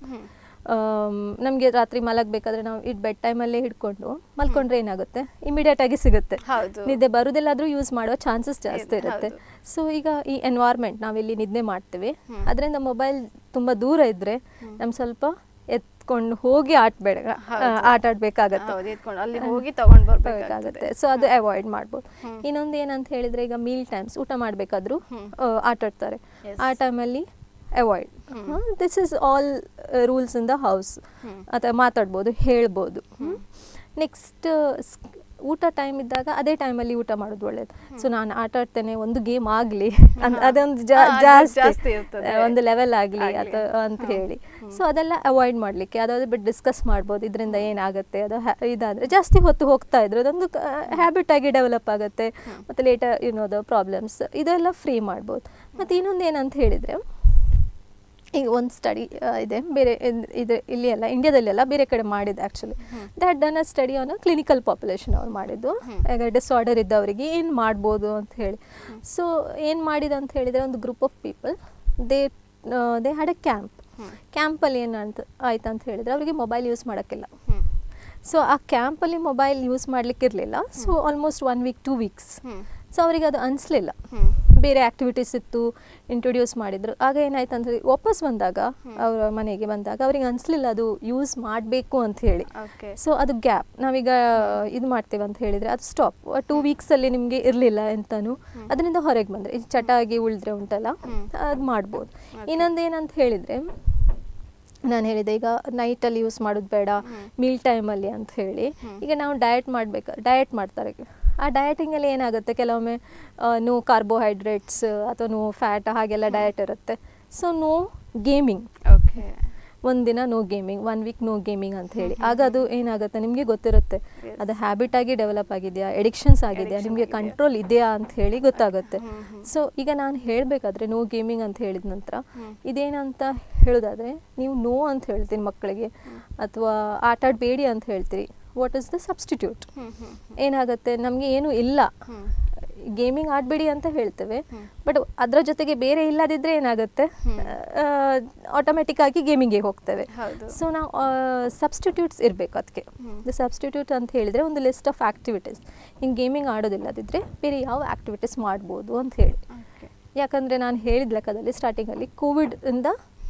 ನಮಗೆ ರಾತ್ರಿ ಮಲಗಬೇಕಾದ್ರೆ ನಾವು ಇಟ್ ಬೆಡ್ ಟೈಮಲ್ಲೇ ಹಿಡ್ಕೊಂಡು ಮಲ್ಕೊಂಡ್ರೆ ಏನಾಗುತ್ತೆ, ಇಮಿಡಿಯೇಟಾಗಿ ಸಿಗುತ್ತೆ. ನಿದ್ದೆ ಬರೋದಿಲ್ಲಾದರೂ ಯೂಸ್ ಮಾಡುವ ಚಾನ್ಸಸ್ ಜಾಸ್ತಿ ಇರುತ್ತೆ. ಸೊ ಈಗ ಈ ಎನ್ವೈರ್ಮೆಂಟ್ ನಾವಿಲ್ಲಿ ನಿದ್ದೆ ಮಾಡ್ತೇವೆ, ಅದರಿಂದ ಮೊಬೈಲ್ ತುಂಬ ದೂರ ಇದ್ದರೆ ನಮ್ಗೆ ಸ್ವಲ್ಪ ಎತ್ಕೊಂಡು ಹೋಗಿ ಆಟಬೇಡ ಆಟ ಆಡಬೇಕಾಗತ್ತೆ, ಸೊ ಅದು ಅವಾಯ್ಡ್ ಮಾಡ್ಬೋದು. ಇನ್ನೊಂದು ಏನಂತ ಹೇಳಿದರೆ, ಈಗ ಮೀಲ್ ಟೈಮ್ಸ್ ಊಟ ಮಾಡಬೇಕಾದ್ರೂ ಆಟ ಆಡ್ತಾರೆ, ಆ ಟೈಮಲ್ಲಿ avoid. This is all rules in the house. ಅಥವಾ ಮಾತಾಡ್ಬೋದು, ಹೇಳ್ಬೋದು. ನೆಕ್ಸ್ಟ್ ಊಟ ಟೈಮ್ ಇದ್ದಾಗ ಅದೇ ಟೈಮಲ್ಲಿ ಊಟ ಮಾಡೋದು ಒಳ್ಳೇದು. ಸೊ ನಾನು ಆಟ ಆಡ್ತೇನೆ, ಒಂದು ಗೇಮ್ ಆಗಲಿ ಅದೊಂದು ಜಾಸ್ತಿ ಒಂದು ಲೆವೆಲ್ ಆಗಲಿ ಅಥವಾ ಅಂತ ಹೇಳಿ, ಸೊ ಅದೆಲ್ಲ ಅವಾಯ್ಡ್ ಮಾಡಲಿಕ್ಕೆ ಅದಾவது ಬಿಟ್ಟು ಡಿಸ್ಕಸ್ ಮಾಡ್ಬೋದು, ಇದರಿಂದ ಏನಾಗುತ್ತೆ ಅದು ಇದಾದರೆ ಜಾಸ್ತಿ ಹೊತ್ತು ಹೋಗ್ತಾ ಇದ್ರು ಅದೊಂದು ಹ್ಯಾಬಿಟ್ ಆಗಿ ಡೆವಲಪ್ ಆಗುತ್ತೆ, ಮತ್ತು ಲೇಟರ್ ಏನೋದು ಪ್ರಾಬ್ಲಮ್ಸ್ ಇದೆಲ್ಲ ಫ್ರೀ ಮಾಡ್ಬೋದು. ಮತ್ತು ಇನ್ನೊಂದು ಏನಂತ ಹೇಳಿದರೆ, ಈಗ ಒಂದು ಸ್ಟಡಿ ಇದೆ ಬೇರೆ ಇದು ಇಲ್ಲಿ ಎಲ್ಲ ಇಂಡಿಯಾದಲ್ಲೆಲ್ಲ ಬೇರೆ ಕಡೆ ಮಾಡಿದ್ದು actually, that done a study on a clinical population ಅವ್ರು ಮಾಡಿದ್ದು, ಈಗ ಡಿಸಾರ್ಡರ್ ಇದ್ದವರಿಗೆ ಏನು ಮಾಡ್ಬೋದು ಅಂತ ಹೇಳಿ. ಸೊ ಏನು ಮಾಡಿದೆ ಅಂತ ಹೇಳಿದರೆ, ಒಂದು group of people they they had a camp. ಕ್ಯಾಂಪಲ್ಲಿ ಏನು ಅಂತ ಆಯ್ತು ಅಂತ ಹೇಳಿದರೆ ಅವರಿಗೆ ಮೊಬೈಲ್ ಯೂಸ್ ಮಾಡೋಕ್ಕಿಲ್ಲ. ಸೊ ಆ ಕ್ಯಾಂಪಲ್ಲಿ ಮೊಬೈಲ್ ಯೂಸ್ ಮಾಡಲಿಕ್ಕಿರಲಿಲ್ಲ. So almost one week two weeks so ಅವರಿಗೆ ಅದು ಅನಿಸ್ಲಿಲ್ಲ, ಬೇರೆ ಆ್ಯಕ್ಟಿವಿಟೀಸ್ ಇತ್ತು, ಇಂಟ್ರೊಡ್ಯೂಸ್ ಮಾಡಿದರು. ಆಗ ಏನಾಯ್ತು ಅಂತ ಹೇಳಿ ವಾಪಸ್ ಬಂದಾಗ ಅವರ ಮನೆಗೆ ಬಂದಾಗ ಅವ್ರಿಗೆ ಅನಿಸ್ಲಿಲ್ಲ ಅದು ಯೂಸ್ ಮಾಡಬೇಕು ಅಂತ ಹೇಳಿ. ಸೊ ಅದು ಗ್ಯಾಪ್ ನಾವೀಗ ಇದು ಮಾಡ್ತೇವೆ ಅಂತ ಹೇಳಿದರೆ ಅದು ಸ್ಟಾಪ್. ಟೂ ವೀಕ್ಸಲ್ಲಿ ನಿಮಗೆ ಇರಲಿಲ್ಲ ಎಂತನೂ, ಅದರಿಂದ ಹೊರಗೆ ಬಂದರೆ ಈ ಚಟ ಆಗಿ ಉಳಿದ್ರೆ ಉಂಟಲ್ಲ ಅದು ಮಾಡ್ಬೋದು. ಇನ್ನೊಂದು ಏನಂತ ಹೇಳಿದರೆ, ನಾನು ಹೇಳಿದೆ ಈಗ ನೈಟಲ್ಲಿ ಯೂಸ್ ಮಾಡೋದು ಬೇಡ, ಮೀಲ್ ಟೈಮಲ್ಲಿ ಅಂತ ಹೇಳಿ. ಈಗ ನಾವು ಡಯಟ್ ಮಾಡಬೇಕು, ಡಯಟ್ ಮಾಡ್ತಾರೆ. ಆ ಡಯಟಿಂಗಲ್ಲಿ ಏನಾಗುತ್ತೆ, ಕೆಲವೊಮ್ಮೆ ನೋ ಕಾರ್ಬೋಹೈಡ್ರೇಟ್ಸ್ ಅಥವಾ ನೋ ಫ್ಯಾಟ್ ಹಾಗೆಲ್ಲ ಡಯಟ್ ಇರುತ್ತೆ. ಸೊ ನೋ ಗೇಮಿಂಗ್, ಓಕೆ, ಒಂದಿನ no gaming, one week no gaming ಅಂತ ಹೇಳಿ. ಆಗ ಅದು ಏನಾಗುತ್ತೆ ನಿಮಗೆ ಗೊತ್ತಿರುತ್ತೆ ಅದು ಹ್ಯಾಬಿಟ್ ಆಗಿ ಡೆವಲಪ್ ಆಗಿದೆಯಾ, ಎಡಿಕ್ಷನ್ಸ್ ಆಗಿದೆಯಾ, ನಿಮಗೆ ಕಂಟ್ರೋಲ್ ಇದೆಯಾ ಅಂತ ಹೇಳಿ ಗೊತ್ತಾಗುತ್ತೆ. ಸೊ ಈಗ ನಾನು ಹೇಳಬೇಕಾದ್ರೆ ನೋ ಗೇಮಿಂಗ್ ಅಂತ ಹೇಳಿದ ನಂತರ ಇದೇನಂತ ಹೇಳೋದಾದರೆ, ನೀವು ನೋ ಅಂತ ಹೇಳ್ತೀನಿ ಮಕ್ಕಳಿಗೆ ಅಥವಾ ಆಟ ಆಡಬೇಡಿ ಅಂತ ಹೇಳ್ತೀರಿ, ವಾಟ್ ಇಸ್ ದ ಸಬ್ಸ್ಟಿಟ್ಯೂಟ್? ಏನಾಗುತ್ತೆ, ನಮಗೆ ಏನು ಇಲ್ಲ, ಗೇಮಿಂಗ್ ಆಡಬೇಡಿ ಅಂತ ಹೇಳ್ತೇವೆ, ಬಟ್ ಅದರ ಜೊತೆಗೆ ಬೇರೆ ಇಲ್ಲದಿದ್ದರೆ ಏನಾಗುತ್ತೆ, ಆಟೋಮೆಟಿಕ್ ಆಗಿ ಗೇಮಿಂಗಿಗೆ ಹೋಗ್ತೇವೆ. ಸೊ ನಾವು ಸಬ್ಸ್ಟಿಟ್ಯೂಟ್ಸ್ ಇರಬೇಕು ಅದಕ್ಕೆ. ದ ಸಬ್ಸ್ಟಿಟ್ಯೂಟ್ ಅಂತ ಹೇಳಿದರೆ ಒಂದು ಲಿಸ್ಟ್ ಆಫ್ ಆ್ಯಕ್ಟಿವಿಟೀಸ್, ಹಿಂಗೆ ಗೇಮಿಂಗ್ ಆಡೋದಿಲ್ಲದಿದ್ದರೆ ಬೇರೆ ಯಾವ ಆ್ಯಕ್ಟಿವಿಟೀಸ್ ಮಾಡ್ಬೋದು ಅಂತ ಹೇಳಿ. ಯಾಕಂದರೆ ನಾನು ಹೇಳಿದ ಲೆಕ್ಕದಲ್ಲಿ ಸ್ಟಾರ್ಟಿಂಗಲ್ಲಿ ಕೋವಿಡಿಂದ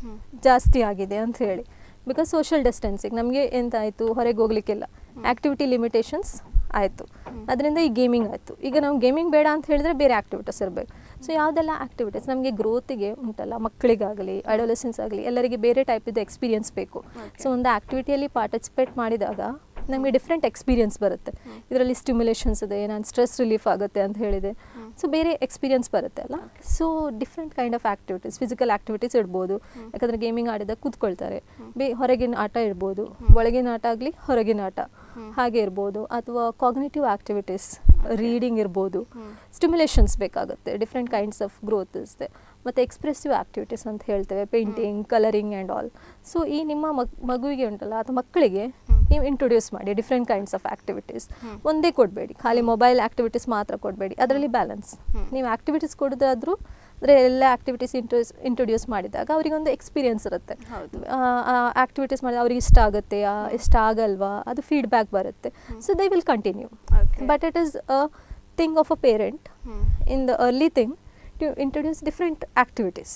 ಜಾಸ್ತಿ ಆಗಿದೆ ಅಂತ ಹೇಳಿ, ಬಿಕಾಸ್ ಸೋಷಿಯಲ್ ಡಿಸ್ಟೆನ್ಸಿಂಗ್ ನಮಗೆ ಎಂತ ಆಯಿತು, ಹೊರಗೆ ಹೋಗ್ಲಿಕ್ಕಿಲ್ಲ, ಆ್ಯಕ್ಟಿವಿಟಿ ಲಿಮಿಟೇಷನ್ಸ್ ಆಯಿತು, ಅದರಿಂದ ಈ ಗೇಮಿಂಗ್ ಆಯಿತು. ಈಗ ನಾವು ಗೇಮಿಂಗ್ ಬೇಡ ಅಂತ ಹೇಳಿದ್ರೆ ಬೇರೆ ಆ್ಯಕ್ಟಿವಿಟೀಸ್ ಇರಬೇಕು. ಸೊ ಯಾವುದೆಲ್ಲ ಆ್ಯಕ್ಟಿವಿಟೀಸ್ ನಮಗೆ ಗ್ರೋತಿಗೆ ಉಂಟಲ್ಲ, ಮಕ್ಕಳಿಗಾಗಲಿ ಅಡೋಲೆಸೆನ್ಸ್ ಆಗಲಿ ಎಲ್ಲರಿಗೆ ಬೇರೆ ಟೈಪಿದ್ದು ಎಕ್ಸ್ಪೀರಿಯನ್ಸ್ ಬೇಕು. ಸೊ ಒಂದು ಆ್ಯಕ್ಟಿವಿಟಿಯಲ್ಲಿ ಪಾರ್ಟಿಸಿಪೇಟ್ ಮಾಡಿದಾಗ ನಮಗೆ ಡಿಫ್ರೆಂಟ್ ಎಕ್ಸ್ಪೀರಿಯನ್ಸ್ ಬರುತ್ತೆ. ಇದರಲ್ಲಿ ಸ್ಟಿಮ್ಯುಲೇಷನ್ಸ್ ಇದೆ, ನಾನು ಸ್ಟ್ರೆಸ್ ರಿಲೀಫ್ ಆಗುತ್ತೆ ಅಂತ ಹೇಳಿದೆ. ಸೊ ಬೇರೆ ಎಕ್ಸ್ಪೀರಿಯನ್ಸ್ ಬರುತ್ತೆ ಅಲ್ಲ. So different kind of activities, physical activities ಇಡ್ಬೋದು, ಯಾಕಂದರೆ ಗೇಮಿಂಗ್ ಆಡಿದಾಗ ಕೂತ್ಕೊಳ್ತಾರೆ. ಬೇ ಹೊರಗಿನ ಆಟ ಇರ್ಬೋದು, ಒಳಗಿನ ಆಟ ಆಗಲಿ ಹೊರಗಿನ ಆಟ ಹಾಗೆ ಇರ್ಬೋದು, ಅಥವಾ ಕಾಗ್ನಿಟಿವ್ ಆ್ಯಕ್ಟಿವಿಟೀಸ್, ರೀಡಿಂಗ್ ಇರ್ಬೋದು. ಸ್ಟಿಮ್ಯುಲೇಷನ್ಸ್ ಬೇಕಾಗುತ್ತೆ, ಡಿಫ್ರೆಂಟ್ ಕೈಂಡ್ಸ್ ಆಫ್ ಗ್ರೋತ್ ಇರುತ್ತೆ. ಮತ್ತು ಎಕ್ಸ್ಪ್ರೆಸಿವ್ ಆ್ಯಕ್ಟಿವಿಟೀಸ್ ಅಂತ ಹೇಳ್ತೇವೆ, painting, colouring and all. So ಈ ನಿಮ್ಮ ಮಗ್ ಮಗುವಿಗೆ ಉಂಟಲ್ಲ ಅಥವಾ ಮಕ್ಕಳಿಗೆ ನೀವು ಇಂಟ್ರೊಡ್ಯೂಸ್ ಮಾಡಿ ಡಿಫ್ರೆಂಟ್ ಕೈಂಡ್ಸ್ ಆಫ್ ಆ್ಯಕ್ಟಿವಿಟೀಸ್. ಒಂದೇ ಕೊಡಬೇಡಿ, ಖಾಲಿ ಮೊಬೈಲ್ ಆ್ಯಕ್ಟಿವಿಟೀಸ್ ಮಾತ್ರ ಕೊಡಬೇಡಿ, ಅದರಲ್ಲಿ ಬ್ಯಾಲೆನ್ಸ್. ನೀವು ಆ್ಯಕ್ಟಿವಿಟೀಸ್ ಕೊಡೋದಾದರೂ ಅಂದರೆ ಎಲ್ಲ ಆ್ಯಕ್ಟಿವಿಟೀಸ್ ಇಂಟ್ರೊಡ್ಯೂಸ್ ಇಂಟ್ರೊಡ್ಯೂಸ್ ಮಾಡಿದಾಗ ಅವರಿಗೊಂದು ಎಕ್ಸ್ಪೀರಿಯನ್ಸ್ ಇರುತ್ತೆ. ಆ್ಯಕ್ಟಿವಿಟೀಸ್ ಮಾಡಿದಾಗ ಅವ್ರಿಗೆ ಇಷ್ಟ ಆಗುತ್ತೆ, ಇಷ್ಟ ಆಗಲ್ವಾ, ಅದು ಫೀಡ್ಬ್ಯಾಕ್ ಬರುತ್ತೆ. So they will continue. But it is a thing of a parent in the early thing to introduce different activities.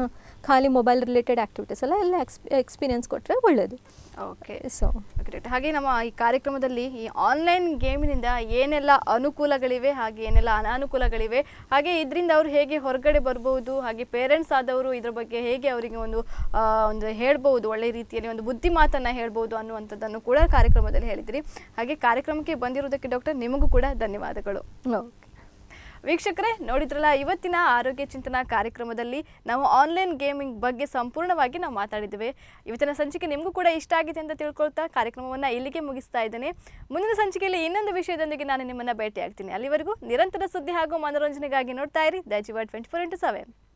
ಖಾಲಿ ಮೊಬೈಲ್ ರಿಲೇಟೆಡ್ ಆ್ಯಕ್ಟಿವಿಟೀಸ್ ಎಲ್ಲ ಎಲ್ಲ ಎಕ್ಸ್ ಎಕ್ಸ್ಪೀರಿಯನ್ಸ್ ಕೊಟ್ಟರೆ ಒಳ್ಳೆಯದು. Okay, so great. ಹಾಗೆ ನಮ್ಮ ಈ ಕಾರ್ಯಕ್ರಮದಲ್ಲಿ ಈ ಆನ್ಲೈನ್ ಗೇಮಿನಿಂದ ಏನೆಲ್ಲ ಅನುಕೂಲಗಳಿವೆ ಹಾಗೆ ಏನೆಲ್ಲ ಅನಾನುಕೂಲಗಳಿವೆ, ಹಾಗೆ ಇದರಿಂದ ಅವರು ಹೇಗೆ ಹೊರಗಡೆ ಬರ್ಬೋದು, ಹಾಗೆ ಪೇರೆಂಟ್ಸ್ ಆದವರು ಇದ್ರ ಬಗ್ಗೆ ಹೇಗೆ ಅವರಿಗೆ ಒಂದು ಒಂದು ಹೇಳ್ಬೋದು, ಒಳ್ಳೆ ರೀತಿಯಲ್ಲಿ ಒಂದು ಬುದ್ಧಿ ಮಾತನ್ನು ಹೇಳ್ಬೋದು ಅನ್ನುವಂಥದ್ದನ್ನು ಕೂಡ ಕಾರ್ಯಕ್ರಮದಲ್ಲಿ ಹೇಳಿದ್ರಿ. ಹಾಗೆ ಕಾರ್ಯಕ್ರಮಕ್ಕೆ ಬಂದಿರೋದಕ್ಕೆ ಡಾಕ್ಟರ್ ನಿಮಗೂ ಕೂಡ ಧನ್ಯವಾದಗಳು. ಓಕೆ ವೀಕ್ಷಕರೇ, ನೋಡಿದ್ರಲ್ಲ ಇವತ್ತಿನ ಆರೋಗ್ಯ ಚಿಂತನಾ ಕಾರ್ಯಕ್ರಮದಲ್ಲಿ ನಾವು ಆನ್ಲೈನ್ ಗೇಮಿಂಗ್ ಬಗ್ಗೆ ಸಂಪೂರ್ಣವಾಗಿ ನಾವು ಮಾತಾಡಿದ್ದೇವೆ. ಇವತ್ತಿನ ಸಂಚಿಕೆ ನಿಮಗೂ ಕೂಡ ಇಷ್ಟ ಆಗಿದೆ ಅಂತ ತಿಳ್ಕೊಳ್ತಾ ಕಾರ್ಯಕ್ರಮವನ್ನು ಇಲ್ಲಿಗೆ ಮುಗಿಸ್ತಾ ಇದ್ದೇನೆ. ಮುಂದಿನ ಸಂಚಿಕೆಯಲ್ಲಿ ಇನ್ನೊಂದು ವಿಷಯದೊಂದಿಗೆ ನಾನು ನಿಮ್ಮನ್ನು ಭೇಟಿಯಾಗ್ತೀನಿ. ಅಲ್ಲಿವರೆಗೂ ನಿರಂತರ ಸುದ್ದಿ ಹಾಗೂ ಮನೋರಂಜನೆಗಾಗಿ ನೋಡ್ತಾ ಇರಿ ದ ಜೀವ ಟ್ವೆಂಟಿ ಫೋರ್ ಇಂಟು ಸೆವೆನ್.